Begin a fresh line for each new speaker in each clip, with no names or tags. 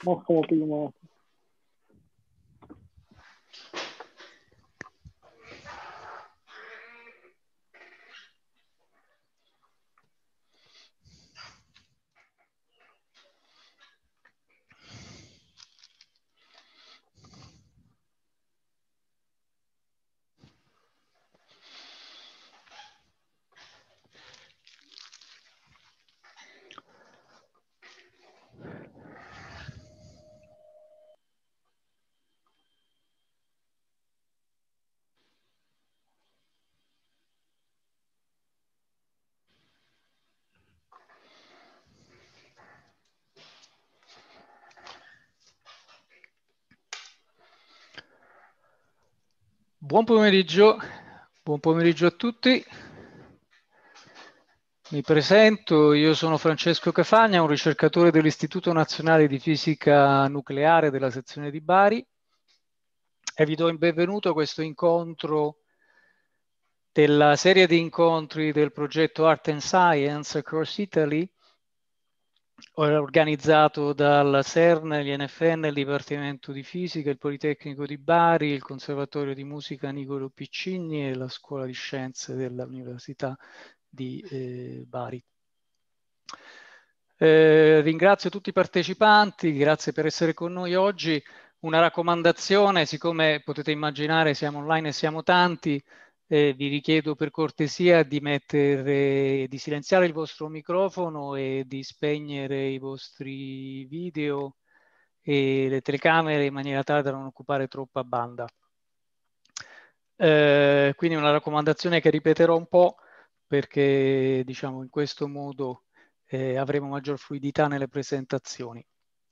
Mostra prima.
Buon pomeriggio a tutti. Mi presento, io sono Francesco Cafagna, un ricercatore dell'Istituto Nazionale di Fisica Nucleare della sezione di Bari e vi do il benvenuto a questo incontro della serie di incontri del progetto Art and Science Across Italy, organizzato dal CERN, l'INFN, il Dipartimento di Fisica, il Politecnico di Bari, il Conservatorio di Musica Niccolò Piccinni e la Scuola di Scienze dell'Università di Bari. Ringrazio tutti i partecipanti, grazie per essere con noi oggi. Una raccomandazione, siccome potete immaginare siamo online e siamo tanti, vi richiedo per cortesia di silenziare il vostro microfono e di spegnere i vostri video e le telecamere in maniera tale da non occupare troppa banda. Quindi una raccomandazione che ripeterò un po' perché diciamo in questo modo avremo maggior fluidità nelle presentazioni.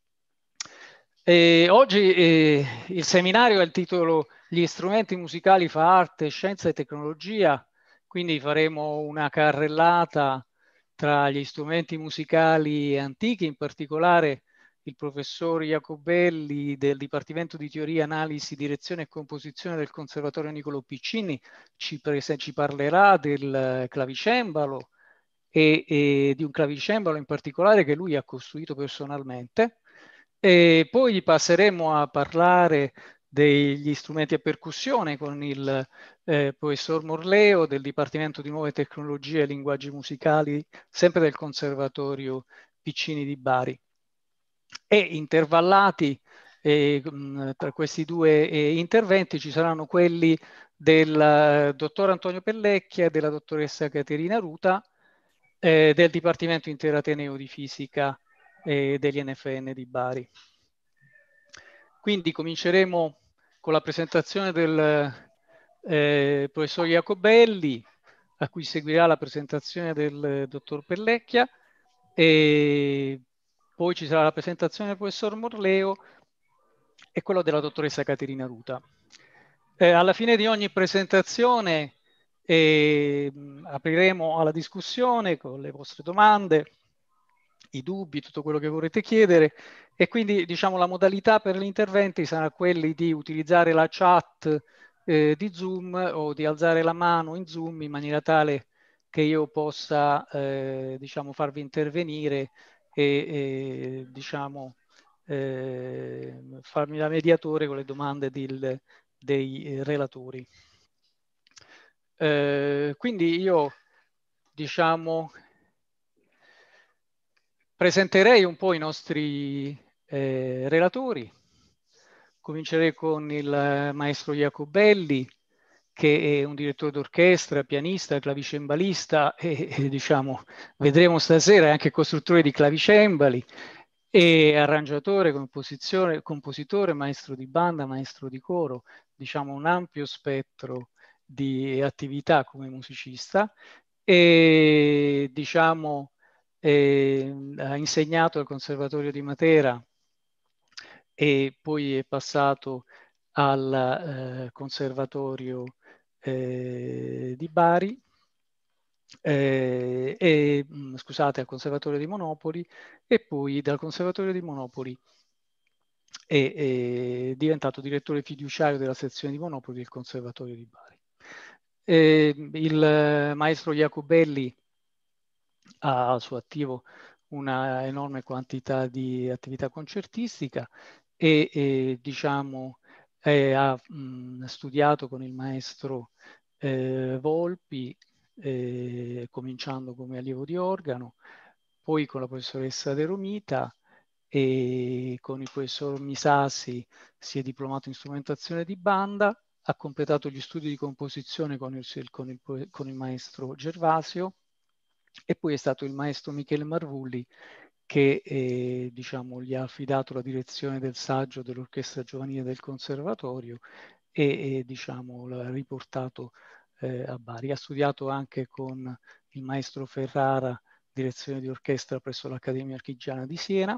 Oggi il seminario ha il titolo Gli strumenti musicali fa arte, scienza e tecnologia, quindi faremo una carrellata tra gli strumenti musicali antichi, in particolare il professor Jacobelli del Dipartimento di Teoria, Analisi, Direzione e Composizione del Conservatorio Niccolò Piccinni ci parlerà del clavicembalo e di un clavicembalo in particolare che lui ha costruito personalmente. E poi passeremo a parlare degli strumenti a percussione con il professor Morleo del Dipartimento di Nuove Tecnologie e Linguaggi Musicali, sempre del Conservatorio Piccinni di Bari. E intervallati tra questi due interventi ci saranno quelli del dottor Antonio Pellecchia e della dottoressa Caterina Ruta del Dipartimento Interateneo di Fisica degli NFN di Bari. Quindi cominceremo con la presentazione del professor Jacobelli, a cui seguirà la presentazione del dottor Pellecchia, e poi ci sarà la presentazione del professor Morleo e quello della dottoressa Caterina Ruta. Alla fine di ogni presentazione apriremo alla discussione con le vostre domande, i dubbi, tutto quello che vorrete chiedere, e quindi diciamo la modalità per gli interventi sarà quelli di utilizzare la chat di Zoom o di alzare la mano in Zoom in maniera tale che io possa diciamo farvi intervenire e diciamo farmi da mediatore con le domande dei relatori. Quindi io diciamo presenterei un po' i nostri relatori. Comincerei con il maestro Jacobelli, che è un direttore d'orchestra, pianista, clavicembalista e diciamo vedremo stasera è anche costruttore di clavicembali e arrangiatore, compositore, maestro di banda, maestro di coro, diciamo un ampio spettro di attività come musicista e diciamo ha insegnato al Conservatorio di Matera e poi è passato al Conservatorio di Bari scusate, al Conservatorio di Monopoli e poi dal Conservatorio di Monopoli è diventato direttore fiduciario della sezione di Monopoli del Conservatorio di Bari. Il maestro Jacobelli ha al suo attivo una enorme quantità di attività concertistica e diciamo, ha studiato con il maestro Volpi, cominciando come allievo di organo, poi con la professoressa De Romita e con il professor Misasi si è diplomato in strumentazione di banda, ha completato gli studi di composizione con il maestro Gervasio e poi è stato il maestro Michele Marvulli che diciamo, gli ha affidato la direzione del saggio dell'orchestra giovanile del conservatorio e diciamo, l'ha riportato a Bari. Ha studiato anche con il maestro Ferrara direzione di orchestra presso l'Accademia Archigiana di Siena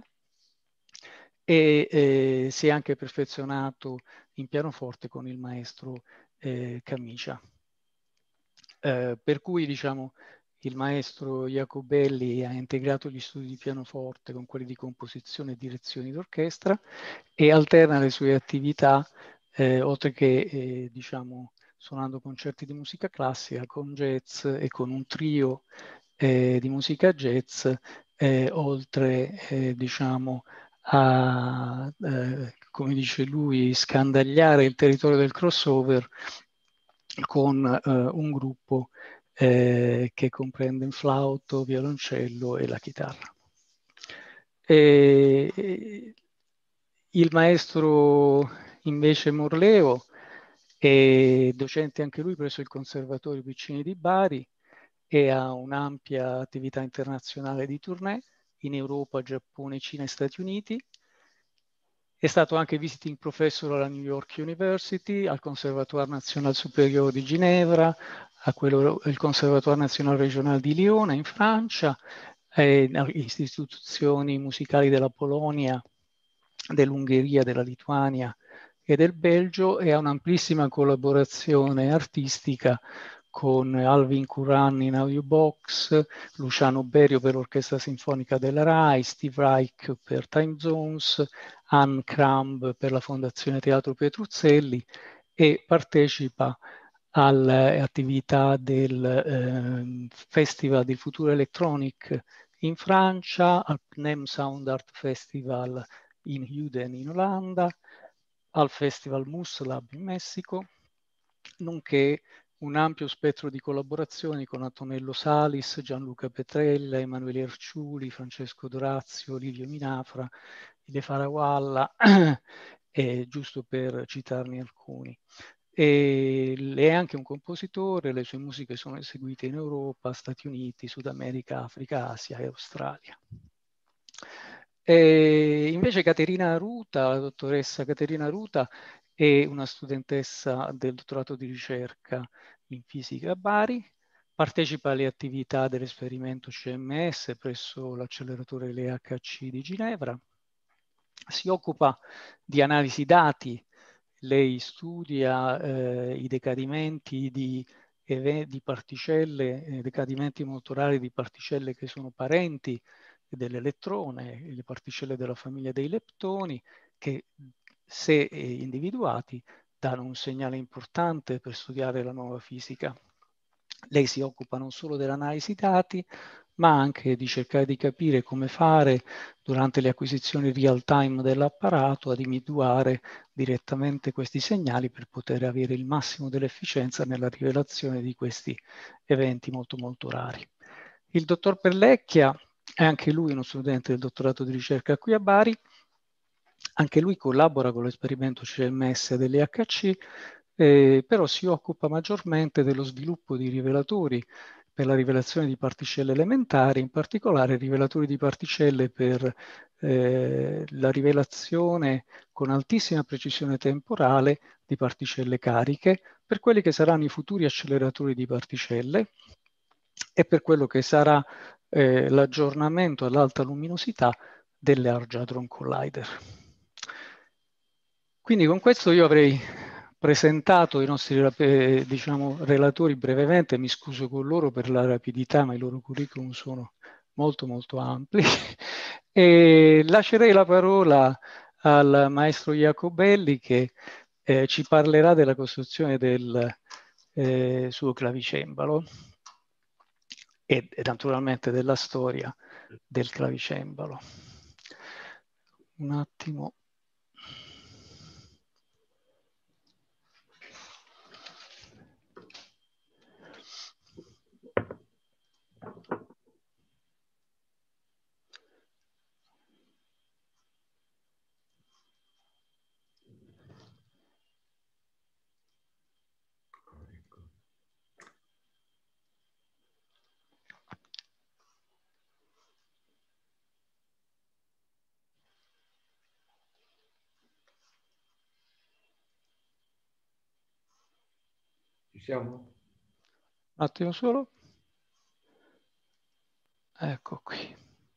e si è anche perfezionato in pianoforte con il maestro Camicia. Per cui diciamo il maestro Jacobelli ha integrato gli studi di pianoforte con quelli di composizione e direzione d'orchestra e alterna le sue attività, oltre che diciamo suonando concerti di musica classica con jazz e con un trio di musica jazz, oltre diciamo a, come dice lui, scandagliare il territorio del crossover con un gruppo che comprende il flauto, violoncello e la chitarra. Il maestro invece Morleo è docente anche lui presso il Conservatorio Piccini di Bari e ha un'ampia attività internazionale di tournée in Europa, Giappone, Cina e Stati Uniti. È stato anche visiting professor alla New York University, al Conservatoire National Supérieur di Ginevra, al Conservatoire National Régional di Lione in Francia, istituzioni musicali della Polonia, dell'Ungheria, della Lituania e del Belgio e ha un'amplissima collaborazione artistica con Alvin Curran in Audiobox, Luciano Berio per l'Orchestra Sinfonica della RAI, Steve Reich per Time Zones, Anne Cramb per la Fondazione Teatro Petruzzelli e partecipa alle attività del Festival del Futuro Electronic in Francia, al PNEM Sound Art Festival in Uden in Olanda, al Festival Muslab in Messico, nonché un ampio spettro di collaborazioni con Antonello Salis, Gianluca Petrella, Emanuele Erciuli, Francesco Dorazio, Livio Minafra, Ile Farawalla, giusto per citarne alcuni. È anche un compositore, le sue musiche sono eseguite in Europa, Stati Uniti, Sud America, Africa, Asia e Australia. Invece Caterina Ruta, la dottoressa Caterina Ruta, è una studentessa del dottorato di ricerca in fisica a Bari, partecipa alle attività dell'esperimento CMS presso l'acceleratore LHC di Ginevra, si occupa di analisi dati, lei studia i decadimenti di particelle, decadimenti molecolari di particelle che sono parenti dell'elettrone, le particelle della famiglia dei leptoni, che se individuati danno un segnale importante per studiare la nuova fisica. Lei si occupa non solo dell'analisi dati, ma anche di cercare di capire come fare durante le acquisizioni real time dell'apparato ad individuare direttamente questi segnali per poter avere il massimo dell'efficienza nella rivelazione di questi eventi molto molto rari. Il dottor Pellecchia è anche lui uno studente del dottorato di ricerca qui a Bari, anche lui collabora con l'esperimento CMS dell'EHC, però si occupa maggiormente dello sviluppo di rivelatori per la rivelazione di particelle elementari, in particolare rivelatori di particelle per la rivelazione con altissima precisione temporale di particelle cariche, per quelli che saranno i futuri acceleratori di particelle e per quello che sarà l'aggiornamento all'alta luminosità delle Large Hadron Collider. Quindi con questo io avrei presentato i nostri diciamo, relatori brevemente, mi scuso con loro per la rapidità, ma i loro curriculum sono molto molto ampli. E lascerei la parola al maestro Jacobelli che ci parlerà della costruzione del suo clavicembalo e naturalmente della storia del clavicembalo. Un attimo.
Ci siamo?
Un attimo solo. Ecco qui.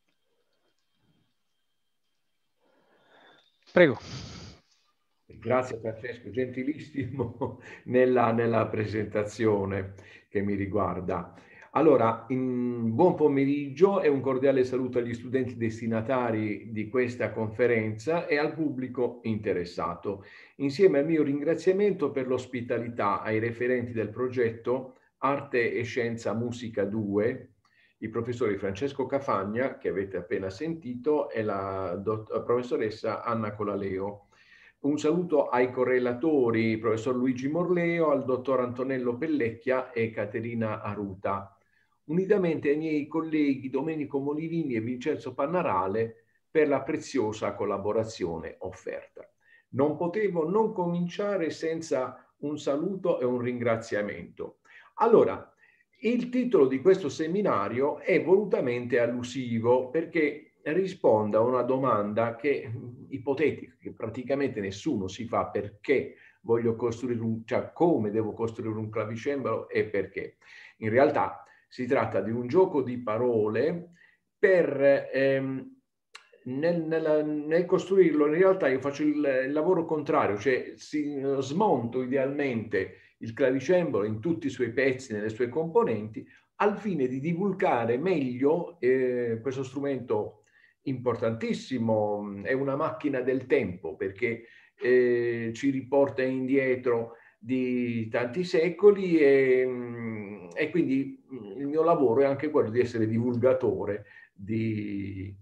Prego.
Grazie Francesco, gentilissimo nella presentazione che mi riguarda. Allora, buon pomeriggio e un cordiale saluto agli studenti destinatari di questa conferenza e al pubblico interessato. Insieme al mio ringraziamento per l'ospitalità ai referenti del progetto Arte e Scienza Musica 2, i professori Francesco Cafagna, che avete appena sentito, e la professoressa Anna Colaleo. Un saluto ai correlatori, professor Luigi Morleo, al dottor Antonello Pellecchia e Caterina Aruta, unitamente ai miei colleghi Domenico Molivini e Vincenzo Pannarale per la preziosa collaborazione offerta. Non potevo non cominciare senza un saluto e un ringraziamento. Allora, il titolo di questo seminario è volutamente allusivo perché risponde a una domanda che ipotetica, che praticamente nessuno si fa: perché voglio costruire cioè come devo costruire un clavicembalo e perché. In realtà si tratta di un gioco di parole per nel costruirlo. In realtà io faccio il lavoro contrario, cioè smonto idealmente il clavicembalo in tutti i suoi pezzi, nelle sue componenti, al fine di divulgare meglio questo strumento importantissimo. È una macchina del tempo perché ci riporta indietro di tanti secoli e quindi il mio lavoro è anche quello di essere divulgatore di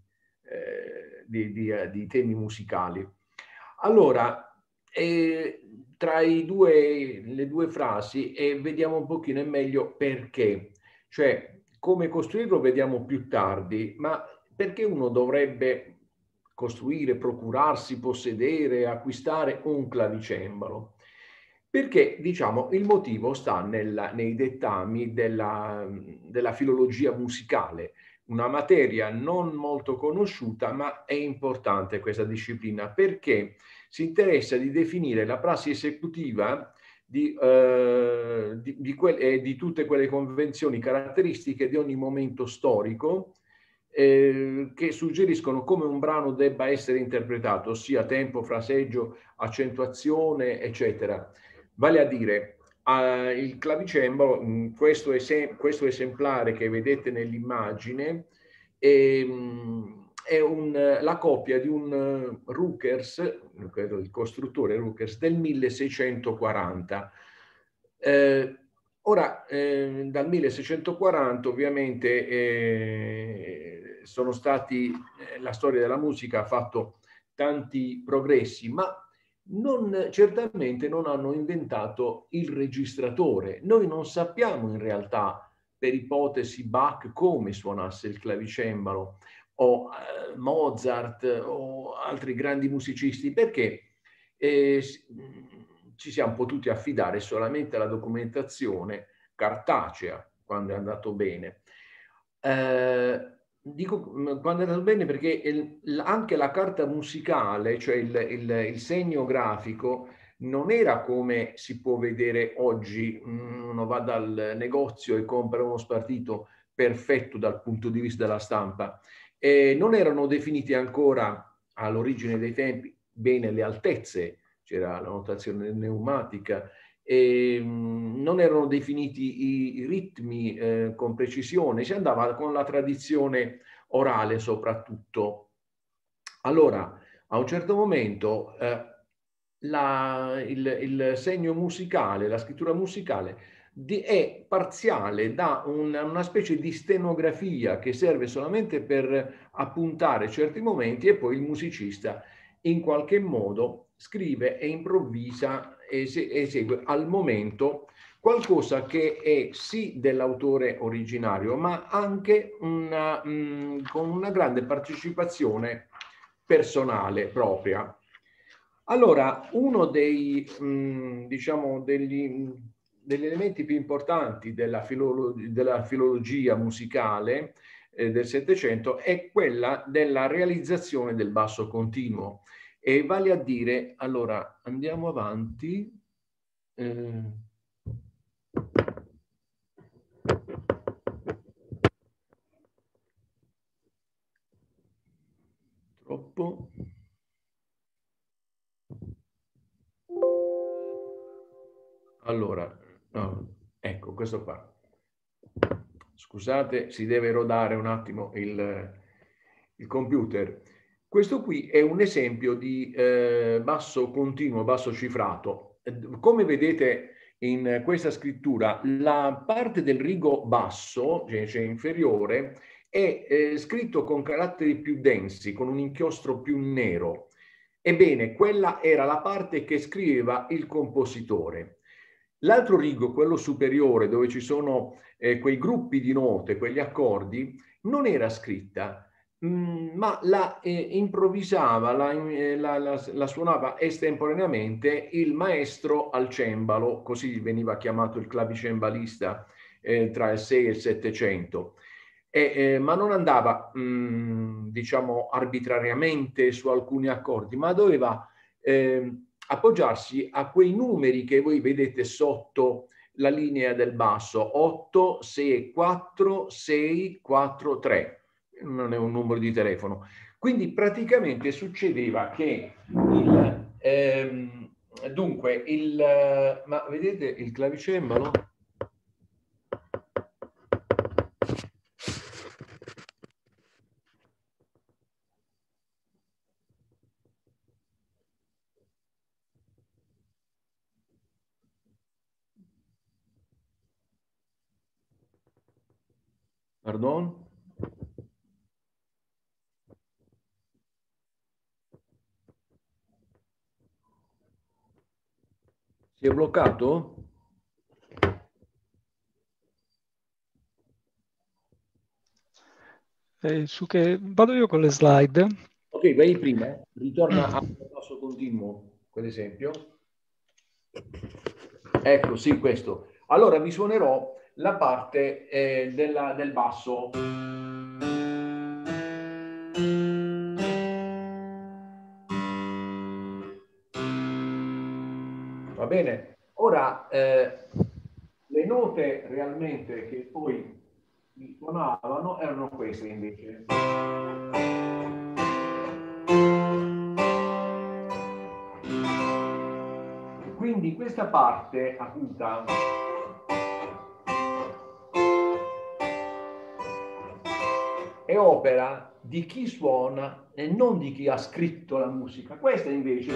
temi musicali. Allora, tra le due frasi vediamo un pochino meglio perché, cioè come costruirlo vediamo più tardi, ma perché uno dovrebbe costruire, procurarsi, possedere, acquistare un clavicembalo? Perché, diciamo, il motivo sta nei dettami della filologia musicale, una materia non molto conosciuta, ma è importante questa disciplina perché si interessa di definire la prassi esecutiva di tutte quelle convenzioni caratteristiche di ogni momento storico che suggeriscono come un brano debba essere interpretato, ossia tempo, fraseggio, accentuazione, eccetera. Vale a dire, il clavicembalo, questo esemplare che vedete nell'immagine, è la copia di un Rookers, il costruttore Rookers, del 1640. Ora, dal 1640 ovviamente sono stati, la storia della musica ha fatto tanti progressi, ma certamente non hanno inventato il registratore. Noi non sappiamo in realtà, per ipotesi Bach, come suonasse il clavicembalo, o Mozart o altri grandi musicisti, perché ci siamo potuti affidare solamente alla documentazione cartacea quando è andato bene. Dico quando è andato bene perché anche la carta musicale, cioè il segno grafico, non era come si può vedere oggi. Uno va dal negozio e compra uno spartito perfetto dal punto di vista della stampa. Non erano definiti ancora all'origine dei tempi bene le altezze, c'era la notazione pneumatica, non erano definiti i ritmi con precisione, si andava con la tradizione orale soprattutto. Allora, a un certo momento il segno musicale, la scrittura musicale è parziale da una specie di stenografia che serve solamente per appuntare certi momenti e poi il musicista in qualche modo scrive e improvvisa e esegue al momento qualcosa che è sì dell'autore originario, ma anche con una grande partecipazione personale propria. Allora, uno dei, diciamo, degli elementi più importanti della filologia musicale del Settecento è quella della realizzazione del basso continuo. E vale a dire, allora, andiamo avanti. Troppo. Allora, no, ecco, questo qua. Scusate, si deve rodare un attimo il computer. Questo qui è un esempio di basso continuo, basso cifrato. Come vedete in questa scrittura, la parte del rigo basso, cioè inferiore, è scritto con caratteri più densi, con un inchiostro più nero. Ebbene, quella era la parte che scriveva il compositore. L'altro rigo, quello superiore, dove ci sono quei gruppi di note, quegli accordi, non era scritta, ma la improvvisava, la suonava estemporaneamente il maestro al cembalo, così veniva chiamato il clavicembalista tra il 6 e il 700. Ma non andava, diciamo, arbitrariamente su alcuni accordi, ma doveva appoggiarsi a quei numeri che voi vedete sotto la linea del basso: 8, 6, 4, 6, 4, 3. Non è un numero di telefono. Quindi praticamente succedeva che dunque ma vedete il clavicembalo? Pardon? Si è bloccato?
Su che vado io con le slide.
Ok, vai prima, ritorna a un passo continuo, per esempio. Ecco, sì, questo. Allora vi suonerò la parte del basso. Va bene? Ora, le note realmente che poi mi suonavano erano queste invece. Quindi questa parte acuta è opera di chi suona e non di chi ha scritto la musica. Questa invece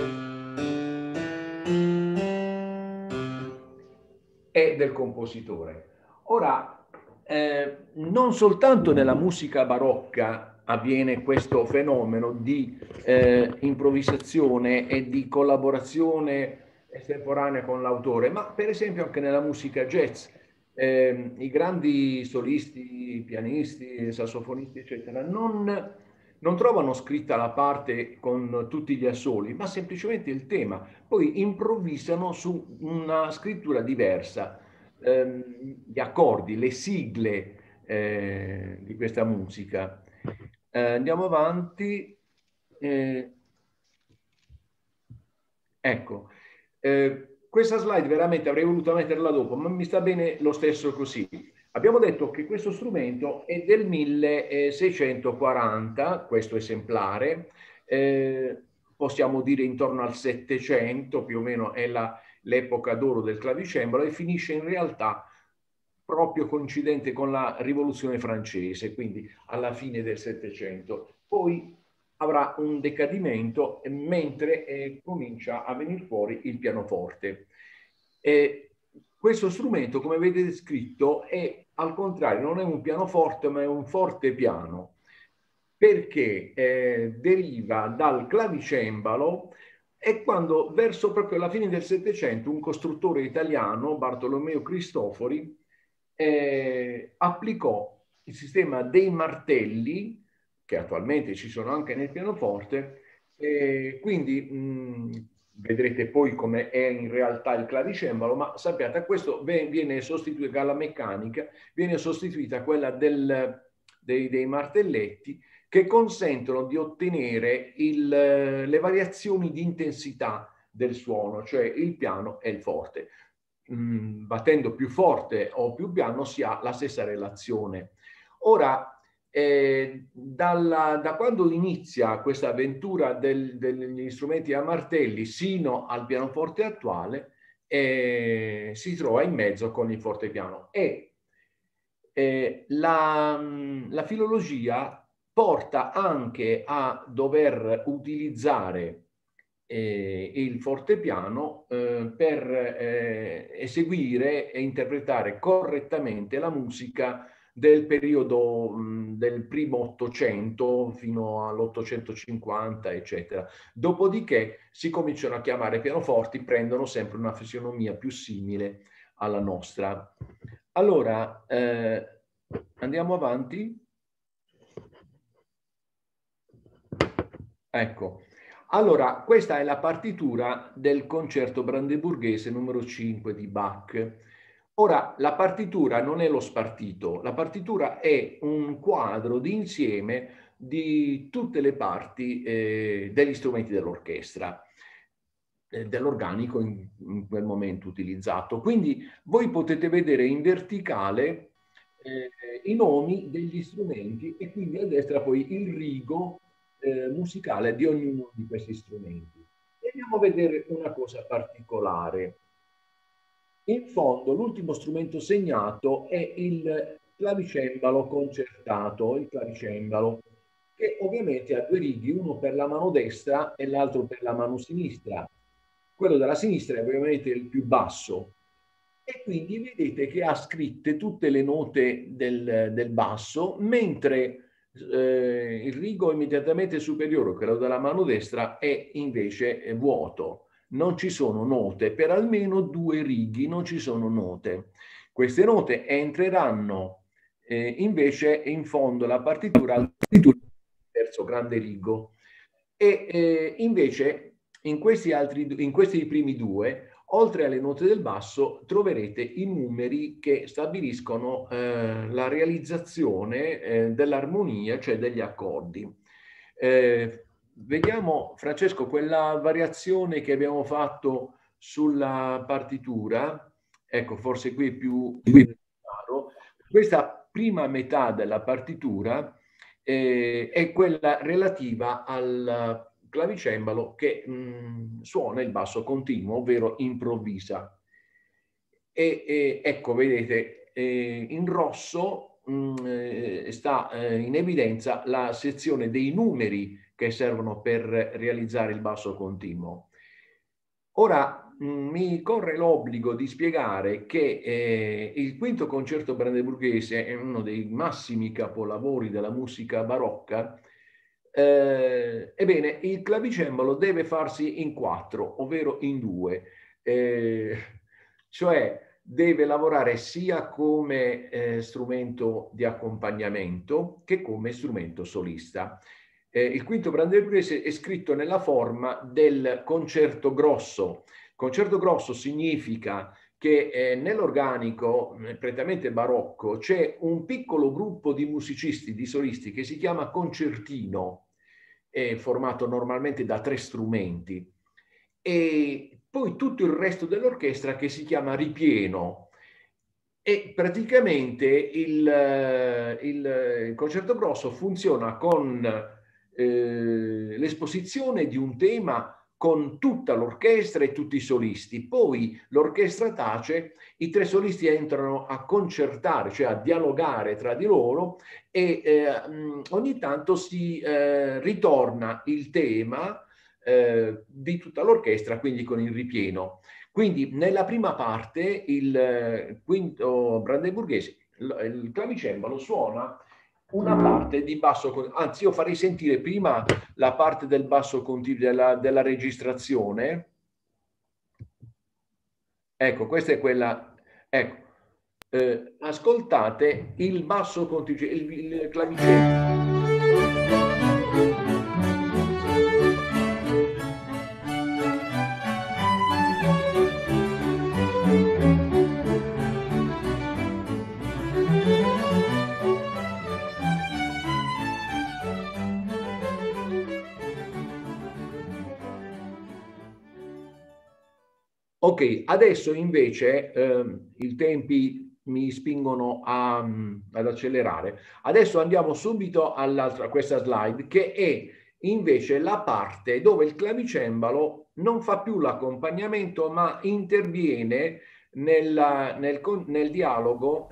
è del compositore. Ora, non soltanto nella musica barocca avviene questo fenomeno di improvvisazione e di collaborazione estemporanea con l'autore, ma per esempio anche nella musica jazz. I grandi solisti, pianisti, sassofonisti, eccetera, non trovano scritta la parte con tutti gli assoli, ma semplicemente il tema. Poi improvvisano su una scrittura diversa, gli accordi, le sigle di questa musica. Andiamo avanti. Ecco, questa slide veramente avrei voluto metterla dopo, ma mi sta bene lo stesso così. Abbiamo detto che questo strumento è del 1640, questo esemplare, possiamo dire intorno al 700, più o meno è l'epoca d'oro del clavicembalo, e finisce in realtà proprio coincidente con la rivoluzione francese, quindi alla fine del 700. Poi avrà un decadimento mentre comincia a venire fuori il pianoforte. Questo strumento, come avete scritto, è al contrario, non è un pianoforte, ma è un fortepiano, perché deriva dal clavicembalo. E quando, verso proprio la fine del Settecento, un costruttore italiano, Bartolomeo Cristofori, applicò il sistema dei martelli, che attualmente ci sono anche nel pianoforte, quindi vedrete poi come è in realtà il clavicembalo, ma sappiate, questo viene sostituita la meccanica, viene sostituita quella dei martelletti, che consentono di ottenere le variazioni di intensità del suono, cioè il piano e il forte. Battendo più forte o più piano si ha la stessa relazione. Ora, da quando inizia questa avventura degli strumenti a martelli sino al pianoforte attuale, si trova in mezzo con il fortepiano. E la filologia porta anche a dover utilizzare il fortepiano per eseguire e interpretare correttamente la musica del periodo del primo Ottocento fino all'850, eccetera. Dopodiché si cominciano a chiamare pianoforti, prendono sempre una fisionomia più simile alla nostra. Allora, andiamo avanti. Ecco, allora questa è la partitura del concerto brandeburghese numero 5 di Bach. Ora, la partitura non è lo spartito, la partitura è un quadro di insieme di tutte le parti degli strumenti dell'orchestra, dell'organico in quel momento utilizzato. Quindi voi potete vedere in verticale i nomi degli strumenti e quindi a destra poi il rigo musicale di ognuno di questi strumenti. E andiamo a vedere una cosa particolare. In fondo l'ultimo strumento segnato è il clavicembalo concertato, il clavicembalo, che ovviamente ha due righi, uno per la mano destra e l'altro per la mano sinistra. Quello della sinistra è ovviamente il più basso, e quindi vedete che ha scritte tutte le note del basso, mentre il rigo immediatamente superiore, quello della mano destra, è invece vuoto. Non ci sono note, per almeno due righi non ci sono note. Queste note entreranno invece in fondo alla partitura al terzo grande rigo. E invece in questi primi due, oltre alle note del basso, troverete i numeri che stabiliscono la realizzazione dell'armonia, cioè degli accordi. Vediamo, Francesco, quella variazione che abbiamo fatto sulla partitura. Ecco, forse qui è più chiaro. Questa prima metà della partitura è quella relativa al clavicembalo che suona il basso continuo, ovvero improvvisa. Ecco, vedete, in rosso sta in evidenza la sezione dei numeri che servono per realizzare il basso continuo. Ora mi corre l'obbligo di spiegare che il quinto concerto brandeburghese è uno dei massimi capolavori della musica barocca. Ebbene, il clavicembalo deve farsi in quattro, ovvero in due, cioè deve lavorare sia come strumento di accompagnamento che come strumento solista. Il quinto brandeburghese è scritto nella forma del concerto grosso. Concerto grosso significa che nell'organico prettamente barocco c'è un piccolo gruppo di musicisti, di solisti, che si chiama concertino, formato normalmente da 3 strumenti, e poi tutto il resto dell'orchestra che si chiama ripieno. E praticamente il concerto grosso funziona con l'esposizione di un tema con tutta l'orchestra e tutti i solisti. Poi l'orchestra tace, i 3 solisti entrano a concertare, cioè a dialogare tra di loro, e ogni tanto si ritorna il tema di tutta l'orchestra, quindi con il ripieno. Quindi nella prima parte il quinto brandeburghese, il clavicembalo suona una parte di basso, anzi io farei sentire prima la parte del basso continuo della registrazione. Ecco, questa è quella, ecco, ascoltate il basso continuo, il clavicembalo. Ok, adesso invece i tempi mi spingono ad accelerare. Adesso andiamo subito a questa slide, che è invece la parte dove il clavicembalo non fa più l'accompagnamento, ma interviene nel dialogo.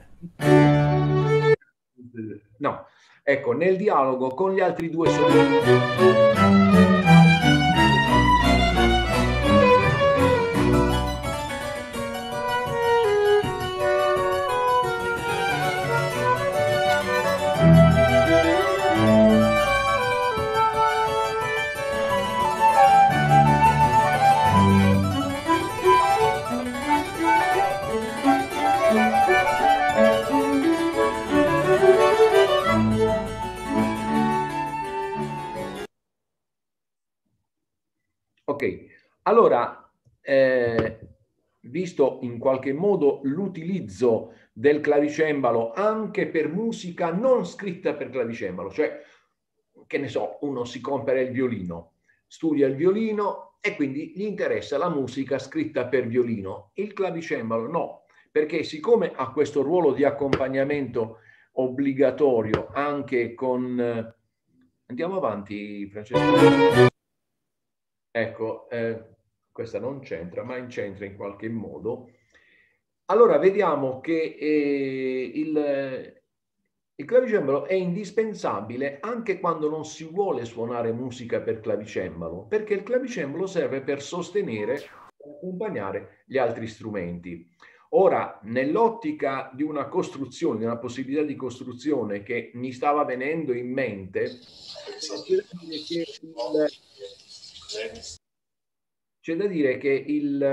No, ecco, nel dialogo con gli altri 2 solisti. Ok, allora, visto in qualche modo l'utilizzo del clavicembalo anche per musica non scritta per clavicembalo, cioè, che ne so, uno si compra il violino, studia il violino e quindi gli interessa la musica scritta per violino. Il clavicembalo no, perché siccome ha questo ruolo di accompagnamento obbligatorio anche con... Andiamo avanti, Francesco. Ecco, questa non c'entra, ma c'entra in qualche modo. Allora, vediamo che il clavicembalo è indispensabile anche quando non si vuole suonare musica per clavicembalo, perché il clavicembalo serve per sostenere e accompagnare gli altri strumenti. Ora, nell'ottica di una costruzione, di una possibilità di costruzione che mi stava venendo in mente, c'è da dire che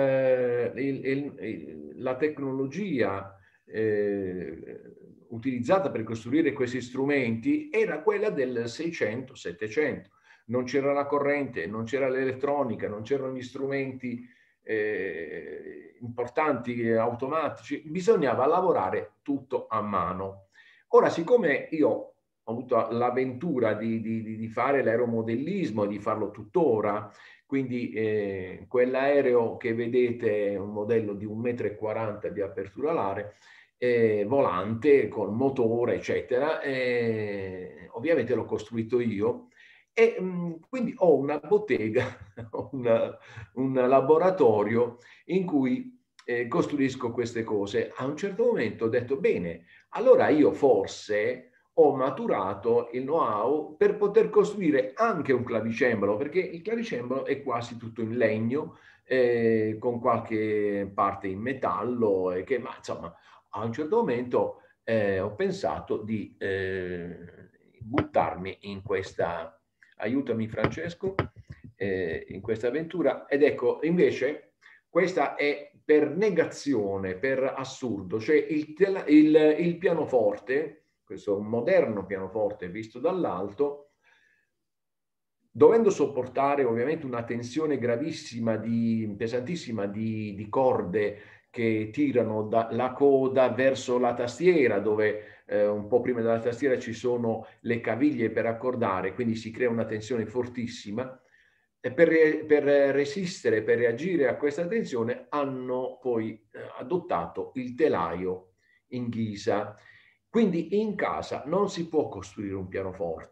la tecnologia utilizzata per costruire questi strumenti era quella del 600-700. Non c'era la corrente, non c'era l'elettronica, non c'erano gli strumenti importanti, automatici. Bisognava lavorare tutto a mano. Ora, siccome io ho avuto l'avventura di fare l'aeromodellismo e di farlo tuttora, quindi quell'aereo che vedete è un modello di 1,40 m di apertura alare, volante con motore, eccetera. Ovviamente l'ho costruito io e quindi ho una bottega, un laboratorio in cui costruisco queste cose. A un certo momento ho detto, bene, allora io forse ho maturato il know-how per poter costruire anche un clavicembalo, perché il clavicembalo è quasi tutto in legno, con qualche parte in metallo, ma insomma a un certo momento ho pensato di buttarmi in questa, aiutami Francesco, in questa avventura. Ed ecco, invece, questa è per negazione, per assurdo, cioè il pianoforte, questo moderno pianoforte visto dall'alto, dovendo sopportare ovviamente una tensione gravissima, pesantissima di corde che tirano dalla coda verso la tastiera, dove un po' prima della tastiera ci sono le caviglie per accordare, quindi si crea una tensione fortissima. E per resistere, per reagire a questa tensione, hanno poi adottato il telaio in ghisa. Quindi in casa non si può costruire un pianoforte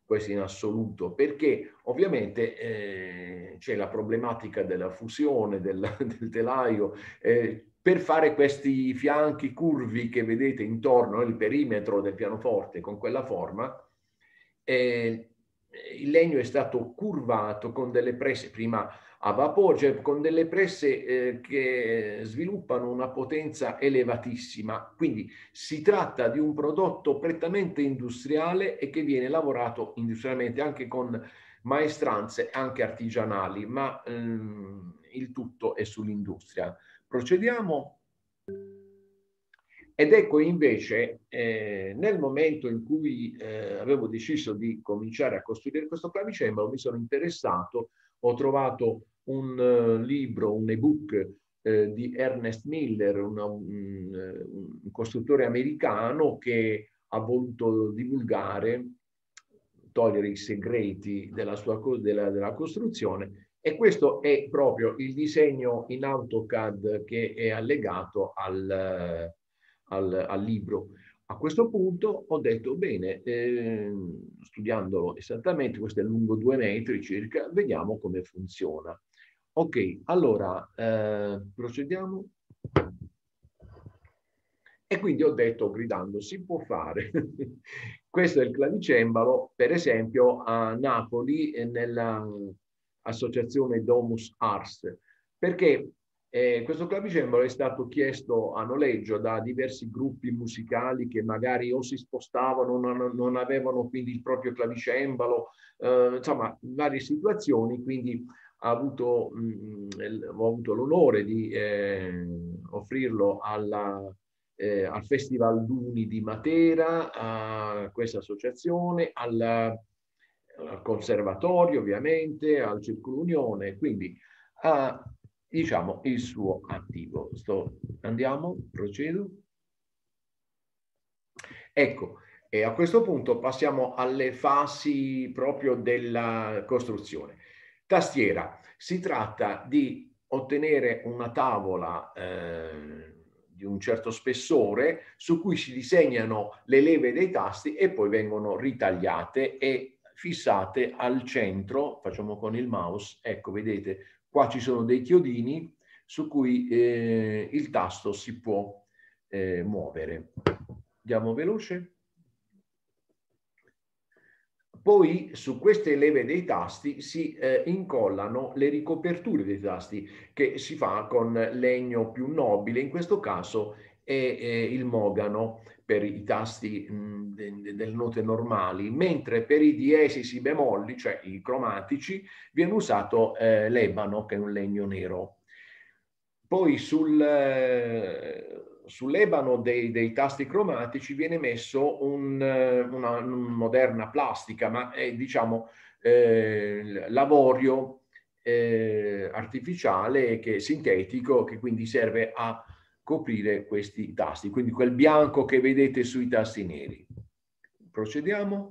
questo in assoluto, perché ovviamente c'è la problematica della fusione del telaio. Per fare questi fianchi curvi che vedete intorno al perimetro del pianoforte con quella forma, il legno è stato curvato con delle presse, prima a vapore, cioè con delle presse che sviluppano una potenza elevatissima. Quindi si tratta di un prodotto prettamente industriale e che viene lavorato industrialmente anche con maestranze anche artigianali, ma il tutto è sull'industria. Procediamo. Ed ecco invece, nel momento in cui avevo deciso di cominciare a costruire questo clavicembalo, mi sono interessato, ho trovato un libro, un ebook di Ernest Miller, un costruttore americano che ha voluto divulgare, togliere i segreti della sua della costruzione, e questo è proprio il disegno in AutoCAD che è allegato al libro. A questo punto ho detto, bene, studiandolo esattamente, questo è lungo 2 metri circa, vediamo come funziona. Ok, allora procediamo. E quindi ho detto, gridando, si può fare. Questo è il clavicembalo, per esempio, a Napoli, nell'associazione Domus Ars, perché questo clavicembalo è stato chiesto a noleggio da diversi gruppi musicali che magari o si spostavano, non avevano quindi il proprio clavicembalo, insomma, varie situazioni, quindi ho avuto l'onore di offrirlo al Festival Duni di Matera, a questa associazione, al conservatorio ovviamente, al Circolo Unione, quindi ha, diciamo, il suo attivo. Andiamo, procedo. Ecco, e a questo punto passiamo alle fasi proprio della costruzione. Tastiera. Si tratta di ottenere una tavola di un certo spessore su cui si disegnano le leve dei tasti e poi vengono ritagliate e fissate al centro. Facciamo con il mouse. Ecco, vedete, qua ci sono dei chiodini su cui il tasto si può muovere. Andiamo veloce. Poi su queste leve dei tasti si incollano le ricoperture dei tasti, che si fa con legno più nobile, in questo caso è il mogano per i tasti delle note normali, mentre per i diesis, i bemolli, cioè i cromatici, viene usato l'ebano, che è un legno nero. Poi sull'ebano dei tasti cromatici viene messo una moderna plastica, ma è, diciamo, l'avorio artificiale, sintetico, che quindi serve a coprire questi tasti, quindi quel bianco che vedete sui tasti neri. Procediamo.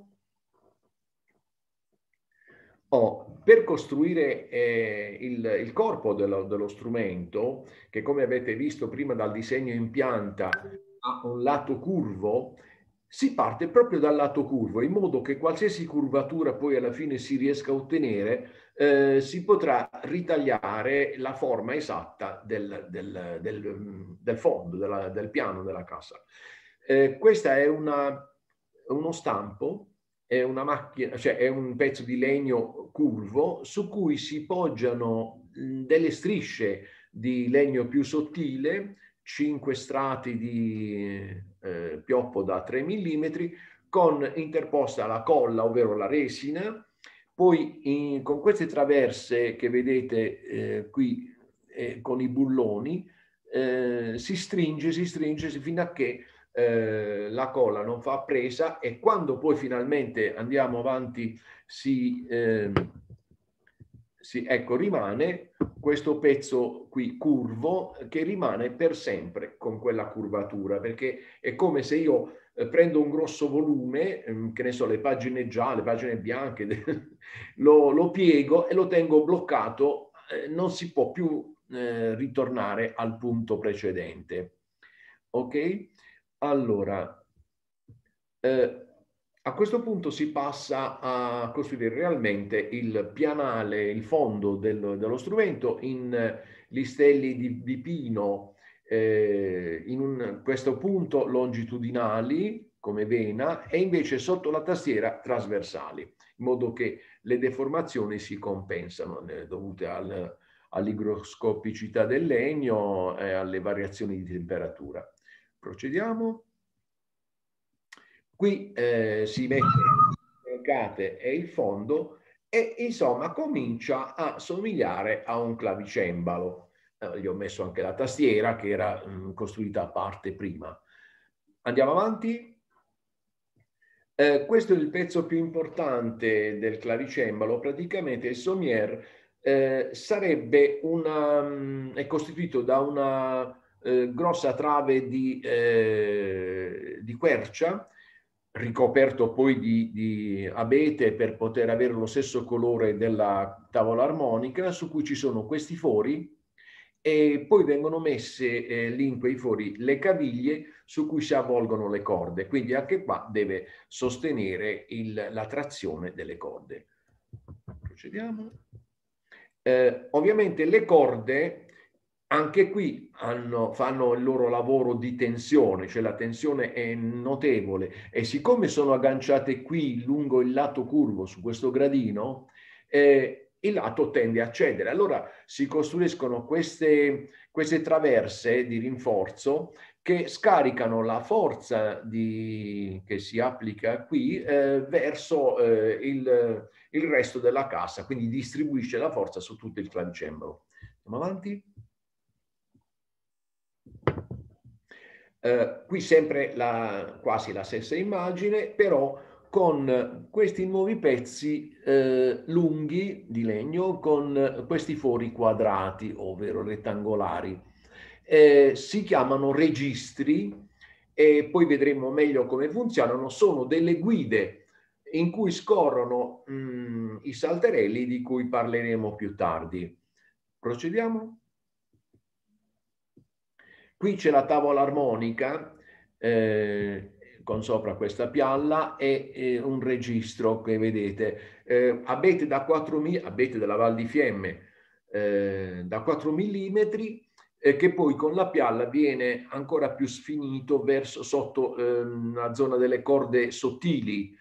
Per costruire il corpo dello strumento, che come avete visto prima dal disegno in pianta ha un lato curvo, si parte proprio dal lato curvo, in modo che qualsiasi curvatura poi alla fine si riesca a ottenere, si potrà ritagliare la forma esatta del fondo, del piano della cassa. Questa è uno stampo, è una macchina, cioè è un pezzo di legno curvo su cui si poggiano delle strisce di legno più sottile, 5 strati di pioppo da 3 mm, con interposta la colla, ovvero la resina. Poi con queste traverse che vedete qui con i bulloni, si stringe fino a che la colla non fa presa, e quando poi finalmente andiamo avanti ecco, rimane questo pezzo qui curvo, che rimane per sempre con quella curvatura, perché è come se io prendo un grosso volume, che ne so, le pagine gialle, le pagine bianche, lo piego e lo tengo bloccato, non si può più ritornare al punto precedente. Ok? Allora, A questo punto si passa a costruire realmente il pianale, il fondo dello strumento in listelli di pino, questo punto longitudinali come vena e invece sotto la tastiera trasversali, in modo che le deformazioni si compensano dovute all'igroscopicità del legno e alle variazioni di temperatura. Procediamo. Qui si mette le carte e il fondo e insomma comincia a somigliare a un clavicembalo. Gli ho messo anche la tastiera che era costruita a parte prima. Andiamo avanti. Questo è il pezzo più importante del clavicembalo. Praticamente il sommier sarebbe è costituito da una grossa trave di quercia, ricoperto poi di abete per poter avere lo stesso colore della tavola armonica, su cui ci sono questi fori e poi vengono messe lì in quei fori le caviglie su cui si avvolgono le corde. Quindi anche qua deve sostenere la trazione delle corde. Procediamo. Ovviamente le corde anche qui fanno il loro lavoro di tensione, cioè la tensione è notevole e siccome sono agganciate qui lungo il lato curvo su questo gradino, il lato tende a cedere. Allora si costruiscono queste traverse di rinforzo che scaricano la forza che si applica qui verso il resto della cassa, quindi distribuisce la forza su tutto il clavicembalo. Andiamo avanti. Qui sempre quasi la stessa immagine, però con questi nuovi pezzi lunghi di legno con questi fori quadrati, ovvero rettangolari. Si chiamano registri e poi vedremo meglio come funzionano. Sono delle guide in cui scorrono i salterelli di cui parleremo più tardi. Procediamo. Qui c'è la tavola armonica con sopra questa pialla e un registro che vedete. Abete da 4 mm, abete della Val di Fiemme, da 4 mm, che poi con la pialla viene ancora più sfinito verso sotto la zona delle corde sottili.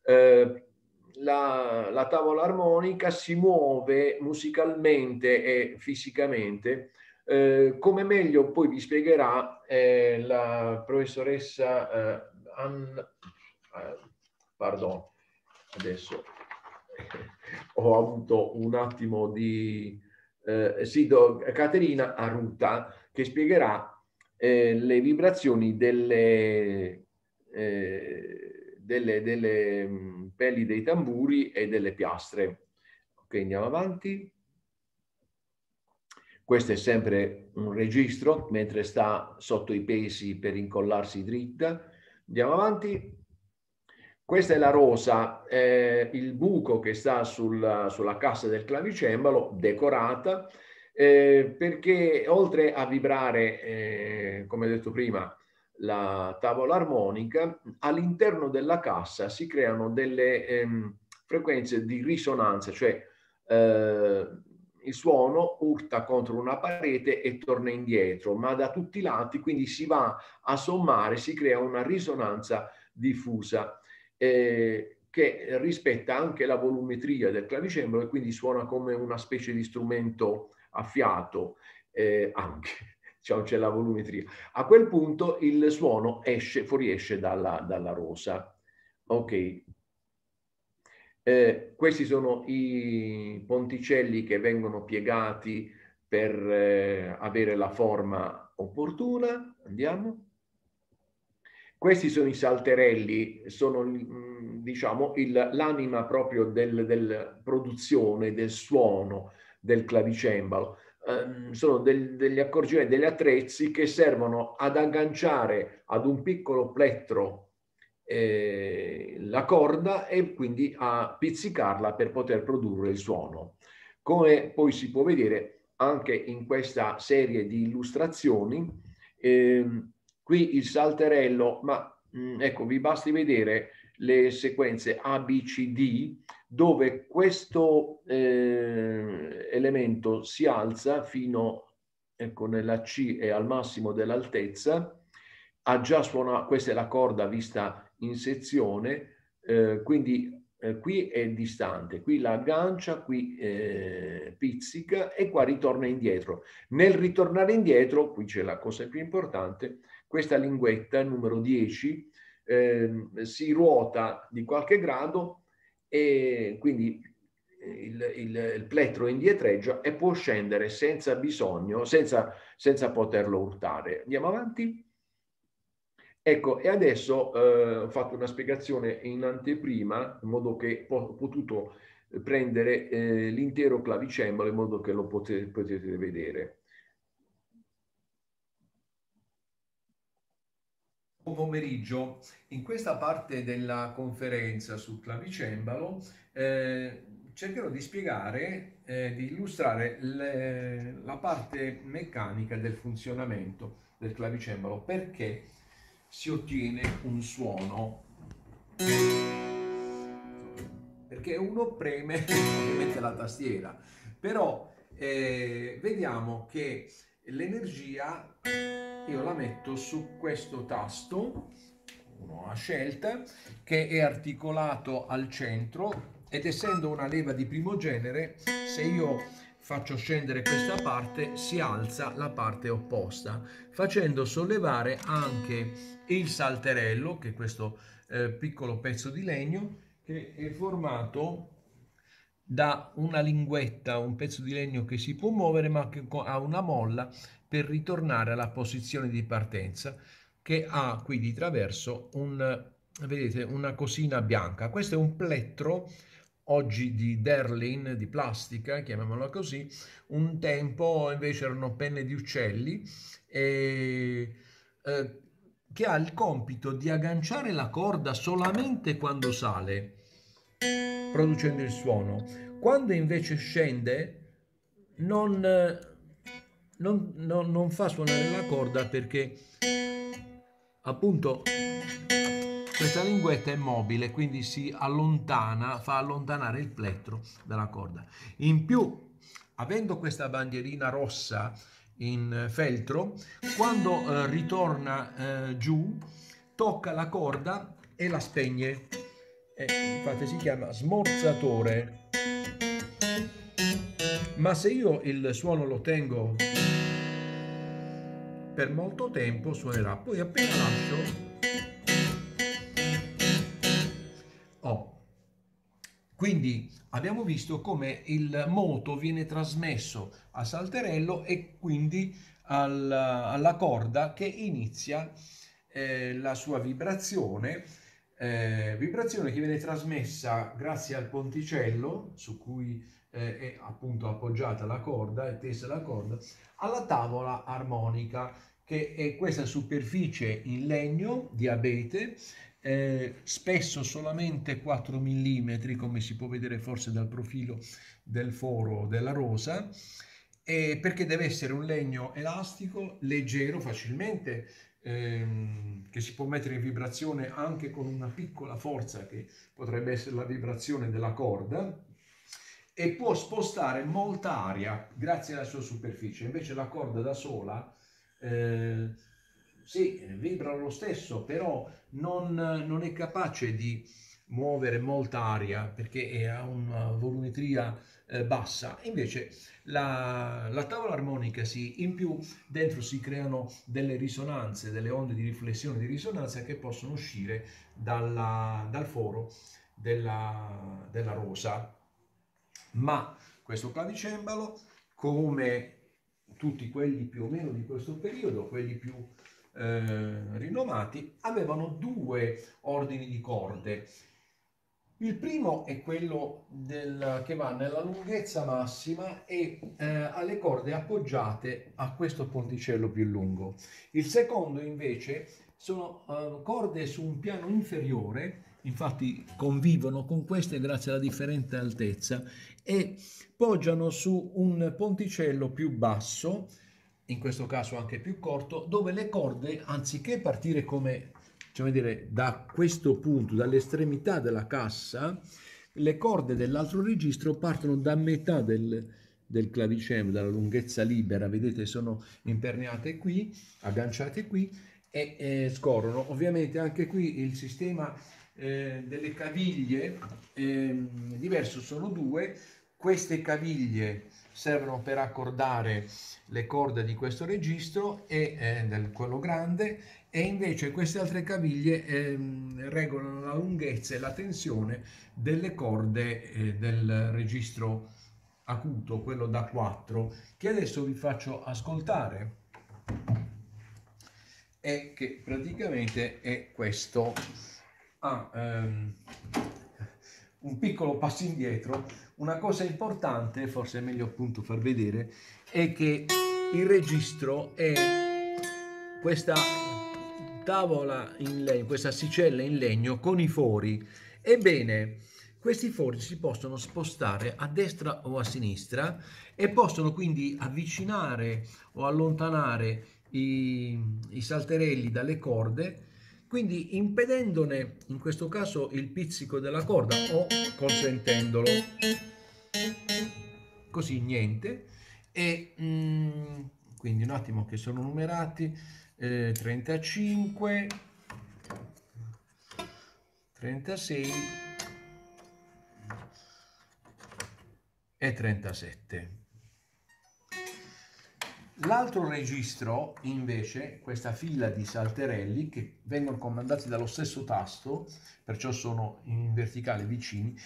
La tavola armonica si muove musicalmente e fisicamente come meglio poi vi spiegherà la professoressa pardon, adesso ho avuto un attimo di Caterina Aruta che spiegherà le vibrazioni delle pelli dei tamburi e delle piastre. Ok, andiamo avanti. Questo è sempre un registro mentre sta sotto i pesi per incollarsi dritta. Andiamo avanti. Questa è la rosa, il buco che sta sulla cassa del clavicembalo, decorata, perché oltre a vibrare, come detto prima, la tavola armonica, all'interno della cassa si creano delle frequenze di risonanza, cioè il suono urta contro una parete e torna indietro, ma da tutti i lati, quindi si va a sommare, si crea una risonanza diffusa che rispetta anche la volumetria del clavicembalo e quindi suona come una specie di strumento a fiato anche. Cioè, c'è la volumetria. A quel punto il suono fuoriesce dalla rosa. Ok. Questi sono i ponticelli che vengono piegati per avere la forma opportuna. Andiamo. Questi sono i salterelli, sono diciamo l'anima proprio della produzione, del suono del clavicembalo. Sono degli accorgimenti, degli attrezzi che servono ad agganciare ad un piccolo plettro la corda e quindi a pizzicarla per poter produrre il suono. Come poi si può vedere anche in questa serie di illustrazioni, qui il salterello, ma ecco, vi basti vedere le sequenze A, B, C, D, dove questo elemento si alza fino, ecco, nella C e al massimo dell'altezza, ha già suonato, questa è la corda vista in sezione, quindi qui è distante, qui la aggancia, qui pizzica e qua ritorna indietro. Nel ritornare indietro, qui c'è la cosa più importante, questa linguetta numero 10 si ruota di qualche grado e quindi il plettro indietreggia e può scendere senza bisogno, senza poterlo urtare. Andiamo avanti? Ecco, e adesso ho fatto una spiegazione in anteprima, in modo che ho potuto prendere l'intero clavicembalo in modo che lo potete vedere. Buon pomeriggio. In questa parte della conferenza sul clavicembalo cercherò di spiegare, di illustrare la parte meccanica del funzionamento del clavicembalo, perché si ottiene un suono, perché uno preme ovviamente la tastiera, però vediamo che l'energia io la metto su questo tasto, uno a scelta, che è articolato al centro, ed essendo una leva di primo genere, se io faccio scendere questa parte si alza la parte opposta, facendo sollevare anche il salterello, che è questo piccolo pezzo di legno che è formato da una linguetta, un pezzo di legno che si può muovere ma che ha una molla per ritornare alla posizione di partenza, che ha qui di traverso vedete, una cosina bianca. Questo è un plettro oggi di Derlin, di plastica, chiamiamola così. Un tempo invece erano penne di uccelli che ha il compito di agganciare la corda solamente quando sale, producendo il suono. Quando invece scende non fa suonare la corda, perché appunto questa linguetta è mobile, quindi si allontana, fa allontanare il plettro dalla corda. In più, avendo questa bandierina rossa in feltro, quando ritorna giù, tocca la corda e la spegne. Infatti si chiama smorzatore. Ma se io il suono lo tengo per molto tempo suonerà, poi appena lascio quindi abbiamo visto come il moto viene trasmesso a salterello e quindi alla corda, che inizia la sua vibrazione, vibrazione che viene trasmessa grazie al ponticello su cui è appunto appoggiata la corda, è tesa la corda, alla tavola armonica, che è questa superficie in legno di abete, spesso solamente 4 mm, come si può vedere forse dal profilo del foro della rosa, perché deve essere un legno elastico, leggero, facilmente, che si può mettere in vibrazione anche con una piccola forza, che potrebbe essere la vibrazione della corda, e può spostare molta aria grazie alla sua superficie. Invece la corda da sola sì, vibra lo stesso, però non è capace di muovere molta aria, perché ha una volumetria bassa. Invece la tavola armonica sì, in più dentro si creano delle risonanze, delle onde di riflessione di risonanza che possono uscire dal foro della rosa. Ma questo clavicembalo, come tutti quelli più o meno di questo periodo, quelli più rinomati, avevano due ordini di corde. Il primo è quello che va nella lunghezza massima e ha le corde appoggiate a questo ponticello più lungo. Il secondo invece sono corde su un piano inferiore, infatti convivono con queste grazie alla differente altezza, e poggiano su un ponticello più basso, in questo caso anche più corto, dove le corde, anziché partire come diciamo dire, da questo punto, dall'estremità della cassa, le corde dell'altro registro partono da metà del clavicembalo, dalla lunghezza libera, vedete, sono imperniate qui, agganciate qui e scorrono. Ovviamente anche qui il sistema delle caviglie diverso, sono due. Queste caviglie servono per accordare le corde di questo registro e del quello grande, e invece queste altre caviglie regolano la lunghezza e la tensione delle corde del registro acuto, quello da 4, che adesso vi faccio ascoltare, e che praticamente è questo. Un piccolo passo indietro. Una cosa importante, forse è meglio appunto far vedere, è che il registro è questa tavola in legno, questa asticella in legno con i fori. Ebbene, questi fori si possono spostare a destra o a sinistra e possono quindi avvicinare o allontanare i salterelli dalle corde, quindi impedendone in questo caso il pizzico della corda o consentendolo. Così niente. E quindi un attimo che sono numerati, 35, 36 e 37. L'altro registro invece, questa fila di salterelli che vengono comandati dallo stesso tasto, perciò sono in verticale vicini,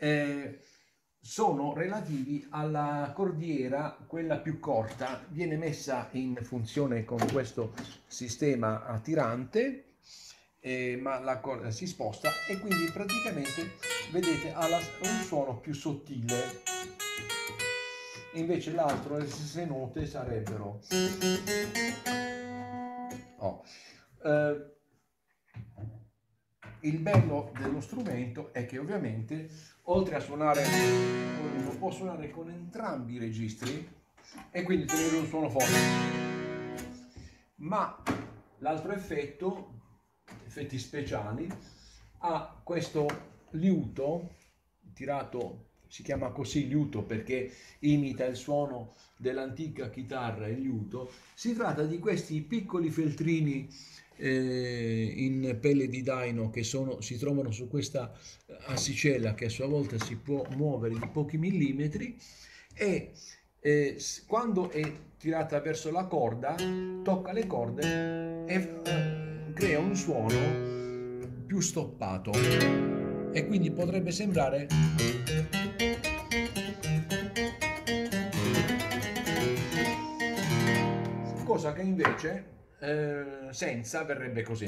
sono relativi alla cordiera, quella più corta, viene messa in funzione con questo sistema a tirante, ma la corda si sposta e quindi praticamente vedete ha un suono più sottile. Invece l'altro, le stesse note sarebbero il bello dello strumento è che ovviamente oltre a suonare, uno può suonare con entrambi i registri e quindi tenere un suono forte. Ma l'altro effetto, effetti speciali, ha questo liuto tirato, si chiama così liuto perché imita il suono dell'antica chitarra, il liuto. Si tratta di questi piccoli feltrini in pelle di daino che si trovano su questa assicella, che a sua volta si può muovere di pochi millimetri, e quando è tirata verso la corda tocca le corde e crea un suono più stoppato, e quindi potrebbe sembrare cosa che invece senza verrebbe così.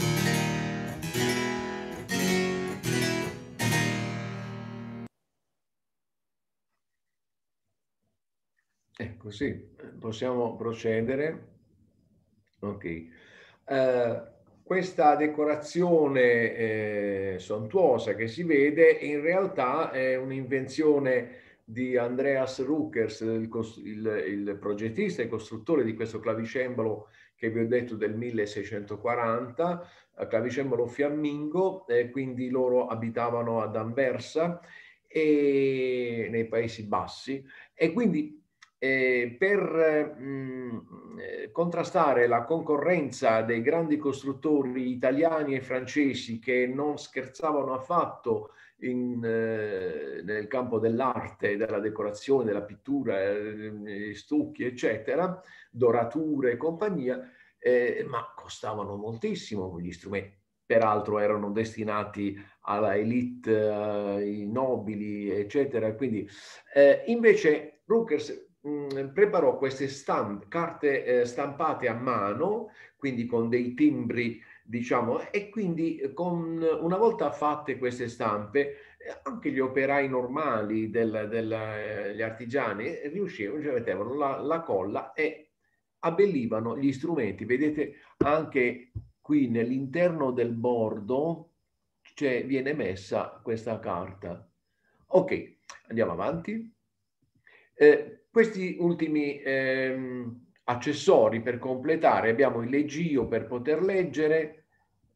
Così possiamo procedere. Ok. Questa decorazione sontuosa che si vede in realtà è un'invenzione di Andreas Ruckers, il progettista e costruttore di questo clavicembalo che vi ho detto del 1640, clavicembalo fiammingo, quindi loro abitavano ad Anversa e nei Paesi Bassi, e quindi per contrastare la concorrenza dei grandi costruttori italiani e francesi che non scherzavano affatto nel campo dell'arte, della decorazione, della pittura, stucchi, eccetera, dorature e compagnia, ma costavano moltissimo gli strumenti. Peraltro erano destinati alla elite, ai nobili, eccetera. Quindi invece Ruckers preparò queste carte stampate a mano, quindi con dei timbri, diciamo, e quindi una volta fatte queste stampe, anche gli operai normali, gli artigiani, riuscivano, cioè mettevano la colla e abbellivano gli strumenti. Vedete anche qui nell'interno del bordo viene messa questa carta. Ok, andiamo avanti. Questi ultimi accessori per completare: abbiamo il leggio per poter leggere,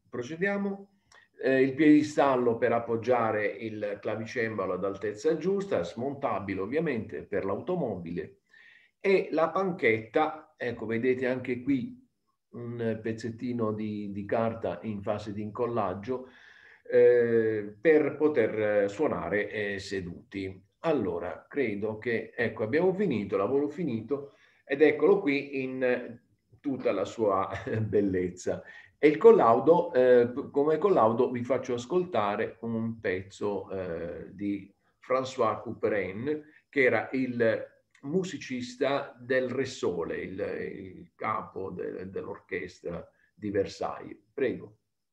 procediamo. Il piedistallo per appoggiare il clavicembalo ad altezza giusta, smontabile ovviamente per l'automobile, e la panchetta, ecco, vedete anche qui un pezzettino di carta in fase di incollaggio per poter suonare seduti. Allora, credo che, ecco, abbiamo finito, lavoro finito, ed eccolo qui in tutta la sua bellezza. E il collaudo, come collaudo vi faccio ascoltare un pezzo di François Couperin, che era il musicista del Re Sole, il capo dell'orchestra di Versailles. Prego.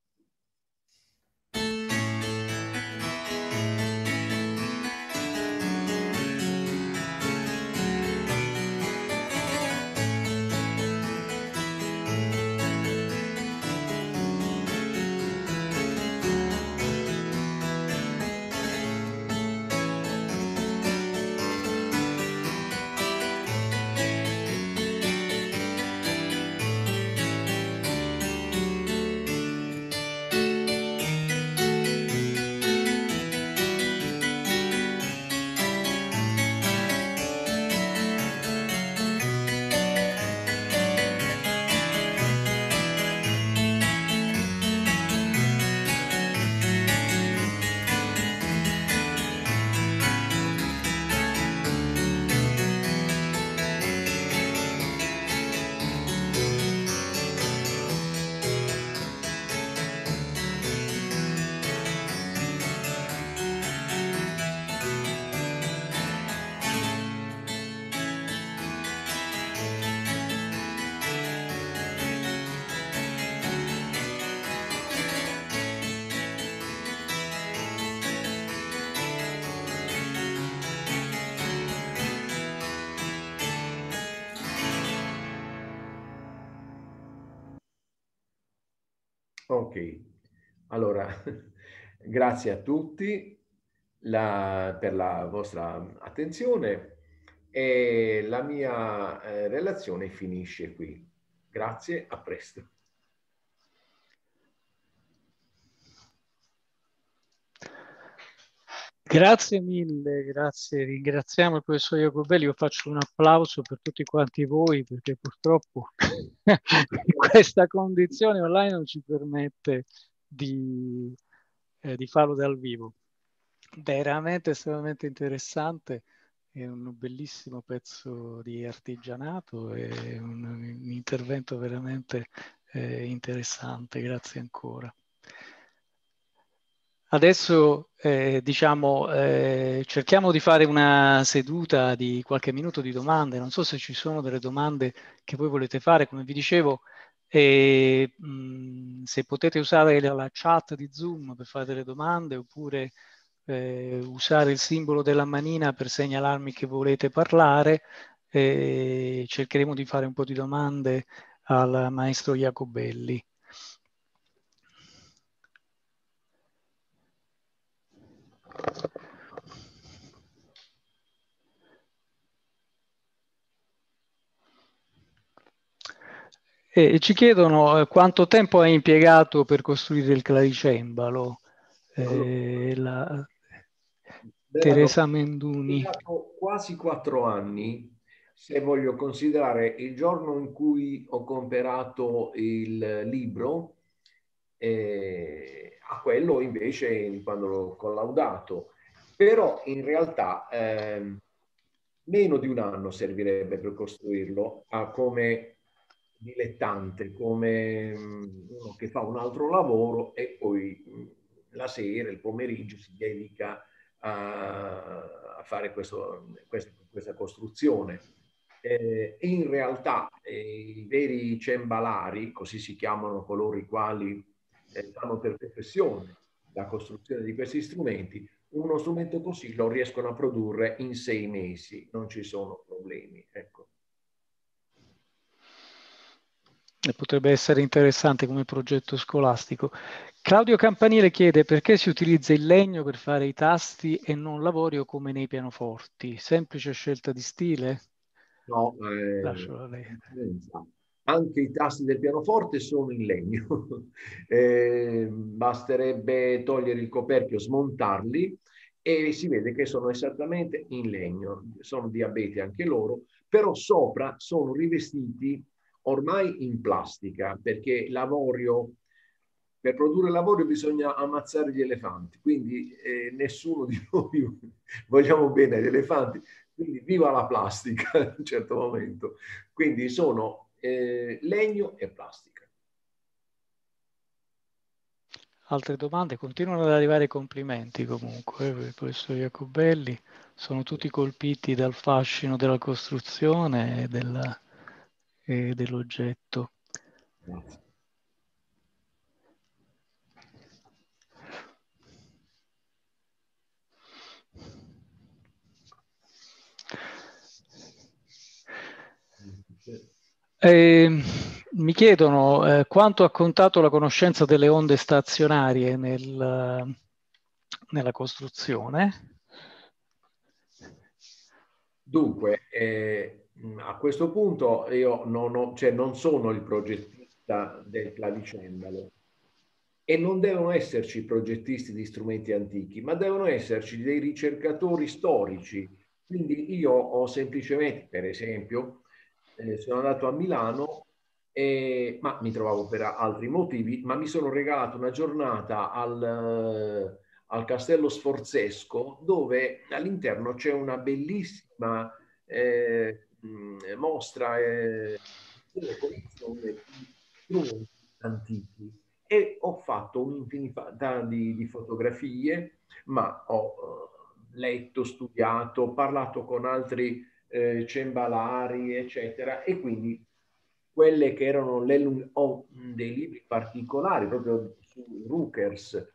Ok, allora grazie a tutti per la vostra attenzione e la mia relazione finisce qui. Grazie, a presto.
Grazie mille, grazie. Ringraziamo il professor Jacobelli. Io faccio un applauso per tutti quanti voi perché purtroppo questa condizione online non ci permette di farlo dal vivo. Veramente estremamente interessante, è un bellissimo pezzo di artigianato e un intervento veramente interessante. Grazie ancora. Adesso cerchiamo di fare una seduta di qualche minuto di domande. Non so se ci sono delle domande che voi volete fare, come vi dicevo, se potete usare la chat di Zoom per fare delle domande oppure usare il simbolo della manina per segnalarmi che volete parlare. Cercheremo di fare un po' di domande al maestro Jacobelli. Ci chiedono quanto tempo hai impiegato per costruire il clavicembalo. Teresa Menduni.
Quasi 4 anni, se voglio considerare il giorno in cui ho comprato il libro, a quello invece quando l'ho collaudato. Però in realtà meno di un anno servirebbe per costruirlo come dilettante, come uno che fa un altro lavoro e poi la sera, il pomeriggio si dedica a fare questa costruzione. In realtà i veri cembalari, così si chiamano coloro i quali fanno per professione la costruzione di questi strumenti, uno strumento così lo riescono a produrre in 6 mesi, non ci sono problemi. Ecco.
Potrebbe essere interessante come progetto scolastico. Claudio Campanile chiede perché si utilizza il legno per fare i tasti e non l'avorio come nei pianoforti. Semplice scelta di stile?
No,
Lascio a lei.
Anche i tasti del pianoforte sono in legno. Basterebbe togliere il coperchio, smontarli e si vede che sono esattamente in legno. Sono di abete anche loro, però sopra sono rivestiti ormai in plastica, perché l'avorio, per produrre l'avorio bisogna ammazzare gli elefanti, quindi nessuno di noi vogliamo bene agli elefanti, quindi viva la plastica in un certo momento. Quindi sono legno e plastica.
Altre domande? Continuano ad arrivare complimenti comunque per il professor Jacobelli. Sono tutti colpiti dal fascino della costruzione e dell'oggetto.
Grazie.
Mi chiedono quanto ha contato la conoscenza delle onde stazionarie nella costruzione.
Dunque, a questo punto io non sono il progettista del clavicembalo e non devono esserci progettisti di strumenti antichi, ma devono esserci dei ricercatori storici. Quindi io ho semplicemente, per esempio, sono andato a Milano, ma mi trovavo per altri motivi, ma mi sono regalato una giornata al Castello Sforzesco, dove all'interno c'è una bellissima mostra delle collezioni di strumenti antichi e ho fatto un'infinità di fotografie, ma ho letto, studiato, parlato con altri cembalari, eccetera, e quindi quelle che erano ho dei libri particolari proprio su Rookers.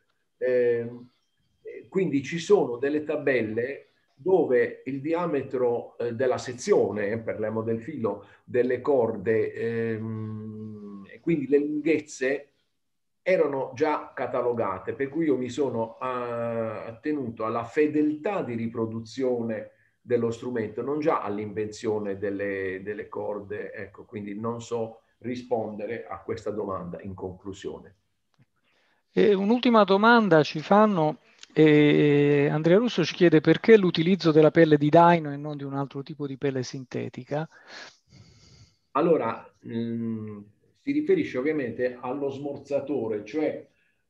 Quindi ci sono delle tabelle dove il diametro della sezione, parliamo del filo, delle corde, e quindi le lunghezze erano già catalogate, per cui io mi sono attenuto alla fedeltà di riproduzione dello strumento, non già all'invenzione delle corde. Ecco, quindi non so rispondere a questa domanda in conclusione.
E un'ultima domanda ci fanno. Andrea Russo ci chiede perché l'utilizzo della pelle di daino e non di un altro tipo di pelle sintetica.
Allora, si riferisce ovviamente allo smorzatore, cioè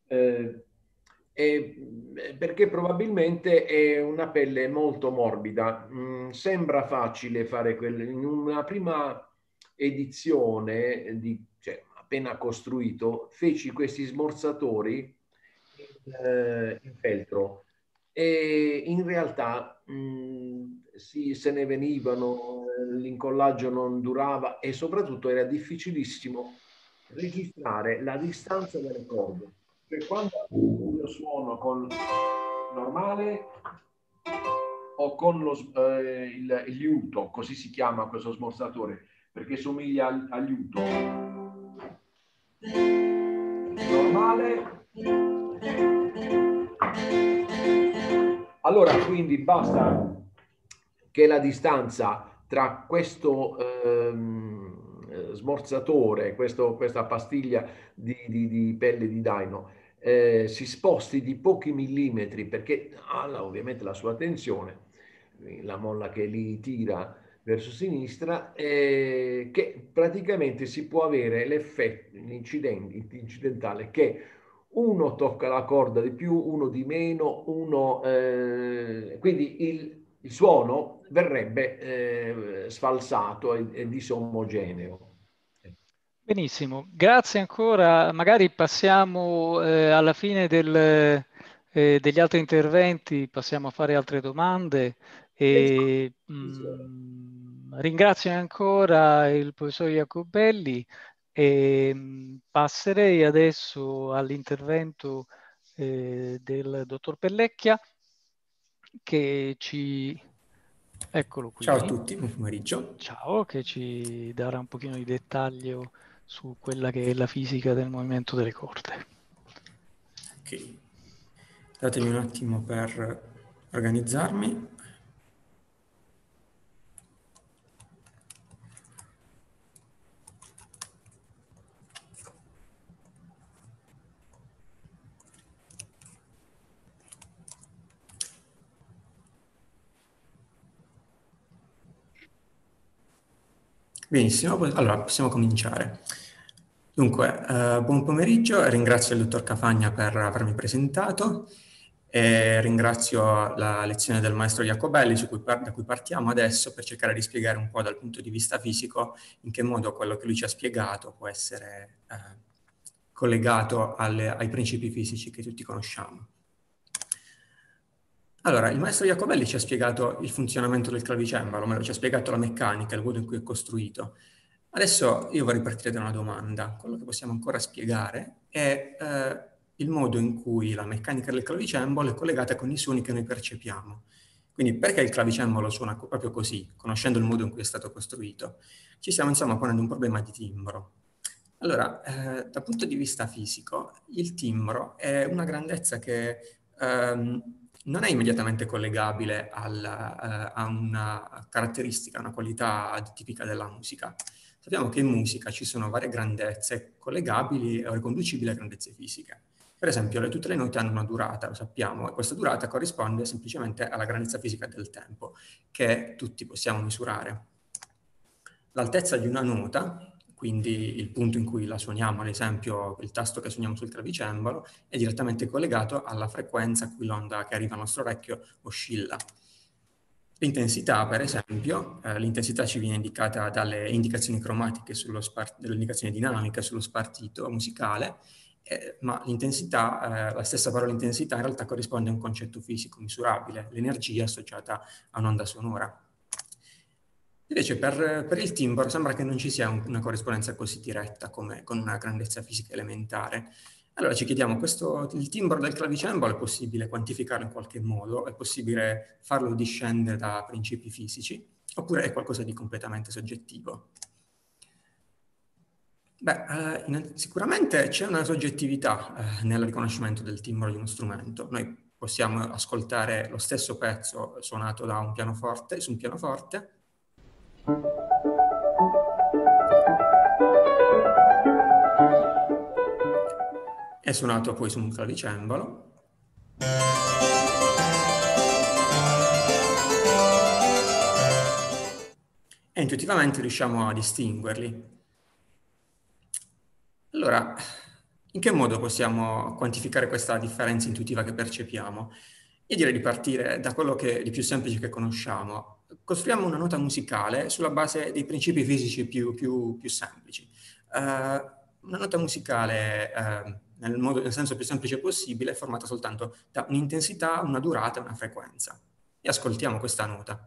perché probabilmente è una pelle molto morbida. Sembra facile fare quello. In una prima edizione, cioè, appena costruito, feci questi smorzatori in feltro e in realtà se ne venivano, l'incollaggio non durava e soprattutto era difficilissimo registrare la distanza delle corde. Cioè quando io suono con normale o con il liuto, così si chiama questo smorzatore, perché somiglia al liuto. Normale. Allora, quindi basta che la distanza tra questo smorzatore, questa pastiglia di pelle di daino, si sposti di pochi millimetri perché ha ovviamente la sua tensione, la molla che li tira verso sinistra, che praticamente si può avere l'effetto, l'incidentale che uno tocca la corda di più, uno di meno, quindi il suono verrebbe sfalsato e disomogeneo.
Benissimo, grazie ancora. Magari passiamo alla fine degli altri interventi, passiamo a fare altre domande. E, ringrazio ancora il professor Jacobelli e passerei adesso all'intervento del dottor Pellecchia che ci... Eccolo
Ciao a
qui.
tutti, buon pomeriggio.
Ciao, che ci darà un pochino di dettaglio su quella che è la fisica del movimento delle corde.
Ok, datemi un attimo per organizzarmi. Benissimo, allora possiamo cominciare. Dunque, buon pomeriggio, ringrazio il dottor Cafagna per avermi presentato e ringrazio la lezione del maestro Jacobelli da cui partiamo adesso per cercare di spiegare un po' dal punto di vista fisico in che modo quello che lui ci ha spiegato può essere collegato ai principi fisici che tutti conosciamo. Allora, il maestro Jacobelli ci ha spiegato il funzionamento del clavicembalo, o ci ha spiegato la meccanica, il modo in cui è costruito. Adesso io vorrei partire da una domanda. Quello che possiamo ancora spiegare è il modo in cui la meccanica del clavicembalo è collegata con i suoni che noi percepiamo. Quindi perché il clavicembalo suona proprio così, conoscendo il modo in cui è stato costruito? Ci stiamo insomma ponendo un problema di timbro. Allora, dal punto di vista fisico, il timbro è una grandezza che non è immediatamente collegabile a una caratteristica, una qualità tipica della musica. Sappiamo che in musica ci sono varie grandezze collegabili o riconducibili a grandezze fisiche. Per esempio, tutte le note hanno una durata, lo sappiamo, e questa durata corrisponde semplicemente alla grandezza fisica del tempo, che tutti possiamo misurare. L'altezza di una nota, quindi il punto in cui la suoniamo, ad esempio il tasto che suoniamo sul clavicembalo, è direttamente collegato alla frequenza a cui l'onda che arriva al nostro orecchio oscilla. L'intensità, per esempio, l'intensità ci viene indicata dalle indicazioni cromatiche, dalle indicazioni dinamiche sullo spartito musicale, ma l'intensità, la stessa parola intensità in realtà corrisponde a un concetto fisico misurabile, l'energia associata a un'onda sonora. Invece per il timbro sembra che non ci sia una corrispondenza così diretta come con una grandezza fisica elementare. Allora ci chiediamo, il timbro del clavicembalo è possibile quantificarlo in qualche modo? È possibile farlo discendere da principi fisici? Oppure è qualcosa di completamente soggettivo? Beh, sicuramente c'è una soggettività nel riconoscimento del timbro di uno strumento. Noi possiamo ascoltare lo stesso pezzo suonato da un pianoforte, su un pianoforte, è suonato poi su un clavicembalo. E intuitivamente riusciamo a distinguerli. Allora, in che modo possiamo quantificare questa differenza intuitiva che percepiamo? Io direi di partire da quello di più semplice che conosciamo. Costruiamo una nota musicale sulla base dei principi fisici più semplici. Una nota musicale, nel senso più semplice possibile, è formata soltanto da un'intensità, una durata e una frequenza. E ascoltiamo questa nota.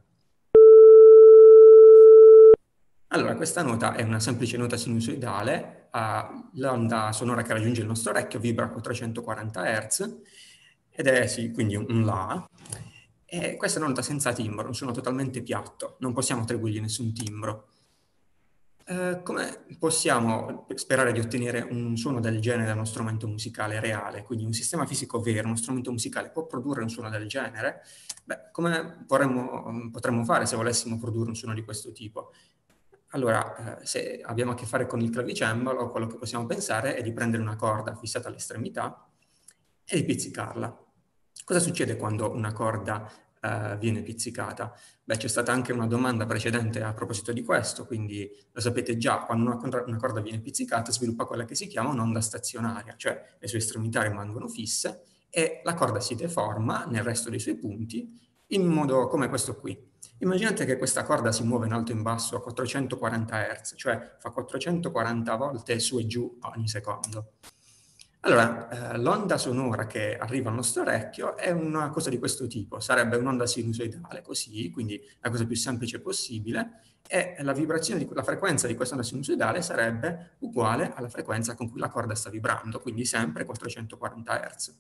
Allora, questa nota è una semplice nota sinusoidale, l'onda sonora che raggiunge il nostro orecchio vibra a 440 Hz, ed è sì, quindi un La, e questa è una nota senza timbro, un suono totalmente piatto, non possiamo attribuirgli nessun timbro. Come possiamo sperare di ottenere un suono del genere da uno strumento musicale reale? Quindi un sistema fisico vero, uno strumento musicale può produrre un suono del genere? Beh, come potremmo fare se volessimo produrre un suono di questo tipo? Allora, se abbiamo a che fare con il clavicembalo, quello che possiamo pensare è di prendere una corda fissata all'estremità e di pizzicarla. Cosa succede quando una corda viene pizzicata? Beh, c'è stata anche una domanda precedente a proposito di questo, quindi lo sapete già, quando una corda viene pizzicata sviluppa quella che si chiama un'onda stazionaria, cioè le sue estremità rimangono fisse e la corda si deforma nel resto dei suoi punti in modo come questo qui. Immaginate che questa corda si muove in alto e in basso a 440 Hz, cioè fa 440 volte su e giù ogni secondo. Allora, l'onda sonora che arriva al nostro orecchio è una cosa di questo tipo, sarebbe un'onda sinusoidale, così, quindi la cosa più semplice possibile, e la frequenza di questa onda sinusoidale sarebbe uguale alla frequenza con cui la corda sta vibrando, quindi sempre 440 Hz.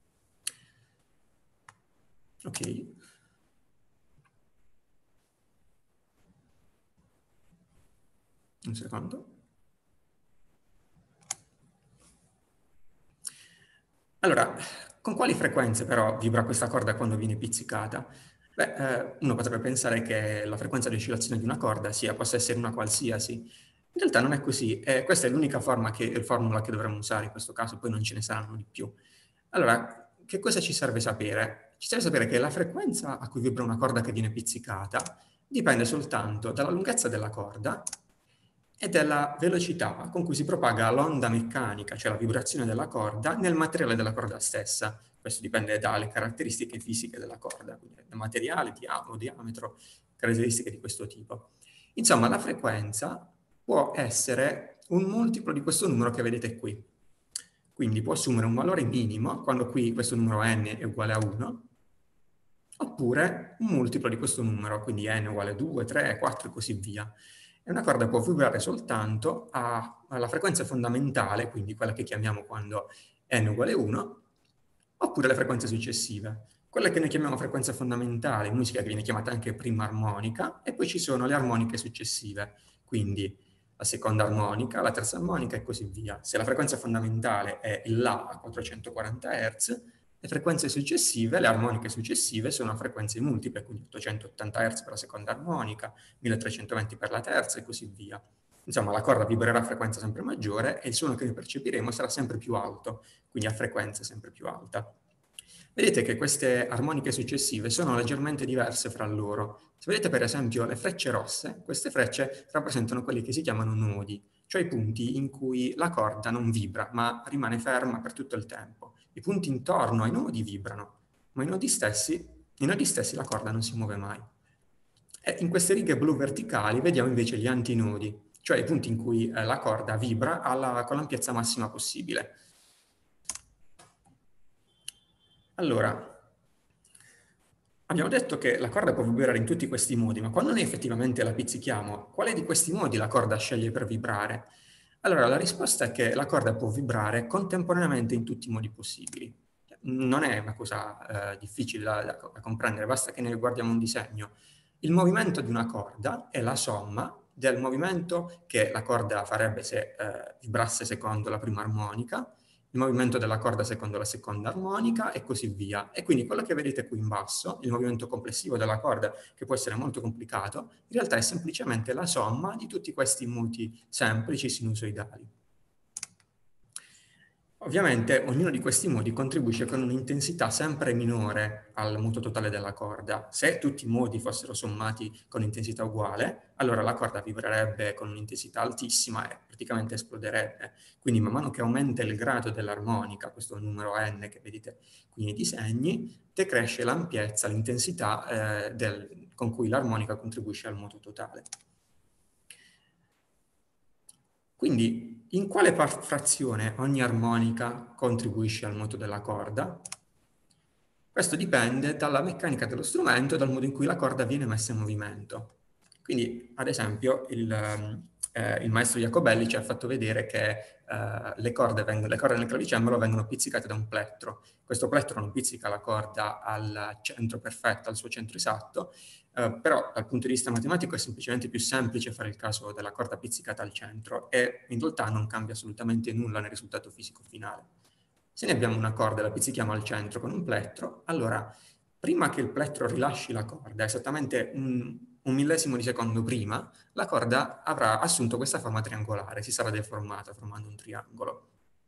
Ok. Un secondo. Allora, con quali frequenze però vibra questa corda quando viene pizzicata? Beh, uno potrebbe pensare che la frequenza di oscillazione di una corda possa essere una qualsiasi. In realtà non è così, questa è l'unica formula che dovremmo usare in questo caso, poi non ce ne saranno di più. Allora, che cosa ci serve sapere? Ci serve sapere che la frequenza a cui vibra una corda che viene pizzicata dipende soltanto dalla lunghezza della corda è della velocità con cui si propaga l'onda meccanica, cioè la vibrazione della corda, nel materiale della corda stessa. Questo dipende dalle caratteristiche fisiche della corda, quindi da materiale, diametro, caratteristiche di questo tipo. Insomma, la frequenza può essere un multiplo di questo numero che vedete qui. Quindi può assumere un valore minimo, quando qui questo numero n è uguale a 1, oppure un multiplo di questo numero, quindi n uguale a 2, 3, 4 e così via. E una corda può vibrare soltanto alla frequenza fondamentale, quindi quella che chiamiamo quando n uguale 1, oppure le frequenze successive. Quella che noi chiamiamo frequenza fondamentale, in musica che viene chiamata anche prima armonica, e poi ci sono le armoniche successive, quindi la seconda armonica, la terza armonica e così via. Se la frequenza fondamentale è il La a 440 Hz, le frequenze successive, le armoniche successive, sono a frequenze multiple, quindi 880 Hz per la seconda armonica, 1320 per la terza e così via. Insomma, la corda vibrerà a frequenza sempre maggiore e il suono che noi percepiremo sarà sempre più alto, quindi a frequenza sempre più alta. Vedete che queste armoniche successive sono leggermente diverse fra loro. Se vedete per esempio le frecce rosse, queste frecce rappresentano quelli che si chiamano nodi, cioè i punti in cui la corda non vibra, ma rimane ferma per tutto il tempo. I punti intorno ai nodi vibrano, ma i nodi stessi la corda non si muove mai. E in queste righe blu verticali vediamo invece gli antinodi, cioè i punti in cui la corda vibra con l'ampiezza massima possibile. Allora, abbiamo detto che la corda può vibrare in tutti questi modi, ma quando noi effettivamente la pizzichiamo, quale di questi modi la corda sceglie per vibrare? Allora, la risposta è che la corda può vibrare contemporaneamente in tutti i modi possibili. Non è una cosa difficile da comprendere, basta che ne guardiamo un disegno. Il movimento di una corda è la somma del movimento che la corda farebbe se vibrasse secondo la prima armonica, il movimento della corda secondo la seconda armonica e così via. E quindi quello che vedete qui in basso, il movimento complessivo della corda, che può essere molto complicato, in realtà è semplicemente la somma di tutti questi muti semplici sinusoidali. Ovviamente ognuno di questi modi contribuisce con un'intensità sempre minore al muto totale della corda. Se tutti i modi fossero sommati con intensità uguale, allora la corda vibrerebbe con un'intensità altissima e praticamente esploderebbe. Quindi man mano che aumenta il grado dell'armonica, questo numero n che vedete qui nei disegni, decresce l'ampiezza, l'intensità con cui l'armonica contribuisce al muto totale. Quindi, in quale frazione ogni armonica contribuisce al moto della corda? Questo dipende dalla meccanica dello strumento e dal modo in cui la corda viene messa in movimento. Quindi, ad esempio, il maestro Jacobelli ci ha fatto vedere che le corde nel clavicembalo vengono pizzicate da un plettro. Questo plettro non pizzica la corda al centro perfetto, al suo centro esatto, però dal punto di vista matematico è semplicemente più semplice fare il caso della corda pizzicata al centro e in realtà non cambia assolutamente nulla nel risultato fisico finale. Se ne abbiamo una corda e la pizzichiamo al centro con un plettro, allora prima che il plettro rilasci la corda, esattamente un millesimo di secondo prima, la corda avrà assunto questa forma triangolare, si sarà deformata formando un triangolo.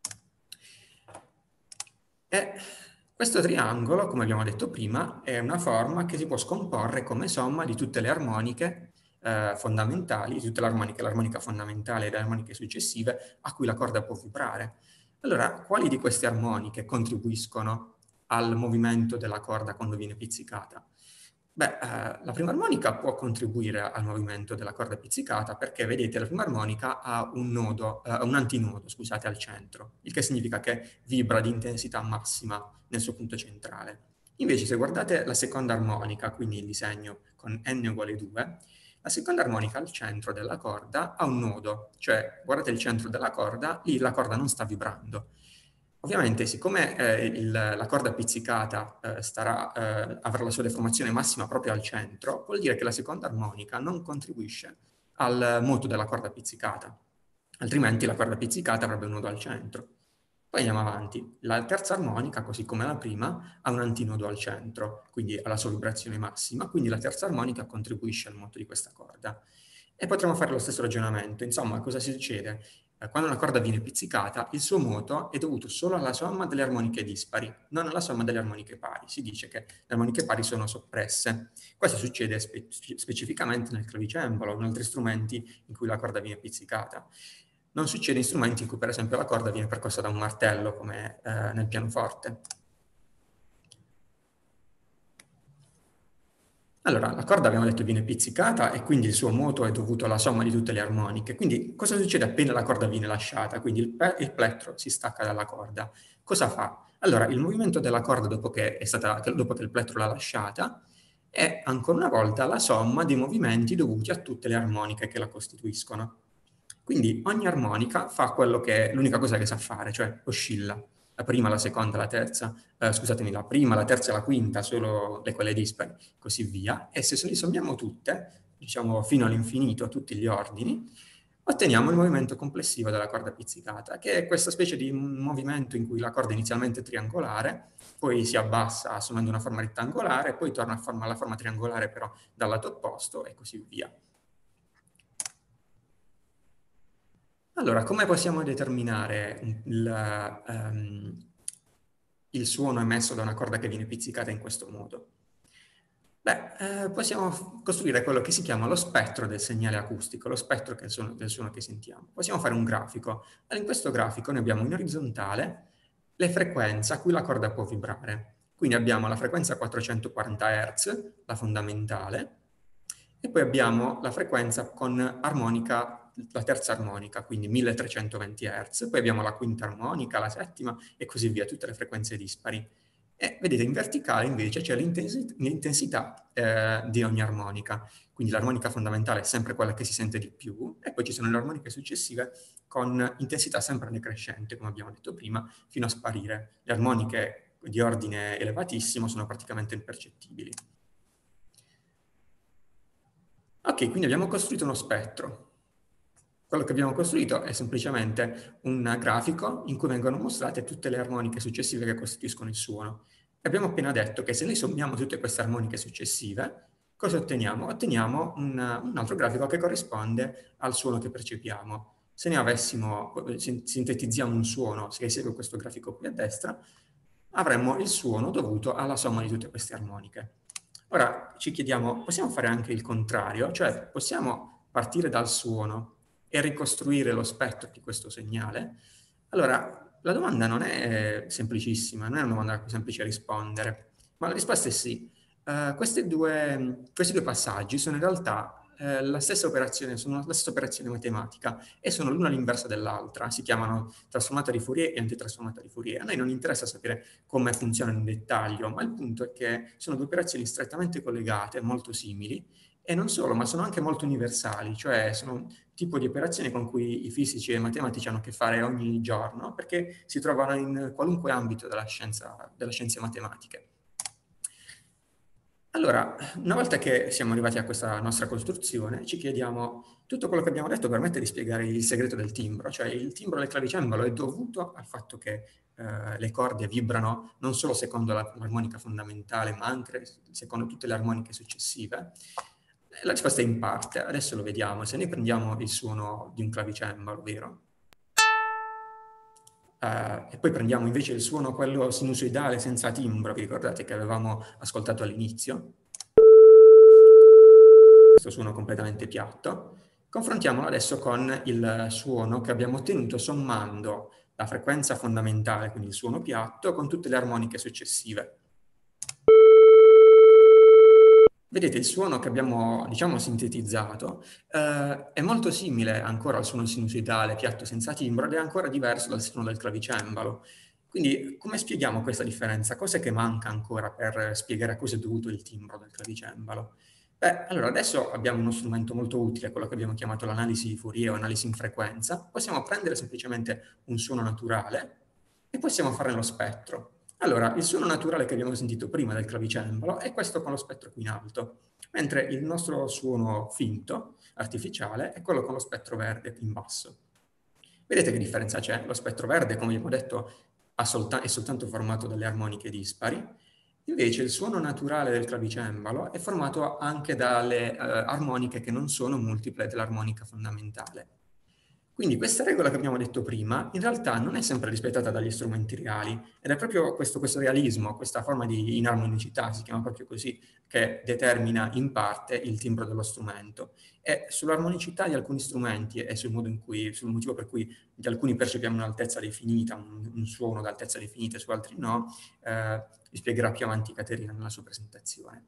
E questo triangolo, come abbiamo detto prima, è una forma che si può scomporre come somma di tutte le armoniche fondamentali, tutte le armoniche, l'armonica fondamentale e le armoniche successive a cui la corda può vibrare. Allora, quali di queste armoniche contribuiscono al movimento della corda quando viene pizzicata? Beh, la prima armonica può contribuire al movimento della corda pizzicata perché, vedete, la prima armonica ha un antinodo, scusate, al centro, il che significa che vibra di intensità massima nel suo punto centrale. Invece, se guardate la seconda armonica, quindi il disegno con n uguale 2, la seconda armonica al centro della corda ha un nodo, cioè guardate il centro della corda, lì la corda non sta vibrando. Ovviamente, siccome la corda pizzicata avrà la sua deformazione massima proprio al centro, vuol dire che la seconda armonica non contribuisce al moto della corda pizzicata, altrimenti la corda pizzicata avrebbe un nodo al centro. Poi andiamo avanti. La terza armonica, così come la prima, ha un antinodo al centro, quindi ha la sua vibrazione massima, quindi la terza armonica contribuisce al moto di questa corda. E potremmo fare lo stesso ragionamento. Insomma, cosa succede? quando una corda viene pizzicata, il suo moto è dovuto solo alla somma delle armoniche dispari, non alla somma delle armoniche pari. Si dice che le armoniche pari sono soppresse. Questo succede specificamente nel clavicembalo o in altri strumenti in cui la corda viene pizzicata. Non succede in strumenti in cui, per esempio, la corda viene percossa da un martello, come nel pianoforte. Allora, la corda, abbiamo detto, viene pizzicata e quindi il suo moto è dovuto alla somma di tutte le armoniche. Quindi cosa succede appena la corda viene lasciata? Quindi il plettro si stacca dalla corda. Cosa fa? Allora, il movimento della corda dopo che il plettro l'ha lasciata è ancora una volta la somma dei movimenti dovuti a tutte le armoniche che la costituiscono. Quindi ogni armonica fa l'unica cosa che sa fare, cioè oscilla. La prima, la seconda, la terza, scusatemi, la prima, la terza e la quinta, solo quelle dispari, così via. E se li sommiamo tutte, diciamo fino all'infinito, tutti gli ordini, otteniamo il movimento complessivo della corda pizzicata, che è questa specie di movimento in cui la corda è inizialmente triangolare, poi si abbassa assumendo una forma rettangolare, poi torna alla forma triangolare però dal lato opposto e così via. Allora, come possiamo determinare il suono emesso da una corda che viene pizzicata in questo modo? Beh, possiamo costruire quello che si chiama lo spettro del segnale acustico, lo spettro del suono che sentiamo. Possiamo fare un grafico. Allora, in questo grafico noi abbiamo in orizzontale le frequenze a cui la corda può vibrare. Quindi abbiamo la frequenza 440 Hz, la fondamentale, e poi abbiamo la frequenza con armonica, la terza armonica, quindi 1320 Hz, poi abbiamo la quinta armonica, la settima e così via, tutte le frequenze dispari. E vedete, in verticale invece c'è l'intensità di ogni armonica, quindi l'armonica fondamentale è sempre quella che si sente di più, e poi ci sono le armoniche successive con intensità sempre decrescente, come abbiamo detto prima, fino a sparire. Le armoniche di ordine elevatissimo sono praticamente impercettibili. Ok, quindi abbiamo costruito uno spettro. Quello che abbiamo costruito è semplicemente un grafico in cui vengono mostrate tutte le armoniche successive che costituiscono il suono. E abbiamo appena detto che se noi sommiamo tutte queste armoniche successive, cosa otteniamo? Otteniamo un altro grafico che corrisponde al suono che percepiamo. Se ne sintetizziamo un suono, se segue questo grafico qui a destra, avremmo il suono dovuto alla somma di tutte queste armoniche. Ora ci chiediamo, possiamo fare anche il contrario? Cioè, possiamo partire dal suono e ricostruire lo spettro di questo segnale? Allora, la domanda non è semplicissima, non è una domanda semplice a rispondere, ma la risposta è sì. Questi due passaggi sono in realtà la stessa operazione matematica e sono l'una all'inversa dell'altra. Si chiamano trasformata di Fourier e antitrasformata di Fourier. A noi non interessa sapere come funzionano in dettaglio, ma il punto è che sono due operazioni strettamente collegate, molto simili, e non solo, ma sono anche molto universali, cioè sono un tipo di operazioni con cui i fisici e i matematici hanno a che fare ogni giorno, perché si trovano in qualunque ambito delle scienze matematiche. Allora, una volta che siamo arrivati a questa nostra costruzione, ci chiediamo, tutto quello che abbiamo detto permette di spiegare il segreto del timbro, cioè il timbro del clavicembalo è dovuto al fatto che le corde vibrano non solo secondo l'armonica fondamentale, ma anche secondo tutte le armoniche successive. La risposta è in parte, adesso lo vediamo. Se noi prendiamo il suono di un clavicembalo, vero? E poi prendiamo invece il suono, quello sinusoidale senza timbro, vi ricordate che avevamo ascoltato all'inizio? Questo suono completamente piatto. Confrontiamolo adesso con il suono che abbiamo ottenuto sommando la frequenza fondamentale, quindi il suono piatto, con tutte le armoniche successive. Vedete, il suono che abbiamo, diciamo, sintetizzato è molto simile ancora al suono sinusoidale piatto senza timbro ed è ancora diverso dal suono del clavicembalo. Quindi, come spieghiamo questa differenza? Cos'è che manca ancora per spiegare a cosa è dovuto il timbro del clavicembalo? Beh, allora, adesso abbiamo uno strumento molto utile, quello che abbiamo chiamato l'analisi di Fourier o analisi in frequenza. Possiamo prendere semplicemente un suono naturale e possiamo fare lo spettro. Allora, il suono naturale che abbiamo sentito prima del clavicembalo è questo con lo spettro qui in alto, mentre il nostro suono finto, artificiale, è quello con lo spettro verde in basso. Vedete che differenza c'è? Lo spettro verde, come abbiamo detto, è soltanto formato dalle armoniche dispari, invece il suono naturale del clavicembalo è formato anche dalle armoniche che non sono multiple dell'armonica fondamentale. Quindi questa regola che abbiamo detto prima in realtà non è sempre rispettata dagli strumenti reali ed è proprio questo realismo, questa forma di inarmonicità, si chiama proprio così, che determina in parte il timbro dello strumento. E sull'armonicità di alcuni strumenti e sul motivo per cui di alcuni percepiamo un'altezza definita, un suono d'altezza definita e su altri no, vi spiegherà più avanti Caterina nella sua presentazione.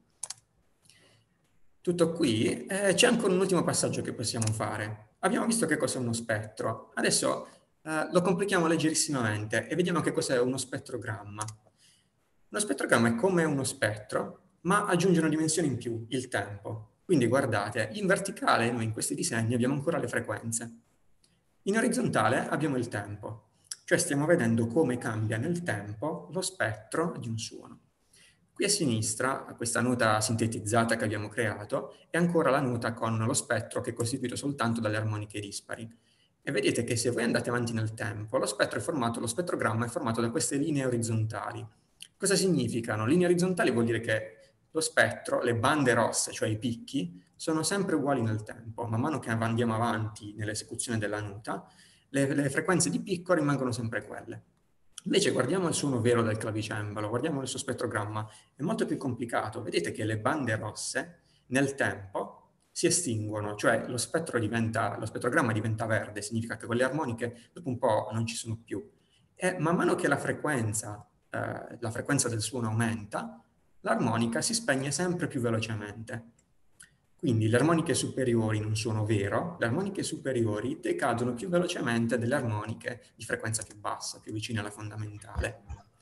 Tutto qui, c'è ancora un ultimo passaggio che possiamo fare. Abbiamo visto che cos'è uno spettro. Adesso lo complichiamo leggerissimamente e vediamo che cos'è uno spettrogramma. Uno spettrogramma è come uno spettro, ma aggiunge una dimensione in più, il tempo. Quindi guardate, in verticale noi in questi disegni abbiamo ancora le frequenze. In orizzontale abbiamo il tempo, cioè stiamo vedendo come cambia nel tempo lo spettro di un suono. Qui a sinistra, questa nota sintetizzata che abbiamo creato, è ancora la nota con lo spettro che è costituito soltanto dalle armoniche dispari. E vedete che se voi andate avanti nel tempo, lo spettrogramma è formato da queste linee orizzontali. Cosa significano? Linee orizzontali vuol dire che lo spettro, le bande rosse, cioè i picchi, sono sempre uguali nel tempo. Man mano che andiamo avanti nell'esecuzione della nota, le frequenze di picco rimangono sempre quelle. Invece guardiamo il suono vero del clavicembalo, guardiamo il suo spettrogramma, è molto più complicato. Vedete che le bande rosse nel tempo si estinguono, cioè lo spettrogramma diventa verde, significa che quelle armoniche dopo un po' non ci sono più. E man mano che la frequenza del suono aumenta, l'armonica si spegne sempre più velocemente. Quindi le armoniche superiori in un suono vero, le armoniche superiori decadono più velocemente delle armoniche di frequenza più bassa, più vicine alla fondamentale.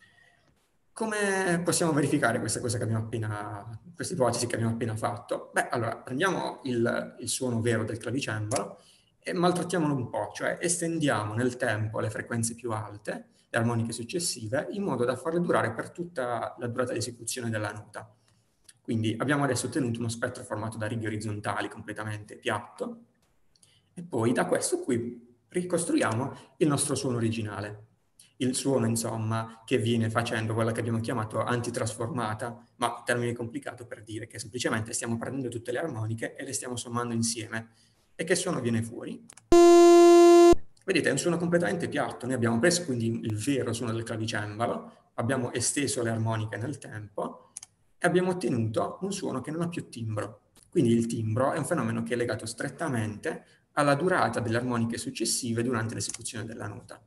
Come possiamo verificare questa ipotesi che abbiamo appena fatto? Beh, allora, prendiamo il suono vero del clavicembalo e maltrattiamolo un po', cioè estendiamo nel tempo le frequenze più alte, le armoniche successive, in modo da farle durare per tutta la durata di esecuzione della nota. Quindi abbiamo adesso ottenuto uno spettro formato da righe orizzontali completamente piatto e poi da questo qui ricostruiamo il nostro suono originale. Il suono, insomma, che viene facendo quella che abbiamo chiamato antitrasformata, ma termine complicato per dire che semplicemente stiamo prendendo tutte le armoniche e le stiamo sommando insieme. E che suono viene fuori? Vedete, è un suono completamente piatto. Noi abbiamo preso quindi il vero suono del clavicembalo, abbiamo esteso le armoniche nel tempo e abbiamo ottenuto un suono che non ha più timbro. Quindi il timbro è un fenomeno che è legato strettamente alla durata delle armoniche successive durante l'esecuzione della nota.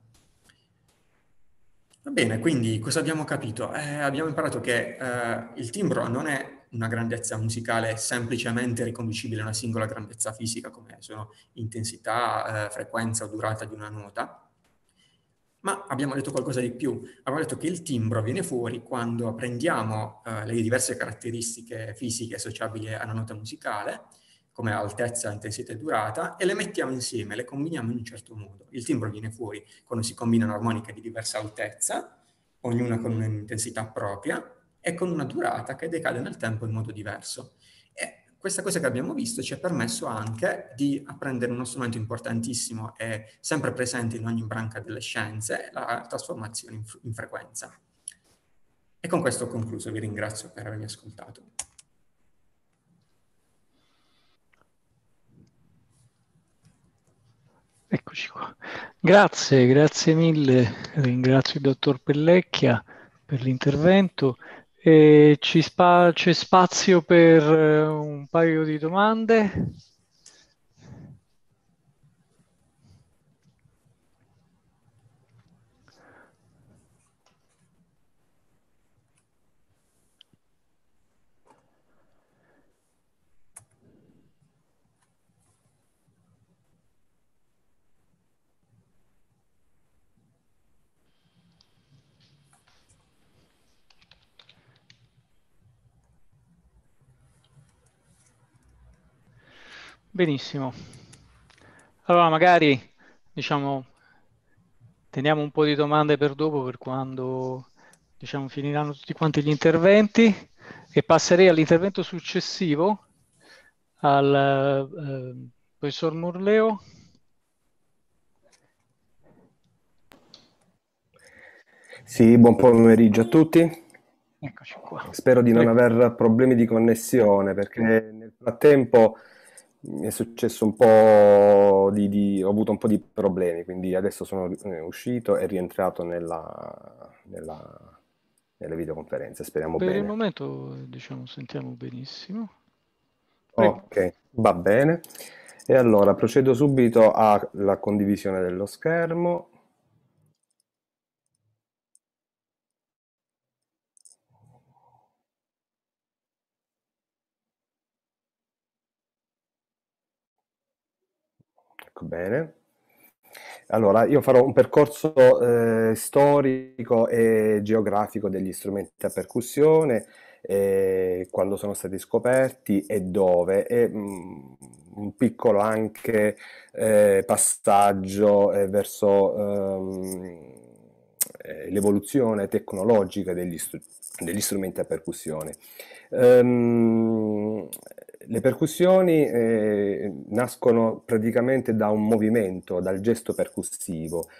Va bene, quindi cosa abbiamo capito? Abbiamo imparato che il timbro non è una grandezza musicale semplicemente riconducibile a una singola grandezza fisica, come sono intensità, frequenza o durata di una nota, ma abbiamo detto qualcosa di più. Abbiamo detto che il timbro viene fuori quando prendiamo le diverse caratteristiche fisiche associabili a una nota musicale, come altezza, intensità e durata, e le mettiamo insieme, le combiniamo in un certo modo. Il timbro viene fuori quando si combinano armoniche di diversa altezza, ognuna con un'intensità propria, e con una durata che decade nel tempo in modo diverso. E questa cosa che abbiamo visto ci ha permesso anche di apprendere uno strumento importantissimo e sempre presente in ogni branca delle scienze, la trasformazione in frequenza. E con questo ho concluso, vi ringrazio per avermi ascoltato.
Eccoci qua. Grazie mille, ringrazio il dottor Pellecchia per l'intervento. C'è spazio per un paio di domande? Benissimo. Allora magari, diciamo, teniamo un po' di domande per dopo, per quando, diciamo, finiranno tutti quanti gli interventi, e passerei all'intervento successivo al professor Morleo.
Sì, buon pomeriggio a tutti.
Eccoci qua.
Spero di non aver problemi di connessione perché nel frattempo mi è successo un po' ho avuto un po' di problemi, quindi adesso sono uscito e rientrato nelle videoconferenze, speriamo
Per il
bene.
momento, diciamo, sentiamo benissimo. Prego.
Ok, va bene. E allora procedo subito alla condivisione dello schermo. Ecco bene. Allora, io farò un percorso storico e geografico degli strumenti a percussione, quando sono stati scoperti e dove, e un piccolo anche passaggio verso l'evoluzione tecnologica degli strumenti a percussione. Ehm, le percussioni nascono praticamente da un movimento, dal gesto percussivo.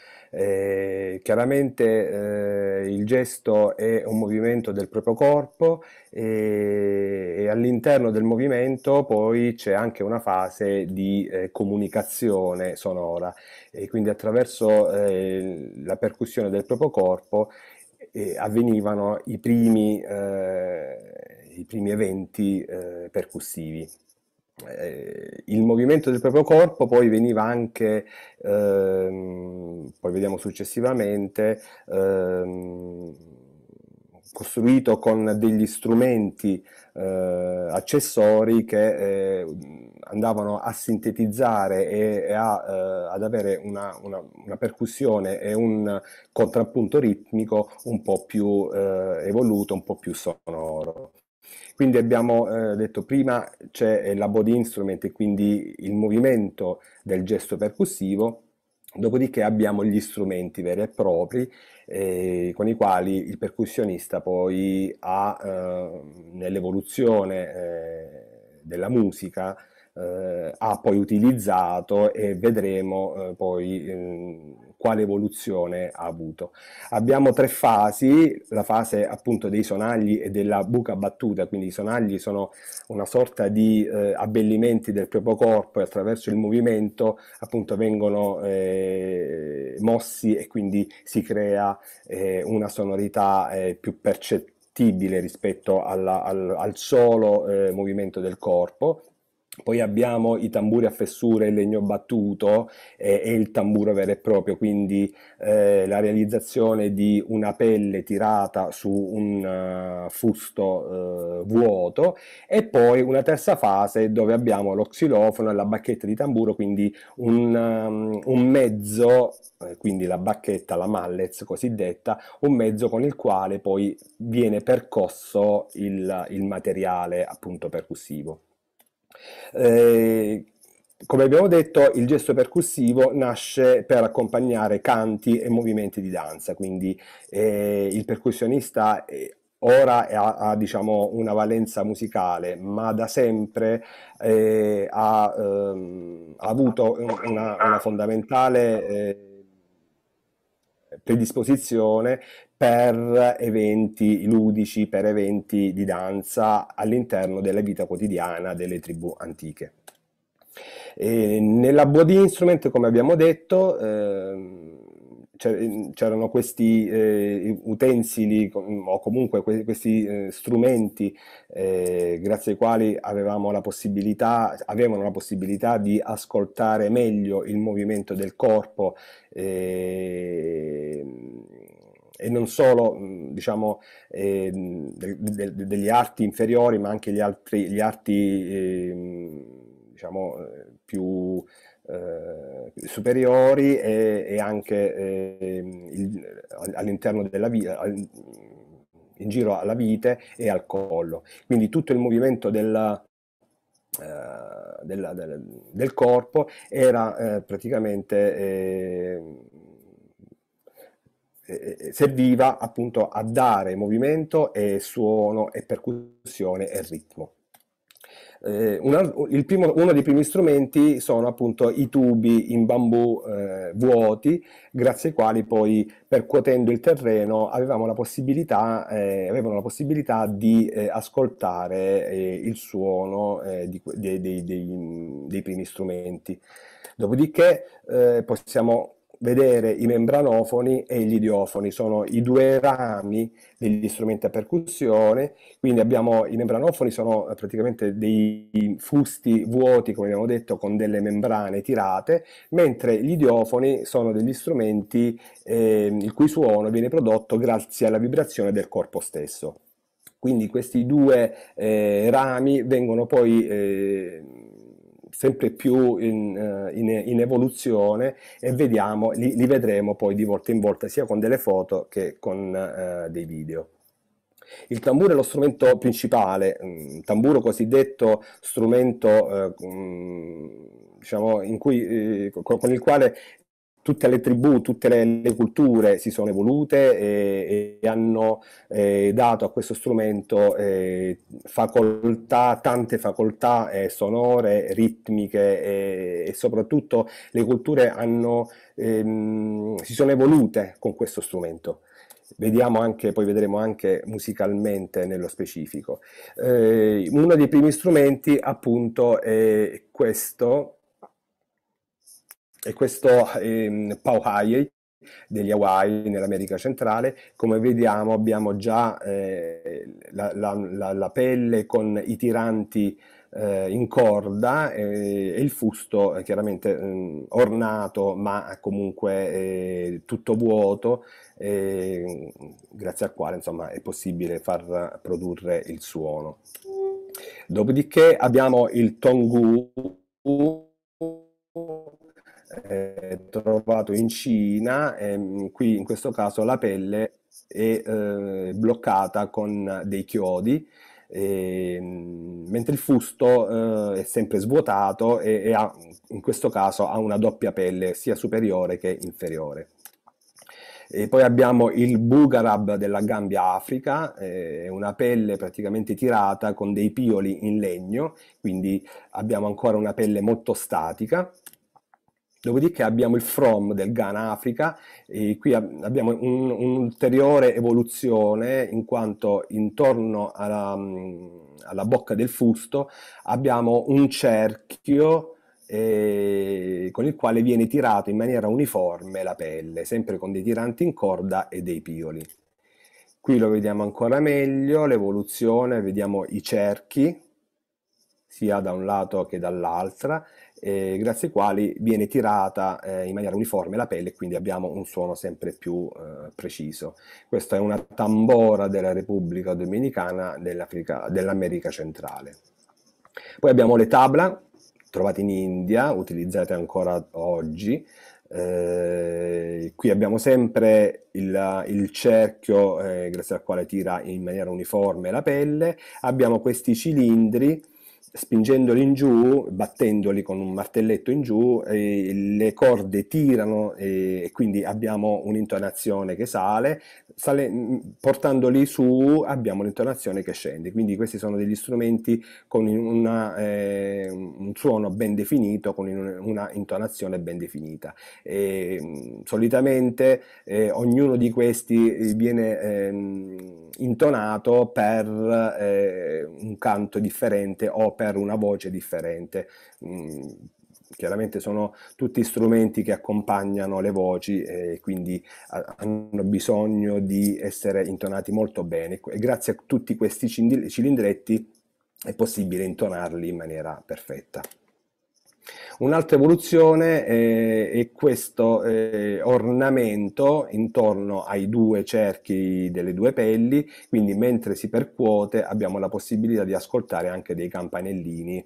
Chiaramente il gesto è un movimento del proprio corpo e all'interno del movimento poi c'è anche una fase di comunicazione sonora e quindi attraverso la percussione del proprio corpo avvenivano i primi eventi percussivi. Il movimento del proprio corpo poi veniva anche, poi vediamo successivamente, costruito con degli strumenti accessori che andavano a sintetizzare ad avere una percussione e un contrappunto ritmico un po' più evoluto, un po' più sonoro. Quindi abbiamo detto prima c'è la body instrument e quindi il movimento del gesto percussivo, dopodiché abbiamo gli strumenti veri e propri con i quali il percussionista poi ha nell'evoluzione della musica ha poi utilizzato e vedremo poi quale evoluzione ha avuto. Abbiamo tre fasi, la fase appunto dei sonagli e della buca battuta, quindi i sonagli sono una sorta di abbellimenti del proprio corpo e attraverso il movimento appunto vengono mossi e quindi si crea una sonorità più percettibile rispetto al solo movimento del corpo. Poi abbiamo i tamburi a fessure in legno battuto e il tamburo vero e proprio, quindi la realizzazione di una pelle tirata su un fusto vuoto e poi una terza fase dove abbiamo lo xilofono e la bacchetta di tamburo, quindi un mezzo, quindi la bacchetta, la mallez cosiddetta, un mezzo con il quale poi viene percosso il materiale appunto percussivo. Come abbiamo detto, il gesto percussivo nasce per accompagnare canti e movimenti di danza, quindi il percussionista ora ha diciamo, una valenza musicale, ma da sempre ha avuto una fondamentale predisposizione per eventi ludici, per eventi di danza all'interno della vita quotidiana delle tribù antiche. Nella body instrument, come abbiamo detto, c'erano questi utensili o comunque questi strumenti grazie ai quali avevano la possibilità di ascoltare meglio il movimento del corpo e non solo diciamo degli arti inferiori ma anche gli arti diciamo più superiori e anche all'interno della vita in giro alla vite e al collo, quindi tutto il movimento del corpo era praticamente serviva appunto a dare movimento e suono e percussione e ritmo. Uno dei primi strumenti sono appunto i tubi in bambù vuoti, grazie ai quali poi, percuotendo il terreno, avevano la possibilità di ascoltare il suono dei primi strumenti. Dopodiché possiamo vedere i membranofoni e gli idiofoni, sono i due rami degli strumenti a percussione. Quindi abbiamo i membranofoni, sono praticamente dei fusti vuoti, come abbiamo detto, con delle membrane tirate, mentre gli idiofoni sono degli strumenti il cui suono viene prodotto grazie alla vibrazione del corpo stesso. Quindi questi due rami vengono poi sempre più in evoluzione, e li vedremo poi di volta in volta, sia con delle foto che con dei video. Il tamburo è lo strumento principale, tamburo cosiddetto strumento diciamo, con il quale tutte le tribù, tutte le culture si sono evolute e hanno dato a questo strumento tante facoltà sonore, ritmiche, e soprattutto le culture si sono evolute con questo strumento. Poi vedremo anche musicalmente nello specifico. Uno dei primi strumenti appunto è questo Pauahi degli Hawaii nell'America centrale. Come vediamo abbiamo già la pelle con i tiranti in corda e il fusto chiaramente ornato, ma comunque tutto vuoto, grazie al quale insomma è possibile far produrre il suono. Dopodiché abbiamo il tongu, trovato in Cina. Qui in questo caso la pelle è bloccata con dei chiodi, mentre il fusto è sempre svuotato e in questo caso ha una doppia pelle, sia superiore che inferiore. E poi abbiamo il Bugarab della Gambia Africa, una pelle praticamente tirata con dei pioli in legno, quindi abbiamo ancora una pelle molto statica. Dopodiché abbiamo il From del Ghana Africa, e qui abbiamo un'ulteriore evoluzione, in quanto intorno alla bocca del fusto abbiamo un cerchio con il quale viene tirato in maniera uniforme la pelle, sempre con dei tiranti in corda e dei pioli. Qui lo vediamo ancora meglio, l'evoluzione, vediamo i cerchi, sia da un lato che dall'altra, grazie ai quali viene tirata in maniera uniforme la pelle, e quindi abbiamo un suono sempre più preciso. Questa è una tambora della Repubblica Dominicana dell'America centrale. Poi abbiamo le tabla, trovate in India, utilizzate ancora oggi. Qui abbiamo sempre il cerchio grazie al quale tira in maniera uniforme la pelle. Abbiamo questi cilindri, spingendoli in giù, battendoli con un martelletto in giù, le corde tirano e quindi abbiamo un'intonazione che sale, portandoli su abbiamo un'intonazione che scende. Quindi questi sono degli strumenti con un suono ben definito, con una intonazione ben definita. Solitamente ognuno di questi viene intonato per un canto differente o per una voce differente. Chiaramente sono tutti strumenti che accompagnano le voci e quindi hanno bisogno di essere intonati molto bene, e grazie a tutti questi cilindretti è possibile intonarli in maniera perfetta. Un'altra evoluzione è questo ornamento intorno ai due cerchi delle due pelli, quindi mentre si percuote abbiamo la possibilità di ascoltare anche dei campanellini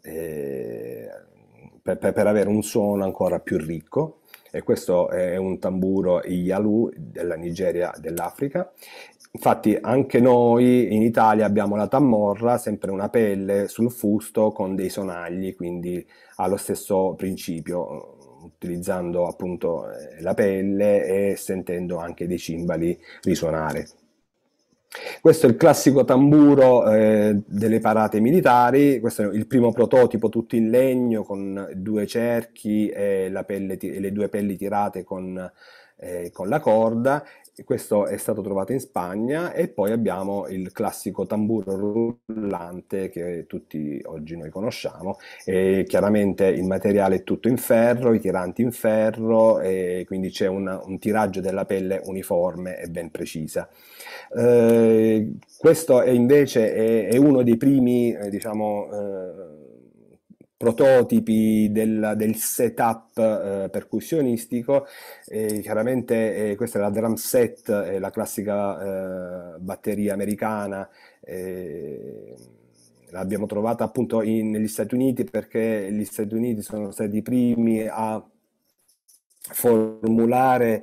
per avere un suono ancora più ricco. E questo è un tamburo Iyalu della Nigeria dell'Africa. Infatti anche noi in Italia abbiamo la tammorra, sempre una pelle sul fusto con dei sonagli, quindi ha lo stesso principio, utilizzando appunto la pelle e sentendo anche dei cimbali risuonare. Questo è il classico tamburo delle parate militari. Questo è il primo prototipo tutto in legno con 2 cerchi e le 2 pelli tirate con la corda. Questo è stato trovato in Spagna. E poi abbiamo il classico tamburo rullante che tutti oggi noi conosciamo. Chiaramente il materiale è tutto in ferro, i tiranti in ferro, e quindi c'è un tiraggio della pelle uniforme e ben precisa. Questo è invece è uno dei primi prototipi del setup percussionistico. Chiaramente questa è la drum set, la classica batteria americana. L'abbiamo trovata appunto negli Stati Uniti, perché gli Stati Uniti sono stati i primi a formulare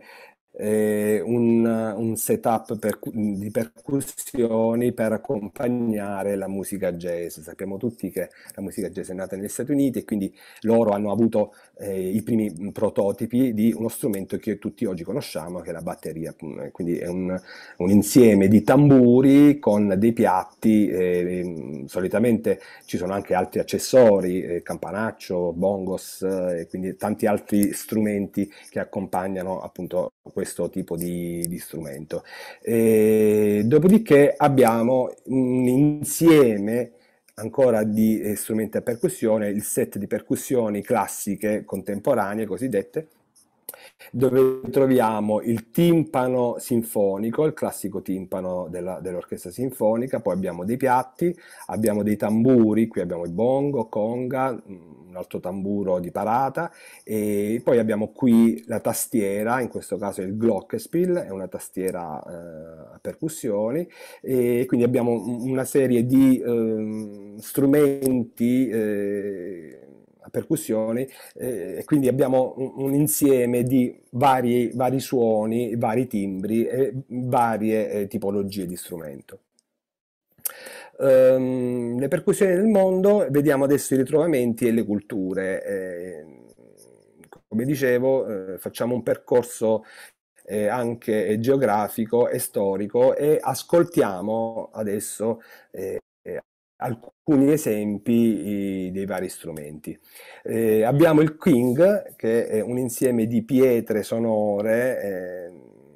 un setup di percussioni per accompagnare la musica jazz. Sappiamo tutti che la musica jazz è nata negli Stati Uniti, e quindi loro hanno avuto i primi prototipi di uno strumento che tutti oggi conosciamo, che è la batteria. Quindi è un insieme di tamburi con dei piatti. Solitamente ci sono anche altri accessori, campanaccio, bongos, quindi tanti altri strumenti che accompagnano appunto questo tipo di strumento. Dopodiché abbiamo un insieme ancora di strumenti a percussione, il set di percussioni classiche contemporanee cosiddette, dove troviamo il timpano sinfonico, il classico timpano dell'orchestra sinfonica. Poi abbiamo dei piatti, abbiamo dei tamburi, qui abbiamo il bongo, conga, un altro tamburo di parata, e poi abbiamo qui la tastiera, in questo caso il glockenspiel, è una tastiera a percussioni, e quindi abbiamo una serie di strumenti a percussioni, e quindi abbiamo un insieme di vari suoni, vari timbri e varie tipologie di strumento. Le percussioni del mondo, vediamo adesso i ritrovamenti e le culture. Come dicevo, facciamo un percorso anche geografico e storico, e ascoltiamo adesso alcuni esempi dei vari strumenti. Abbiamo il qing, che è un insieme di pietre sonore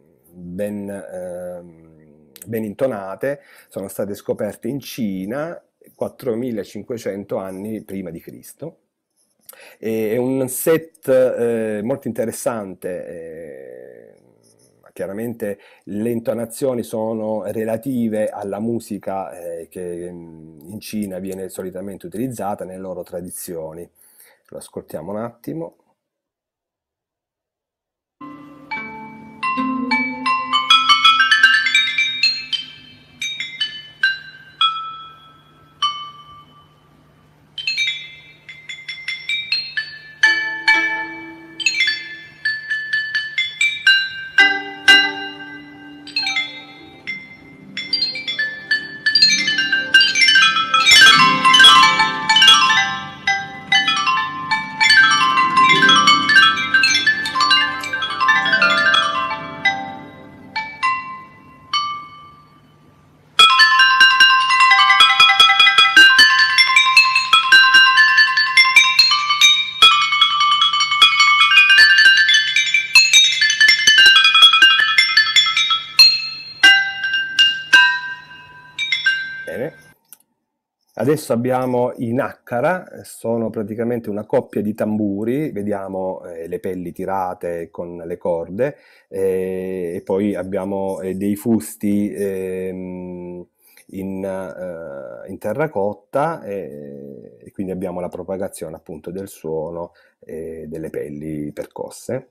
ben intonate. Sono state scoperte in Cina 4500 anni prima di Cristo. È un set molto interessante. Chiaramente le intonazioni sono relative alla musica che in Cina viene solitamente utilizzata nelle loro tradizioni. Lo ascoltiamo un attimo. Adesso abbiamo i nakkara, sono praticamente una coppia di tamburi, vediamo le pelli tirate con le corde, e poi abbiamo dei fusti in terracotta, e quindi abbiamo la propagazione appunto del suono delle pelli percosse.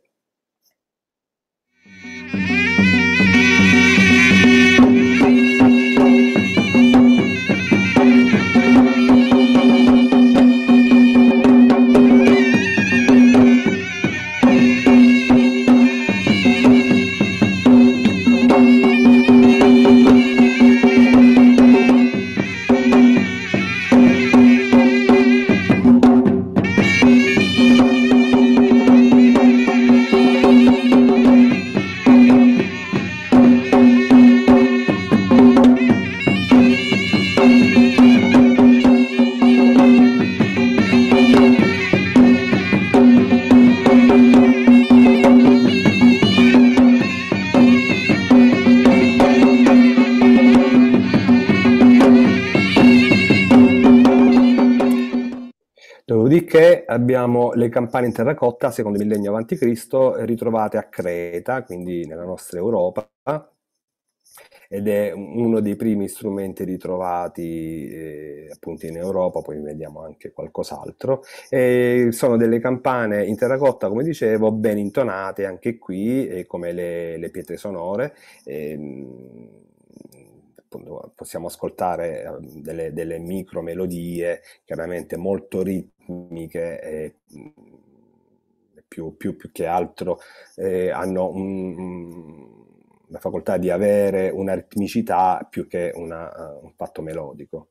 Dopodiché abbiamo le campane in terracotta, secondo millennio a.C., ritrovate a Creta, quindi nella nostra Europa, ed è uno dei primi strumenti ritrovati appunto in Europa, poi vediamo anche qualcos'altro. Sono delle campane in terracotta, come dicevo, ben intonate anche qui, come le pietre sonore. Appunto, possiamo ascoltare delle micro melodie, chiaramente molto ritmiche e più che altro hanno la facoltà di avere una ritmicità più che un fatto melodico.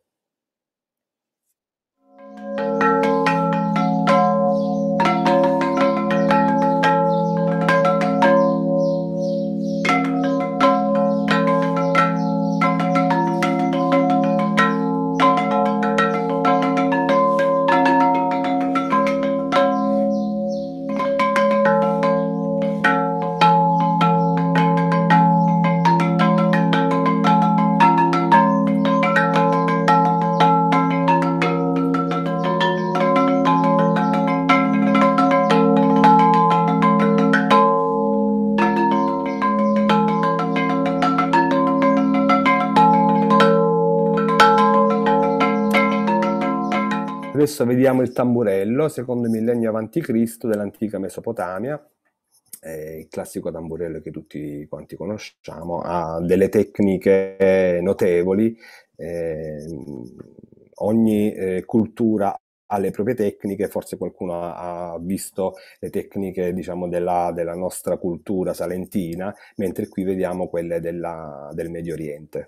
Adesso vediamo il tamburello, secondo millennio a.C. dell'antica Mesopotamia, il classico tamburello che tutti quanti conosciamo, ha delle tecniche notevoli, ogni cultura ha le proprie tecniche, forse qualcuno ha visto le tecniche, diciamo, della nostra cultura salentina, mentre qui vediamo quelle del Medio Oriente.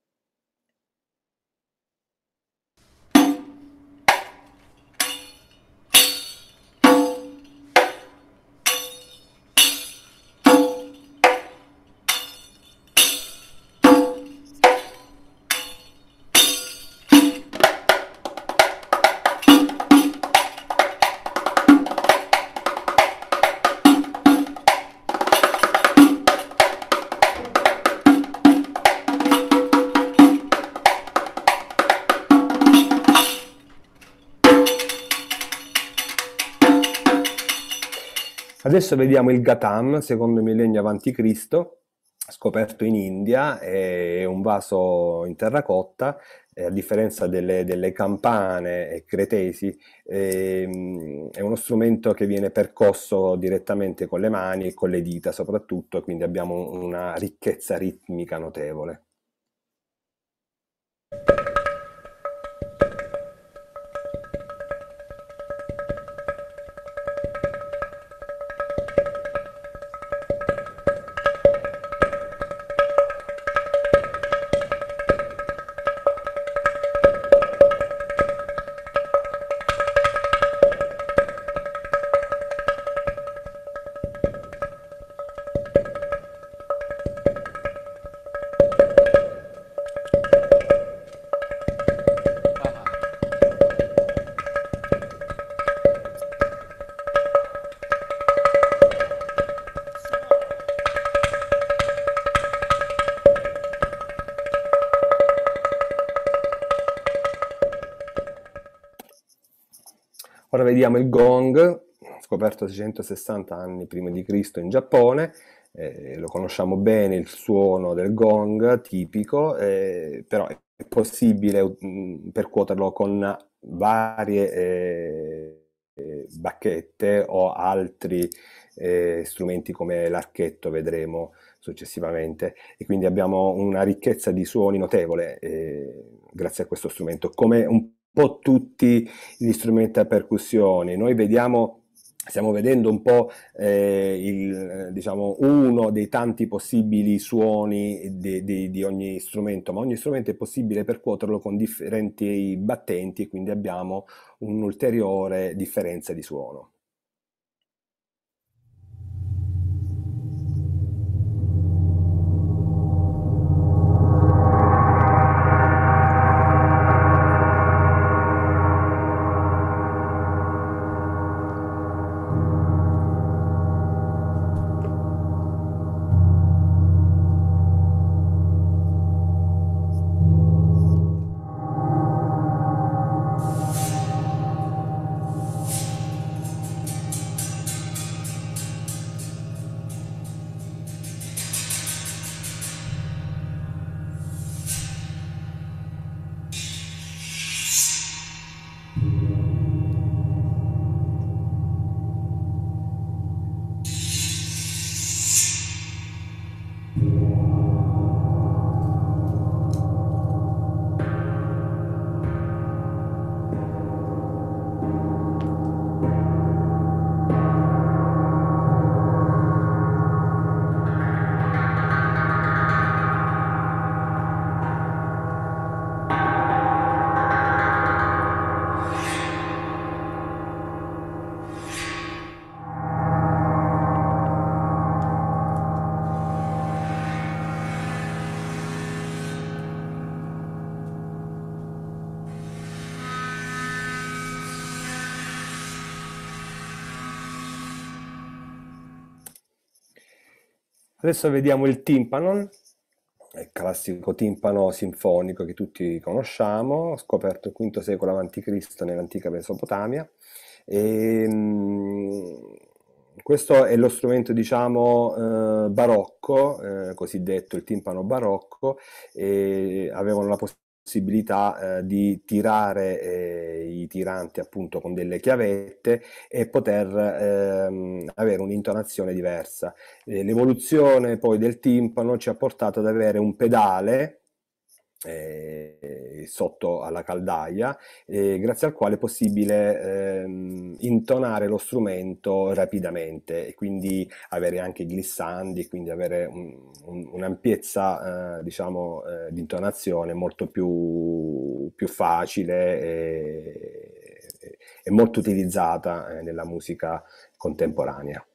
Adesso vediamo il Ghatam, secondo millennio a.C., scoperto in India, è un vaso in terracotta, a differenza delle campane cretesi, è uno strumento che viene percosso direttamente con le mani e con le dita soprattutto, quindi abbiamo una ricchezza ritmica notevole. Ora vediamo il gong, scoperto 660 anni prima di Cristo in Giappone. Lo conosciamo bene il suono del gong tipico, però è possibile percuoterlo con varie bacchette o altri strumenti come l'archetto, vedremo successivamente, e quindi abbiamo una ricchezza di suoni notevole grazie a questo strumento, come un po' tutti gli strumenti a percussione. Noi stiamo vedendo un po' diciamo, uno dei tanti possibili suoni di ogni strumento, ma ogni strumento è possibile percuoterlo con differenti battenti e quindi abbiamo un'ulteriore differenza di suono. Adesso vediamo il timpanon, il classico timpano sinfonico che tutti conosciamo, scoperto il V secolo a.C. nell'antica Mesopotamia. Questo è lo strumento, diciamo, barocco, cosiddetto il timpano barocco, e avevano la possibilità di tirare i tiranti appunto con delle chiavette e poter avere un'intonazione diversa. L'evoluzione poi del timpano ci ha portato ad avere un pedale sotto alla caldaia, grazie al quale è possibile intonare lo strumento rapidamente e quindi avere anche glissandi e quindi avere un'ampiezza diciamo di intonazione molto più facile e molto utilizzata nella musica contemporanea.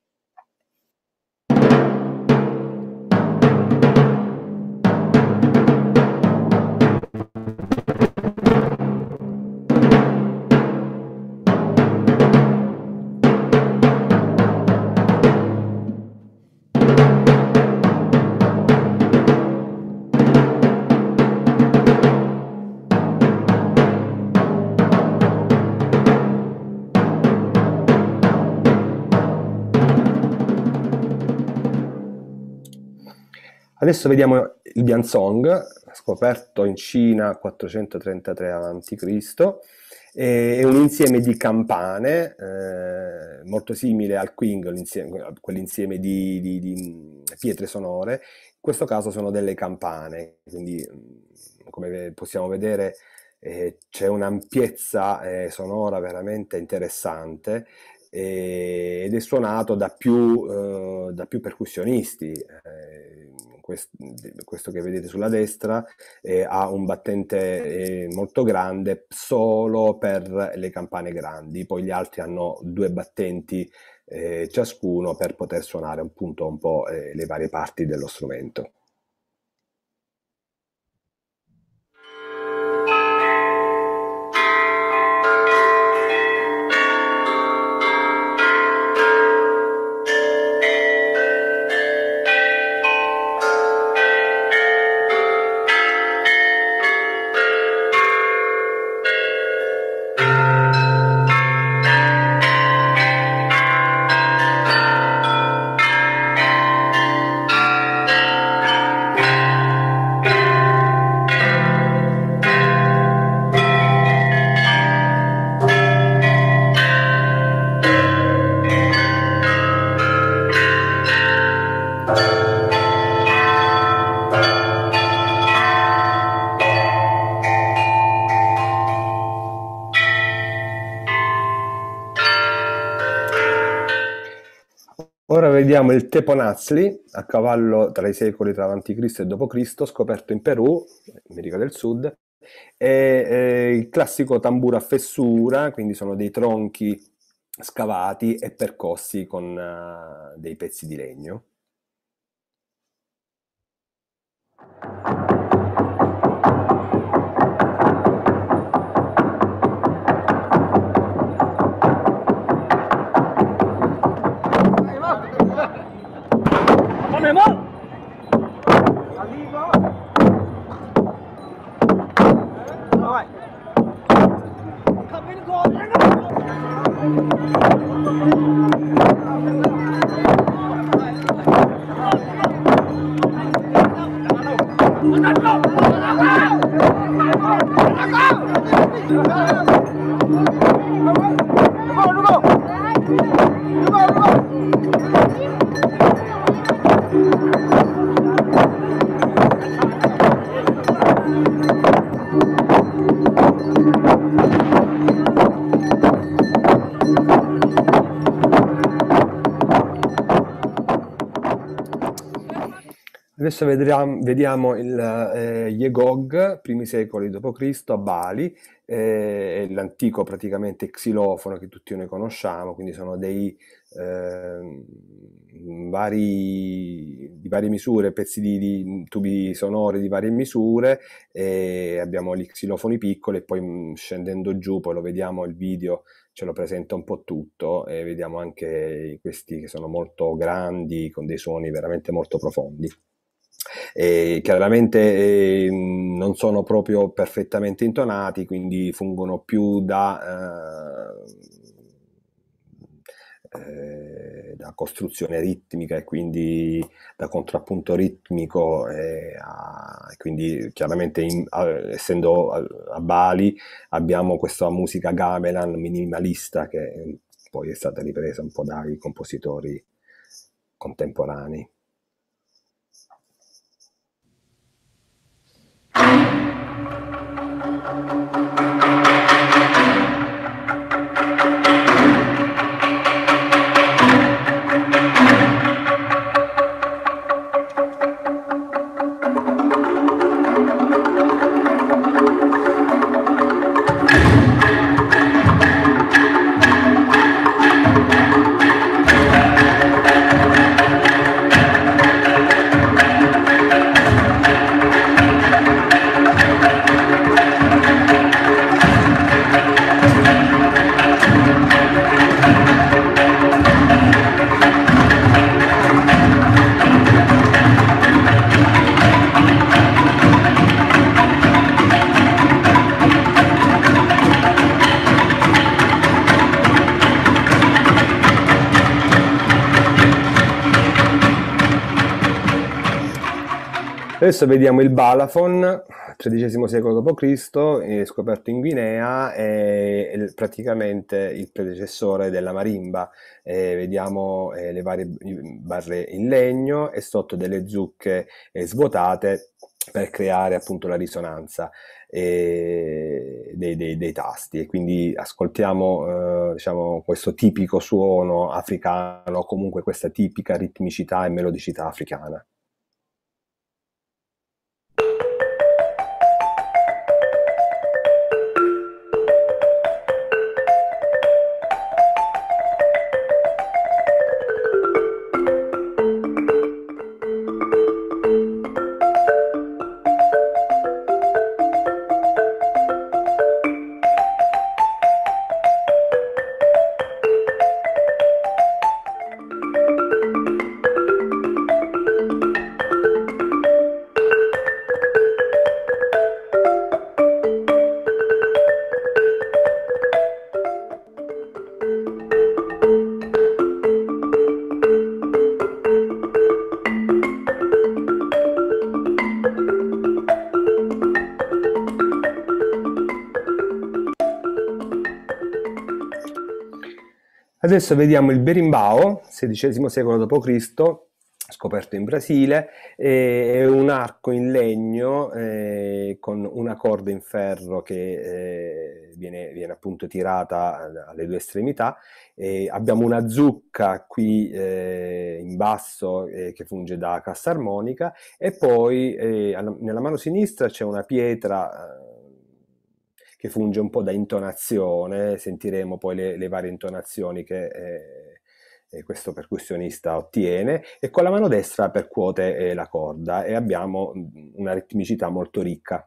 Adesso vediamo il Bianzong, scoperto in Cina 433 a.C. È un insieme di campane, molto simile al Qing, quell'insieme di pietre sonore. In questo caso sono delle campane, quindi come possiamo vedere c'è un'ampiezza sonora veramente interessante ed è suonato da più percussionisti. Questo che vedete sulla destra ha un battente molto grande solo per le campane grandi, poi gli altri hanno 2 battenti ciascuno per poter suonare appunto un po' le varie parti dello strumento. Ora vediamo il teponazli, a cavallo tra i secoli tra a.C. e d.C., scoperto in Perù, America del Sud. È il classico tamburo a fessura, quindi sono dei tronchi scavati e percossi con dei pezzi di legno. Adesso vediamo il Yegog, primi secoli d.C. a Bali, l'antico praticamente xilofono che tutti noi conosciamo, quindi sono dei di varie misure, pezzi di tubi sonori di varie misure, e abbiamo gli xilofoni piccoli, e poi scendendo giù, poi lo vediamo, il video ce lo presenta un po' tutto, e vediamo anche questi che sono molto grandi, con dei suoni veramente molto profondi. Chiaramente non sono proprio perfettamente intonati, quindi fungono più da costruzione ritmica, e quindi da contrappunto ritmico, quindi chiaramente essendo a Bali abbiamo questa musica gamelan minimalista che poi è stata ripresa un po' dai compositori contemporanei. Adesso vediamo il balafon, XIII secolo d.C., scoperto in Guinea, è praticamente il predecessore della marimba. Vediamo le varie barre in legno e sotto delle zucche svuotate per creare appunto la risonanza dei tasti, e quindi ascoltiamo diciamo, questo tipico suono africano, comunque questa tipica ritmicità e melodicità africana. Adesso vediamo il berimbau, XVI secolo d.C., scoperto in Brasile, è un arco in legno con una corda in ferro che viene appunto tirata alle due estremità. Abbiamo una zucca qui in basso che funge da cassa armonica, e poi nella mano sinistra c'è una pietra che funge un po' da intonazione. Sentiremo poi le varie intonazioni che questo percussionista ottiene, e con la mano destra percuote la corda, e abbiamo una ritmicità molto ricca.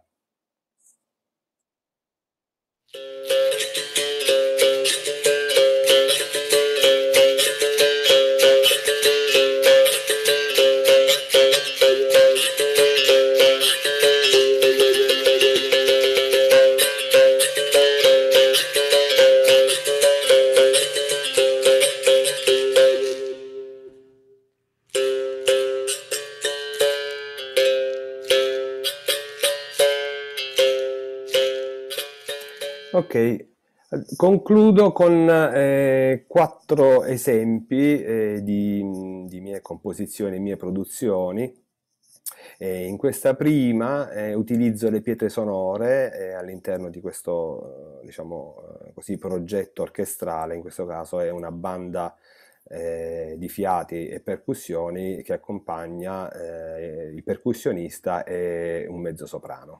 Ok, concludo con 4 esempi di mie composizioni, mie produzioni. In questa prima utilizzo le pietre sonore all'interno di questo diciamo così, progetto orchestrale. In questo caso è una banda di fiati e percussioni che accompagna il percussionista e un mezzosoprano.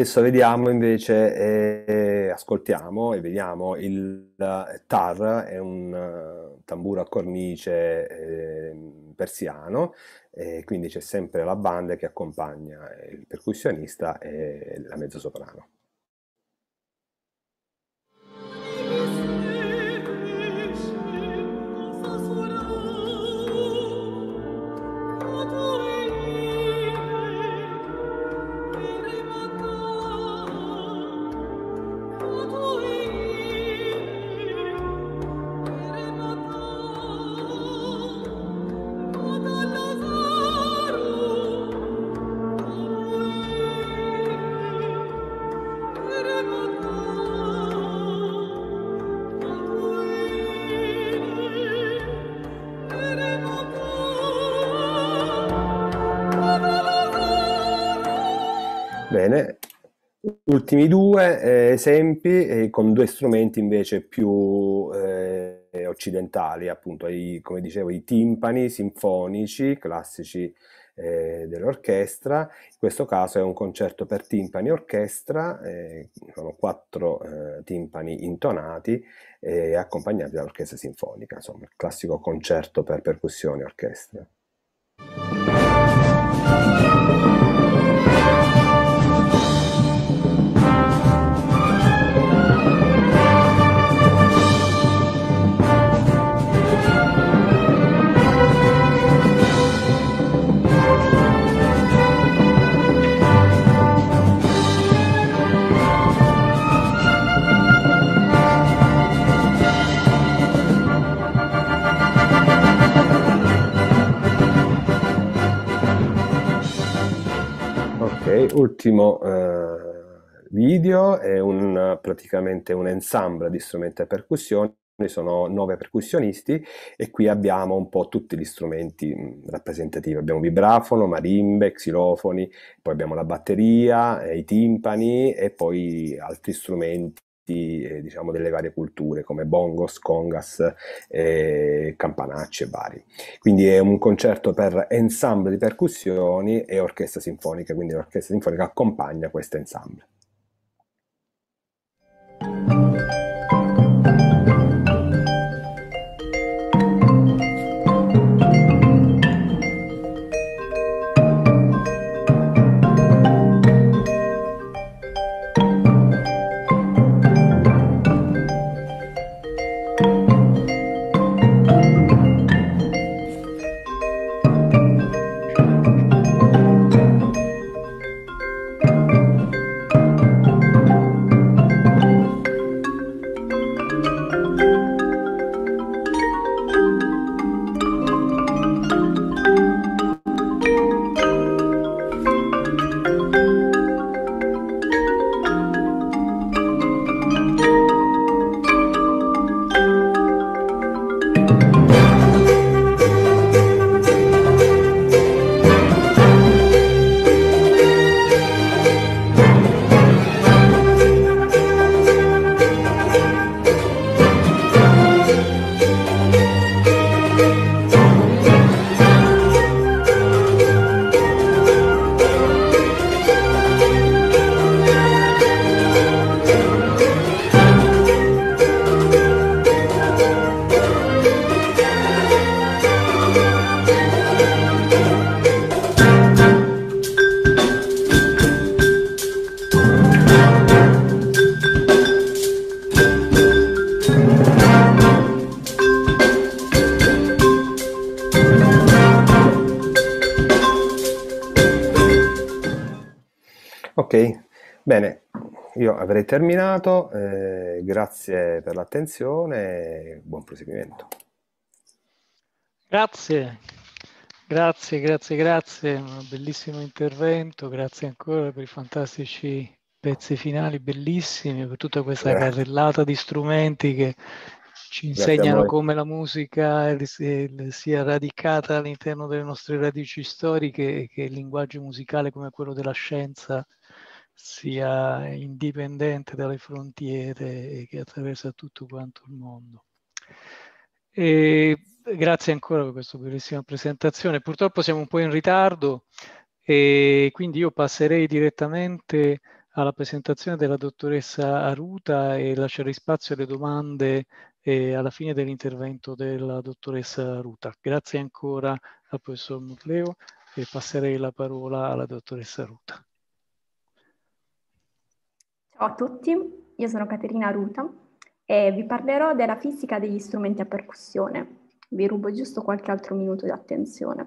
Adesso vediamo invece, ascoltiamo e vediamo il tar, è un tamburo a cornice persiano, quindi c'è sempre la banda che accompagna il percussionista e la mezzosoprano. Bene, ultimi due esempi con due strumenti invece più occidentali, appunto, come dicevo, i timpani sinfonici classici dell'orchestra. In questo caso è un concerto per timpani e orchestra, sono 4 timpani intonati accompagnati dall'orchestra sinfonica, insomma, il classico concerto per percussioni e orchestra. Ultimo video è praticamente un ensemble di strumenti a percussione, sono 9 percussionisti e qui abbiamo un po' tutti gli strumenti rappresentativi, abbiamo vibrafono, marimbe, xilofoni, poi abbiamo la batteria, i timpani e poi altri strumenti diciamo delle varie culture come bongos, congas, campanacci e vari. Quindi è un concerto per ensemble di percussioni e orchestra sinfonica, quindi l'orchestra sinfonica accompagna questo ensemble. Ok, bene, io avrei terminato, grazie per l'attenzione e buon proseguimento.
Grazie, un bellissimo intervento, grazie ancora per i fantastici pezzi finali, bellissimi, per tutta questa carrellata di strumenti che ci insegnano come la musica sia radicata all'interno delle nostre radici storiche e che il linguaggio musicale come quello della scienza sia indipendente dalle frontiere e che attraversa tutto quanto il mondo. E grazie ancora per questa bellissima presentazione. Purtroppo siamo un po' in ritardo e quindi io passerei direttamente alla presentazione della dottoressa Aruta e lascerei spazio alle domande alla fine dell'intervento della dottoressa Aruta. Grazie ancora al professor Morleo e passerei la parola alla dottoressa Aruta.
Ciao a tutti, io sono Caterina Aruta e vi parlerò della fisica degli strumenti a percussione. Vi rubo giusto qualche altro minuto di attenzione.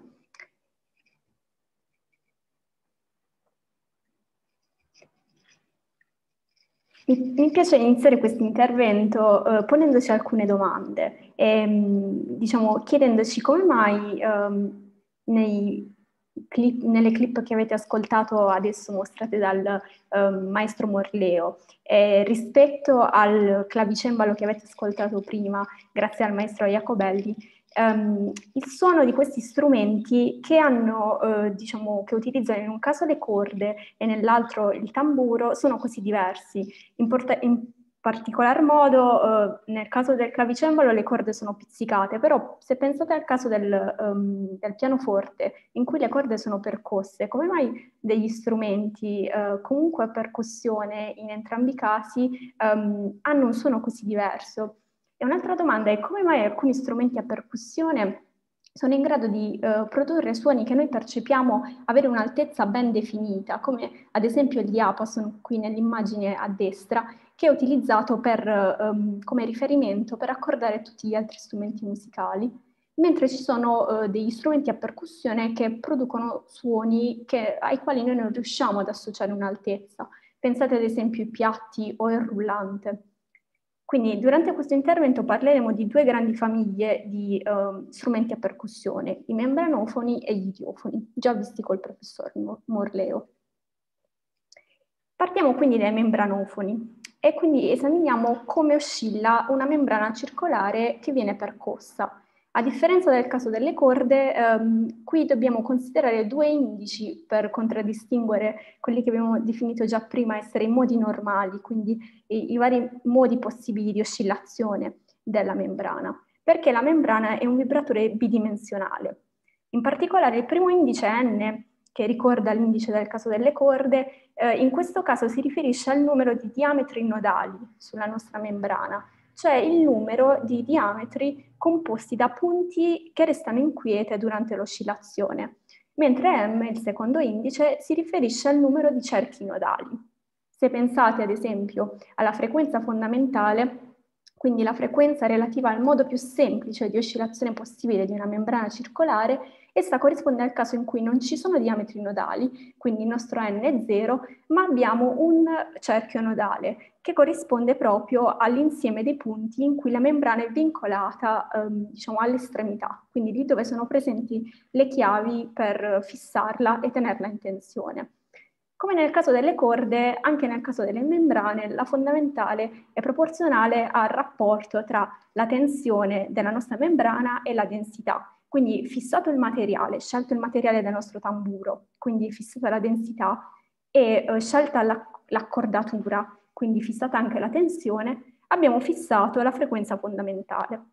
Mi piace iniziare questo intervento ponendoci alcune domande e diciamo, chiedendoci come mai nelle clip che avete ascoltato adesso mostrate dal maestro Morleo rispetto al clavicembalo che avete ascoltato prima grazie al maestro Jacobelli, il suono di questi strumenti che hanno, diciamo, che utilizzano in un caso le corde e nell'altro il tamburo sono così diversi. In particolar modo, nel caso del clavicembalo le corde sono pizzicate, però se pensate al caso del pianoforte in cui le corde sono percosse, come mai degli strumenti comunque a percussione in entrambi i casi hanno un suono così diverso? E un'altra domanda è come mai alcuni strumenti a percussione sono in grado di produrre suoni che noi percepiamo avere un'altezza ben definita, come ad esempio il diapason qui nell'immagine a destra, che è utilizzato come riferimento per accordare tutti gli altri strumenti musicali, mentre ci sono degli strumenti a percussione che producono suoni ai quali noi non riusciamo ad associare un'altezza. Pensate ad esempio ai piatti o al rullante. Quindi durante questo intervento parleremo di due grandi famiglie di strumenti a percussione, i membranofoni e gli idiofoni, già visti col professor Morleo. Partiamo quindi dai membranofoni e quindi esaminiamo come oscilla una membrana circolare che viene percossa. A differenza del caso delle corde, qui dobbiamo considerare due indici per contraddistinguere quelli che abbiamo definito già prima essere i modi normali, quindi i vari modi possibili di oscillazione della membrana, perché la membrana è un vibratore bidimensionale. In particolare il primo indice N, che ricorda l'indice del caso delle corde, in questo caso si riferisce al numero di diametri nodali sulla nostra membrana, cioè il numero di diametri composti da punti che restano inquiete durante l'oscillazione, mentre M, il secondo indice, si riferisce al numero di cerchi nodali. Se pensate ad esempio alla frequenza fondamentale, quindi la frequenza relativa al modo più semplice di oscillazione possibile di una membrana circolare, essa corrisponde al caso in cui non ci sono diametri nodali, quindi il nostro N è 0, ma abbiamo un cerchio nodale che corrisponde proprio all'insieme dei punti in cui la membrana è vincolata diciamo, all'estremità, quindi lì dove sono presenti le chiavi per fissarla e tenerla in tensione. Come nel caso delle corde, anche nel caso delle membrane, la fondamentale è proporzionale al rapporto tra la tensione della nostra membrana e la densità. Quindi fissato il materiale, scelto il materiale del nostro tamburo, quindi fissata la densità e scelta l'accordatura, quindi fissata anche la tensione, abbiamo fissato la frequenza fondamentale.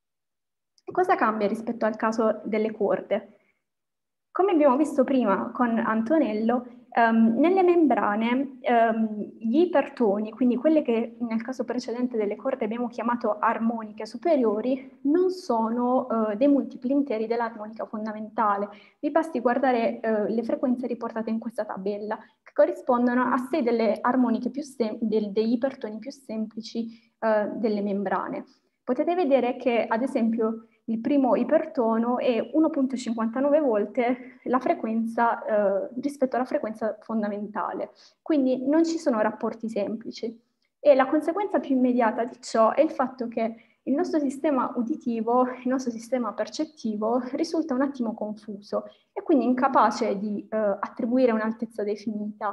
Cosa cambia rispetto al caso delle corde? Come abbiamo visto prima con Antonello, nelle membrane gli ipertoni, quindi quelle che nel caso precedente delle corde abbiamo chiamato armoniche superiori, non sono dei multipli interi dell'armonica fondamentale. Vi basti guardare le frequenze riportate in questa tabella, che corrispondono a 6 delle armoniche degli ipertoni più semplici delle membrane. Potete vedere che, ad esempio, il primo ipertono è 1,59 volte la frequenza rispetto alla frequenza fondamentale. Quindi non ci sono rapporti semplici. E la conseguenza più immediata di ciò è il fatto che il nostro sistema uditivo, il nostro sistema percettivo risulta un attimo confuso e quindi incapace di attribuire un'altezza definita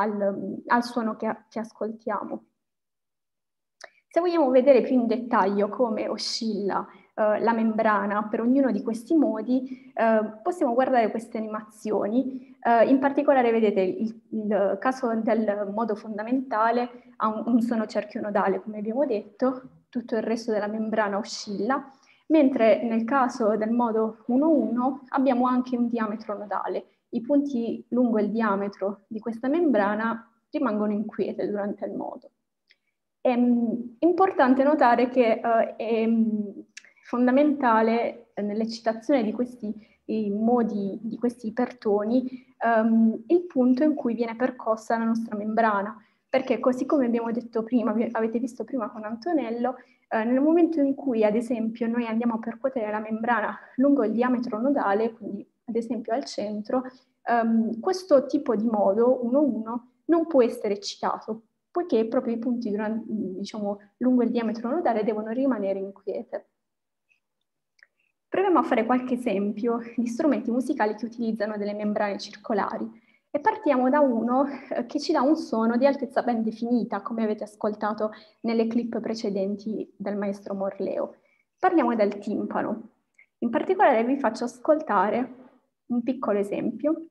al suono che ascoltiamo. Se vogliamo vedere più in dettaglio come oscilla la membrana per ognuno di questi modi, possiamo guardare queste animazioni. In particolare vedete il caso del modo fondamentale ha un sono cerchio nodale, come abbiamo detto, tutto il resto della membrana oscilla, mentre nel caso del modo 1-1 abbiamo anche un diametro nodale. I punti lungo il diametro di questa membrana rimangono inquiete durante il modo. È importante notare che è fondamentale nell'eccitazione di questi modi, di questi ipertoni, il punto in cui viene percossa la nostra membrana, perché così come abbiamo detto prima, avete visto prima con Antonello, nel momento in cui ad esempio noi andiamo a percuotere la membrana lungo il diametro nodale, quindi ad esempio al centro, questo tipo di modo 1-1 non può essere eccitato, poiché proprio i punti diciamo, lungo il diametro nodale devono rimanere inquiete. Proviamo a fare qualche esempio di strumenti musicali che utilizzano delle membrane circolari e partiamo da uno che ci dà un suono di altezza ben definita, come avete ascoltato nelle clip precedenti del maestro Morleo. Parliamo del timpano. In particolare vi faccio ascoltare un piccolo esempio.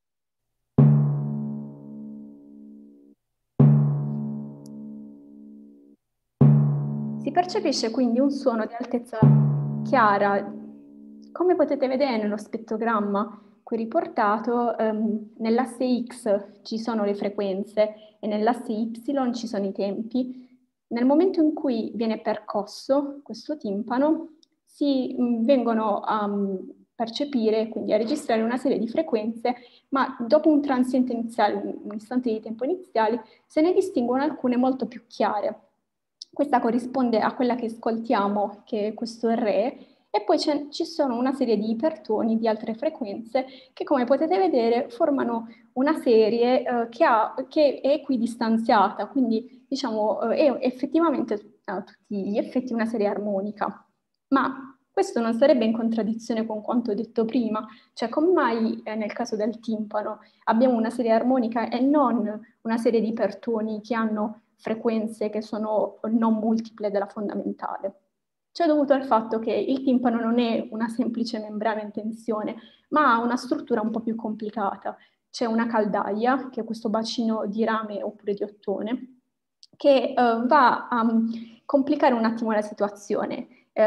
Si percepisce quindi un suono di altezza chiara. Come potete vedere nello spettogramma qui riportato, nell'asse X ci sono le frequenze e nell'asse Y ci sono i tempi. Nel momento in cui viene percosso questo timpano, si vengono a percepire, quindi a registrare una serie di frequenze, ma dopo un transiente iniziale, un istante di tempo iniziali, se ne distinguono alcune molto più chiare. Questa corrisponde a quella che ascoltiamo, che è questo Re, e poi ci sono una serie di ipertoni di altre frequenze che, come potete vedere, formano una serie che è equidistanziata, quindi diciamo è effettivamente a tutti gli effetti una serie armonica. Ma questo non sarebbe in contraddizione con quanto ho detto prima, cioè come mai nel caso del timpano abbiamo una serie armonica e non una serie di ipertoni che hanno frequenze che sono non multiple della fondamentale? Ciò è dovuto al fatto che il timpano non è una semplice membrana in tensione, ma ha una struttura un po' più complicata. C'è una caldaia, che è questo bacino di rame oppure di ottone, che va a complicare un attimo la situazione.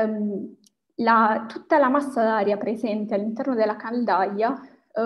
Tutta la massa d'aria presente all'interno della caldaia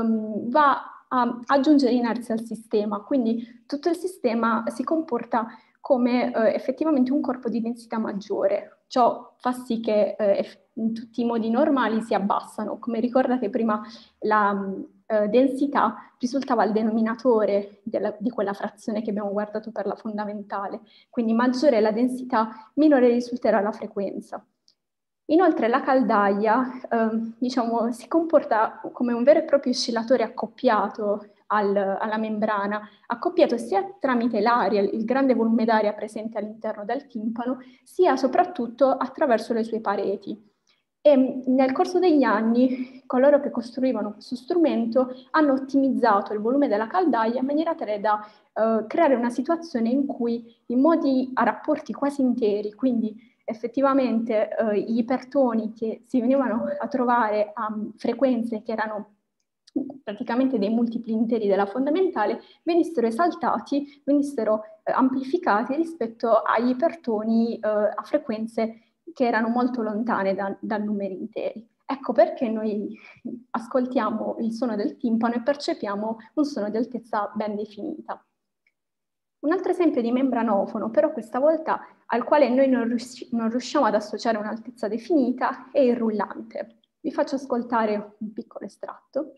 va a aggiungere inerzia al sistema, quindi tutto il sistema si comporta come effettivamente un corpo di densità maggiore. Ciò fa sì che in tutti i modi normali si abbassano. Come ricordate prima, la densità risultava il denominatore di quella frazione che abbiamo guardato per la fondamentale. Quindi maggiore è la densità, minore risulterà la frequenza. Inoltre la caldaia diciamo, si comporta come un vero e proprio oscillatore accoppiato alla membrana, accoppiato sia tramite l'aria, il grande volume d'aria presente all'interno del timpano, sia soprattutto attraverso le sue pareti. E nel corso degli anni coloro che costruivano questo strumento hanno ottimizzato il volume della caldaia in maniera tale da creare una situazione in cui in modi a rapporti quasi interi, quindi effettivamente gli ipertoni che si venivano a trovare a frequenze che erano praticamente dei multipli interi della fondamentale, venissero esaltati, venissero amplificati rispetto agli ipertoni a frequenze che erano molto lontane da numeri interi. Ecco perché noi ascoltiamo il suono del timpano e percepiamo un suono di altezza ben definita. Un altro esempio di membranofono, però questa volta al quale noi non riusciamo ad associare un'altezza definita, è il rullante. Vi faccio ascoltare un piccolo estratto.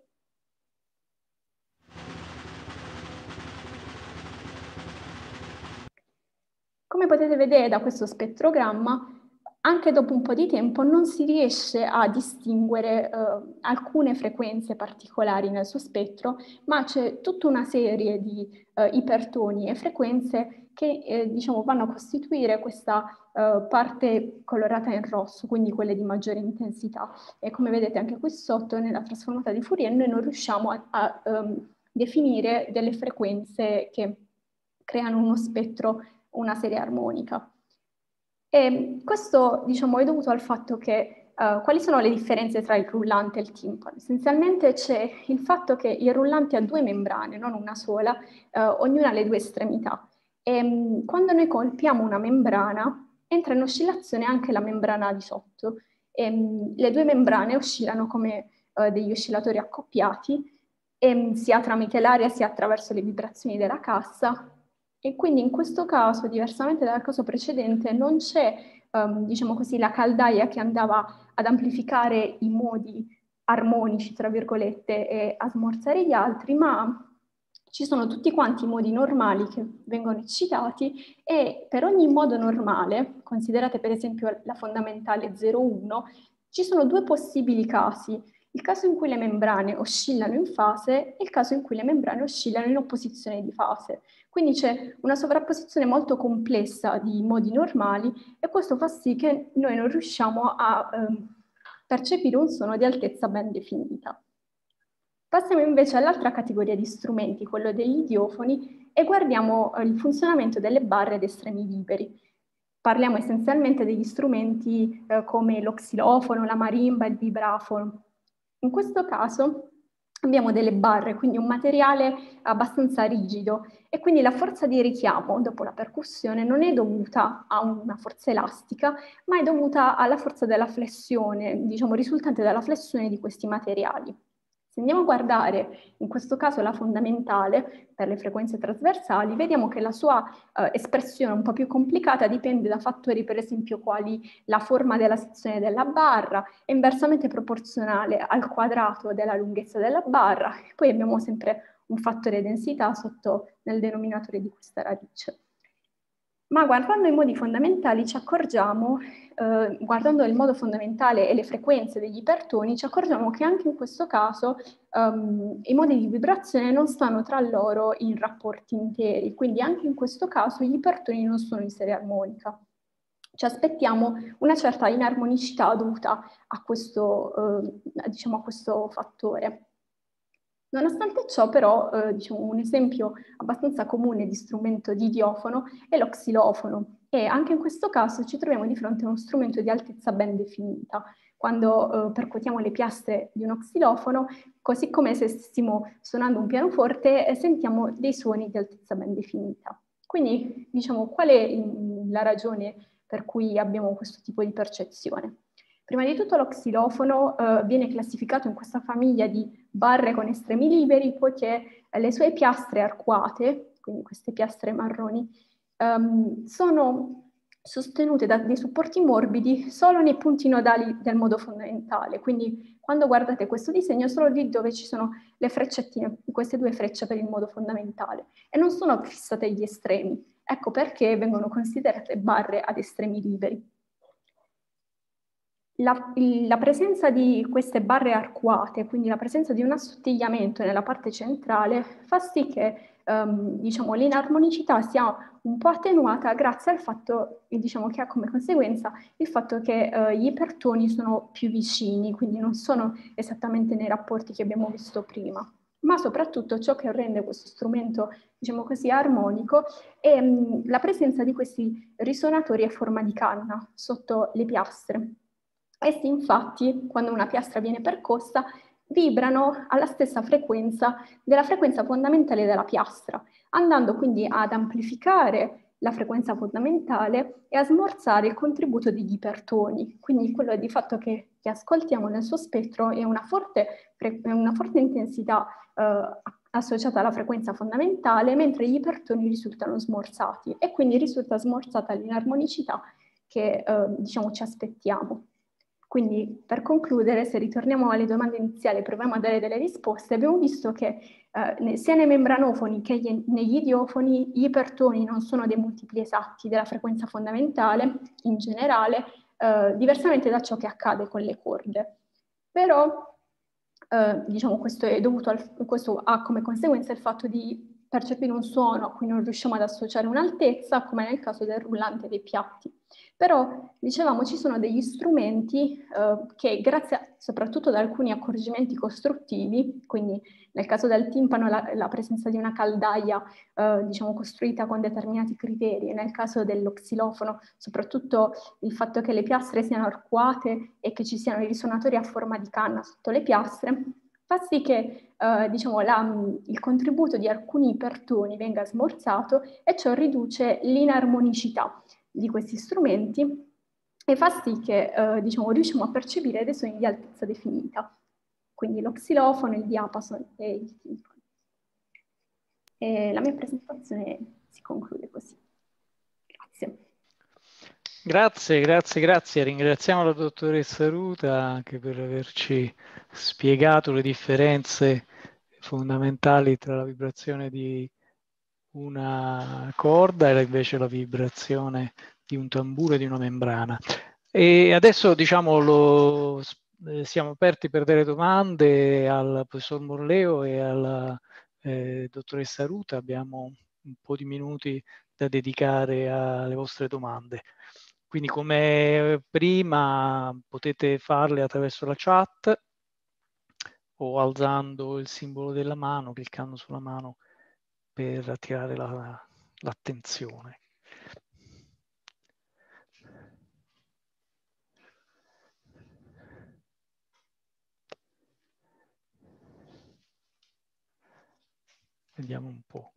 Come potete vedere da questo spettrogramma, anche dopo un po' di tempo non si riesce a distinguere alcune frequenze particolari nel suo spettro, ma c'è tutta una serie di ipertoni e frequenze che diciamo, vanno a costituire questa parte colorata in rosso, quindi quelle di maggiore intensità. E come vedete anche qui sotto, nella trasformata di Fourier, noi non riusciamo a definire delle frequenze che creano uno spettro, una serie armonica. E questo, diciamo, è dovuto al fatto che quali sono le differenze tra il rullante e il timpano? Essenzialmente c'è il fatto che il rullante ha due membrane, non una sola, ognuna ha le due estremità. E quando noi colpiamo una membrana, entra in oscillazione anche la membrana di sotto. Le due membrane oscillano come degli oscillatori accoppiati, sia tramite l'aria sia attraverso le vibrazioni della cassa, E quindi in questo caso, diversamente dal caso precedente, non c'è, diciamo così, la caldaia che andava ad amplificare i modi armonici, tra virgolette, e a smorzare gli altri, ma ci sono tutti quanti i modi normali che vengono eccitati e per ogni modo normale, considerate per esempio la fondamentale 0,1, ci sono due possibili casi: il caso in cui le membrane oscillano in fase e il caso in cui le membrane oscillano in opposizione di fase. Quindi c'è una sovrapposizione molto complessa di modi normali e questo fa sì che noi non riusciamo a percepire un suono di altezza ben definita. Passiamo invece all'altra categoria di strumenti, quello degli idiofoni, e guardiamo il funzionamento delle barre ed estremi liberi. Parliamo essenzialmente degli strumenti come lo xilofono, la marimba, il vibrafono. In questo caso abbiamo delle barre, quindi un materiale abbastanza rigido, e quindi la forza di richiamo dopo la percussione non è dovuta a una forza elastica, ma è dovuta alla forza della flessione, diciamo risultante dalla flessione di questi materiali. Se andiamo a guardare in questo caso la fondamentale per le frequenze trasversali, vediamo che la sua espressione un po' più complicata dipende da fattori per esempio quali la forma della sezione della barra, è inversamente proporzionale al quadrato della lunghezza della barra, e poi abbiamo sempre un fattore densità sotto nel denominatore di questa radice. Ma guardando i modi fondamentali ci accorgiamo, guardando il modo fondamentale e le frequenze degli ipertoni, ci accorgiamo che anche in questo caso i modi di vibrazione non stanno tra loro in rapporti interi, quindi anche in questo caso gli ipertoni non sono in serie armonica. Ci aspettiamo una certa inarmonicità dovuta a questo, diciamo, a questo fattore. Nonostante ciò, però, diciamo, un esempio abbastanza comune di strumento di idiofono è lo xilofono, e anche in questo caso ci troviamo di fronte a uno strumento di altezza ben definita. Quando percuotiamo le piastre di uno xilofono, così come se stessimo suonando un pianoforte, sentiamo dei suoni di altezza ben definita. Quindi, diciamo, qual è la ragione per cui abbiamo questo tipo di percezione? Prima di tutto lo xilofono viene classificato in questa famiglia di barre con estremi liberi poiché le sue piastre arcuate, quindi queste piastre marroni, sono sostenute da dei supporti morbidi solo nei punti nodali del modo fondamentale. Quindi quando guardate questo disegno, solo lì dove ci sono le freccettine, queste due frecce per il modo fondamentale, e non sono fissate agli estremi. Ecco perché vengono considerate barre ad estremi liberi. La presenza di queste barre arcuate, quindi la presenza di un assottigliamento nella parte centrale, fa sì che diciamo, l'inarmonicità sia un po' attenuata grazie al fatto, diciamo, che ha come conseguenza il fatto che gli ipertoni sono più vicini, quindi non sono esattamente nei rapporti che abbiamo visto prima. Ma soprattutto ciò che rende questo strumento, diciamo così, armonico è la presenza di questi risonatori a forma di canna sotto le piastre. Essi infatti, quando una piastra viene percossa, vibrano alla stessa frequenza della frequenza fondamentale della piastra, andando quindi ad amplificare la frequenza fondamentale e a smorzare il contributo degli ipertoni. Quindi quello di fatto che ascoltiamo nel suo spettro è una forte intensità associata alla frequenza fondamentale, mentre gli ipertoni risultano smorzati, e quindi risulta smorzata l'inarmonicità che diciamo ci aspettiamo. Quindi, per concludere, se ritorniamo alle domande iniziali e proviamo a dare delle risposte, abbiamo visto che sia nei membranofoni che negli idiofoni gli ipertoni non sono dei multipli esatti della frequenza fondamentale in generale, diversamente da ciò che accade con le corde. Però, diciamo, questo ha come conseguenza il fatto di percepire un suono a cui non riusciamo ad associare un'altezza, come nel caso del rullante dei piatti. Però, dicevamo, ci sono degli strumenti che, grazie soprattutto ad alcuni accorgimenti costruttivi, quindi nel caso del timpano la presenza di una caldaia diciamo, costruita con determinati criteri, nel caso dello xilofono soprattutto il fatto che le piastre siano arcuate e che ci siano i risuonatori a forma di canna sotto le piastre, fa sì che diciamo, il contributo di alcuni ipertoni venga smorzato, e ciò riduce l'inarmonicità di questi strumenti e fa sì che diciamo, riusciamo a percepire dei suoni di altezza definita, quindi lo xilofono, il diapason e il timpano. E la mia presentazione si conclude così.
Grazie. Ringraziamo la dottoressa Ruta anche per averci spiegato le differenze fondamentali tra la vibrazione di una corda e invece la vibrazione di un tamburo e di una membrana. E adesso diciamo siamo aperti per delle domande al professor Morleo e alla dottoressa Ruta. Abbiamo un po' di minuti da dedicare alle vostre domande. Quindi come prima potete farle attraverso la chat o alzando il simbolo della mano, cliccando sulla mano per attirare l'attenzione. Vediamo un po'.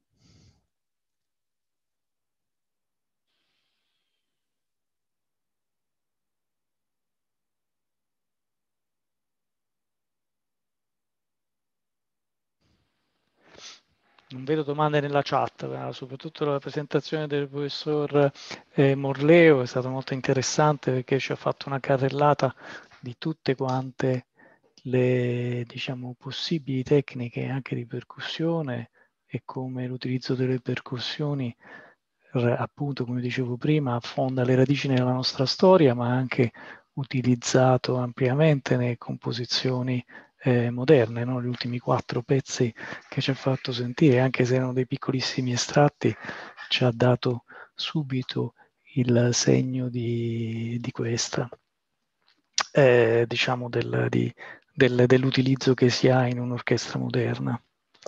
Non vedo domande nella chat, soprattutto la presentazione del professor Morleo è stata molto interessante perché ci ha fatto una carrellata di tutte quante le, diciamo, possibili tecniche anche di percussione e come l'utilizzo delle percussioni, appunto come dicevo prima, affonda le radici nella nostra storia, ma anche utilizzato ampiamente nelle composizioni moderne, no? Gli ultimi 4 pezzi che ci ha fatto sentire, anche se erano dei piccolissimi estratti, ci ha dato subito il segno di questa, diciamo, dell'utilizzo che si ha in un'orchestra moderna.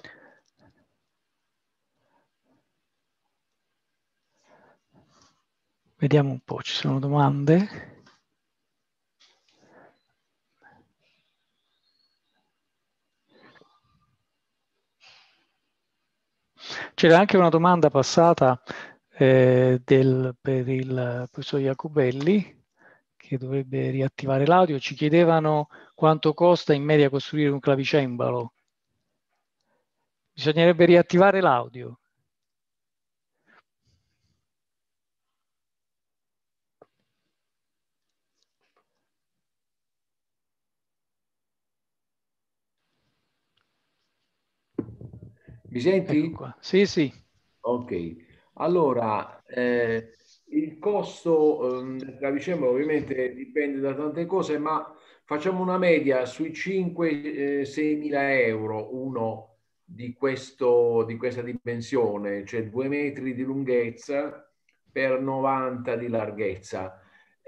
Vediamo un po', ci sono domande? C'era anche una domanda passata per il professor Jacobelli, che dovrebbe riattivare l'audio. Ci chiedevano quanto costa in media costruire un clavicembalo. Bisognerebbe riattivare l'audio.
Mi senti?
Ecco qua. Sì.
Ok, allora il costo del clavicembalo ovviamente dipende da tante cose, ma facciamo una media sui 5-6 mila euro uno di questa dimensione, cioè 2 metri di lunghezza per 90 di larghezza.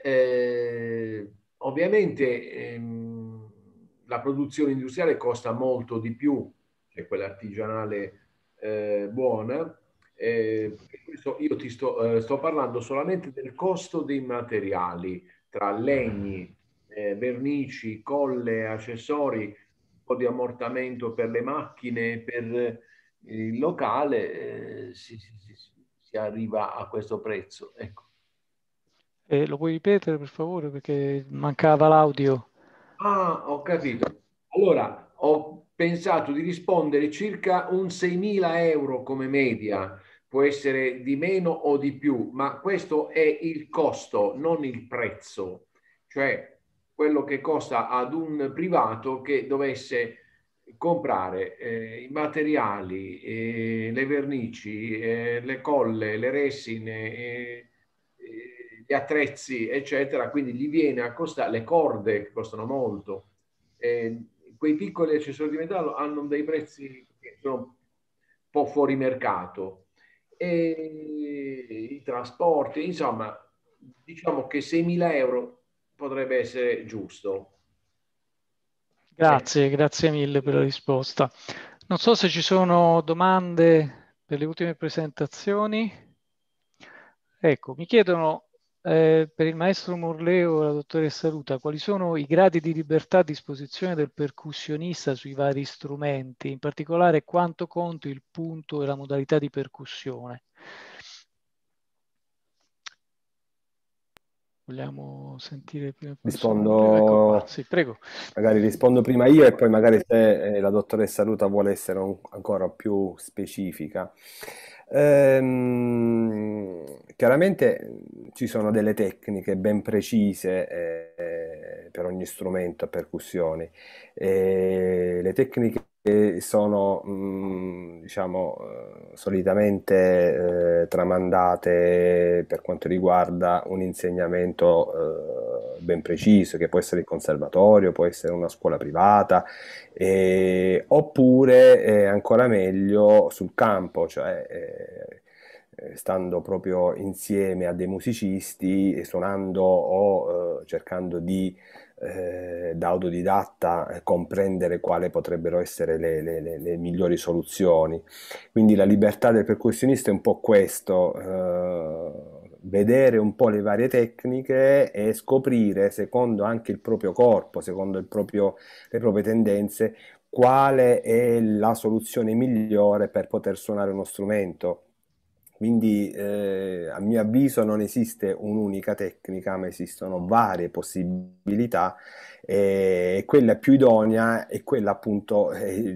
Ovviamente la produzione industriale costa molto di più, cioè quella artigianale buona. Io ti sto parlando solamente del costo dei materiali, tra legni, vernici, colle, accessori, un po' di ammortamento per le macchine, per il locale, si arriva a questo prezzo. Ecco.
Lo puoi ripetere per favore perché mancava l'audio?
Ah, ho capito. Allora, ho pensato di rispondere circa un 6.000 euro come media, può essere di meno o di più, ma questo è il costo, non il prezzo, cioè quello che costa ad un privato che dovesse comprare i materiali, le vernici, le colle, le resine, gli attrezzi, eccetera, quindi gli viene a costare, le corde che costano molto. Quei piccoli accessori di metallo hanno dei prezzi che sono un po' fuori mercato. E i trasporti, insomma, diciamo che 6.000 euro potrebbe essere giusto.
Grazie mille per la risposta. Non so se ci sono domande per le ultime presentazioni. Ecco, mi chiedono per il maestro Morleo e la dottoressa Ruta quali sono i gradi di libertà a disposizione del percussionista sui vari strumenti, in particolare quanto conta il punto e la modalità di percussione. Vogliamo sentire prima il professor Morleo? Ecco qua, sì, prego.
Magari rispondo prima io e poi magari se la dottoressa Ruta vuole essere ancora più specifica. Chiaramente ci sono delle tecniche ben precise per ogni strumento a percussioni. Le tecniche sono, diciamo, solitamente tramandate per quanto riguarda un insegnamento ben preciso, che può essere il conservatorio, può essere una scuola privata, oppure ancora meglio sul campo, cioè stando proprio insieme a dei musicisti e suonando o cercando di da autodidatta comprendere quali potrebbero essere le migliori soluzioni. Quindi la libertà del percussionista è un po' questo, vedere un po' le varie tecniche e scoprire, secondo anche il proprio corpo, secondo le proprie tendenze, quale è la soluzione migliore per poter suonare uno strumento. Quindi a mio avviso non esiste un'unica tecnica, ma esistono varie possibilità e quella più idonea è quella appunto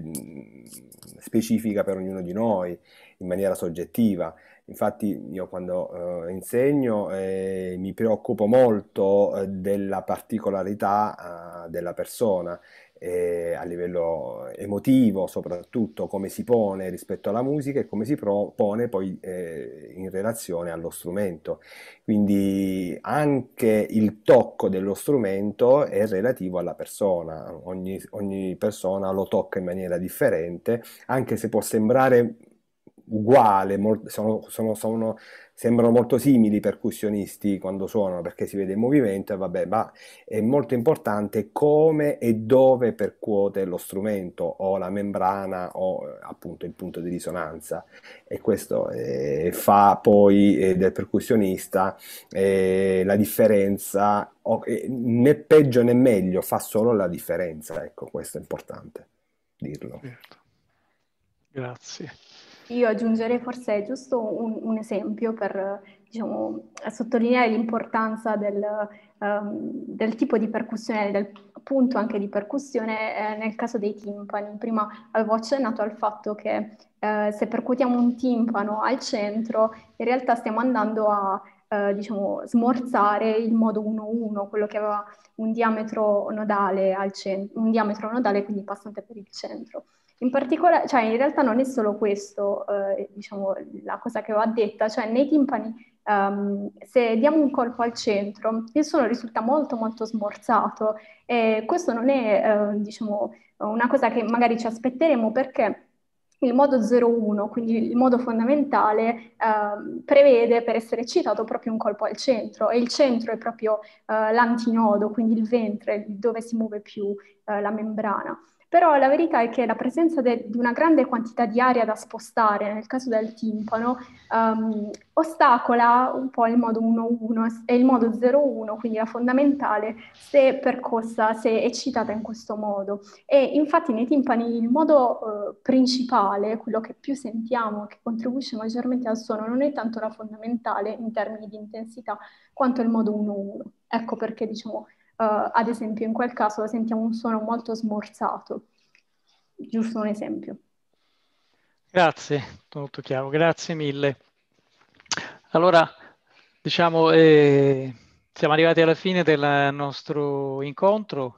specifica per ognuno di noi in maniera soggettiva. Infatti io quando insegno mi preoccupo molto della particolarità della persona, a livello emotivo soprattutto, come si pone rispetto alla musica e come si pone poi in relazione allo strumento. Quindi anche il tocco dello strumento è relativo alla persona, ogni persona lo tocca in maniera differente, anche se può sembrare uguale, sembrano molto simili i percussionisti quando suonano perché si vede il movimento e vabbè, ma è molto importante come e dove percuote lo strumento o la membrana o appunto il punto di risonanza, e questo fa poi del percussionista la differenza, né peggio né meglio, fa solo la differenza, ecco, questo è importante dirlo.
Certo. Grazie.
Io aggiungerei forse giusto un esempio per, diciamo, sottolineare l'importanza del tipo di percussione, del punto anche di percussione nel caso dei timpani. Prima avevo accennato al fatto che se percutiamo un timpano al centro, in realtà stiamo andando a diciamo, smorzare il modo 1-1, quello che aveva un diametro nodale al centro, un diametro nodale quindi passante per il centro. In particolare, cioè in realtà non è solo questo, diciamo, la cosa che va detta, cioè nei timpani se diamo un colpo al centro, il suono risulta molto molto smorzato e questo non è, diciamo, una cosa che magari ci aspetteremo perché il modo 0-1, quindi il modo fondamentale, prevede per essere citato proprio un colpo al centro e il centro è proprio l'antinodo, quindi il ventre, dove si muove più la membrana. Però la verità è che la presenza di una grande quantità di aria da spostare, nel caso del timpano, ostacola un po' il modo 1-1 e il modo 0-1, quindi la fondamentale, se percossa, se eccitata in questo modo. E infatti nei timpani il modo principale, quello che più sentiamo, che contribuisce maggiormente al suono, non è tanto la fondamentale in termini di intensità, quanto il modo 1-1. Ecco perché diciamo... ad esempio, in quel caso sentiamo un suono molto smorzato, giusto un esempio.
Grazie, molto chiaro, grazie mille. Allora, diciamo, siamo arrivati alla fine del nostro incontro,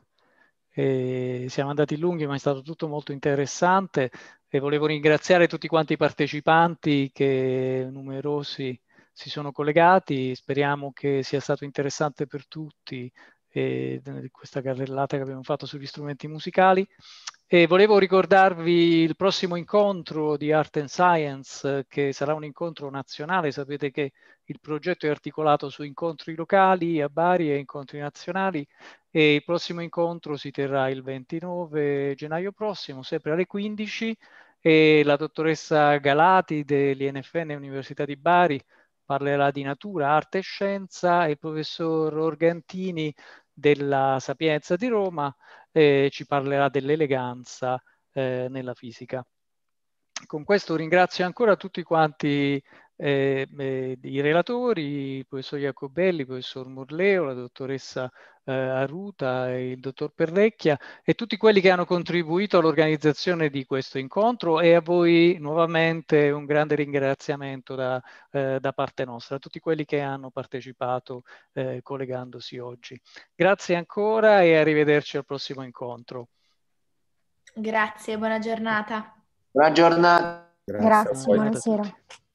siamo andati lunghi ma è stato tutto molto interessante e volevo ringraziare tutti quanti i partecipanti che numerosi si sono collegati, speriamo che sia stato interessante per tutti questa carrellata che abbiamo fatto sugli strumenti musicali. E volevo ricordarvi il prossimo incontro di Art and Science, che sarà un incontro nazionale. Sapete che il progetto è articolato su incontri locali a Bari e incontri nazionali, e il prossimo incontro si terrà il 29 gennaio prossimo, sempre alle 15, e la dottoressa Galati dell'INFN Università di Bari parlerà di natura, arte e scienza, e il professor Organtini della Sapienza di Roma ci parlerà dell'eleganza nella fisica. Con questo ringrazio ancora tutti quanti i relatori, il professor Jacobelli, il professor Morleo, la dottoressa Aruta e il dottor Perrecchia e tutti quelli che hanno contribuito all'organizzazione di questo incontro, e a voi nuovamente un grande ringraziamento da parte nostra, a tutti quelli che hanno partecipato collegandosi oggi. Grazie ancora e arrivederci al prossimo incontro.
Grazie, buona giornata.
Buona giornata.
Grazie.
Grazie, buonasera.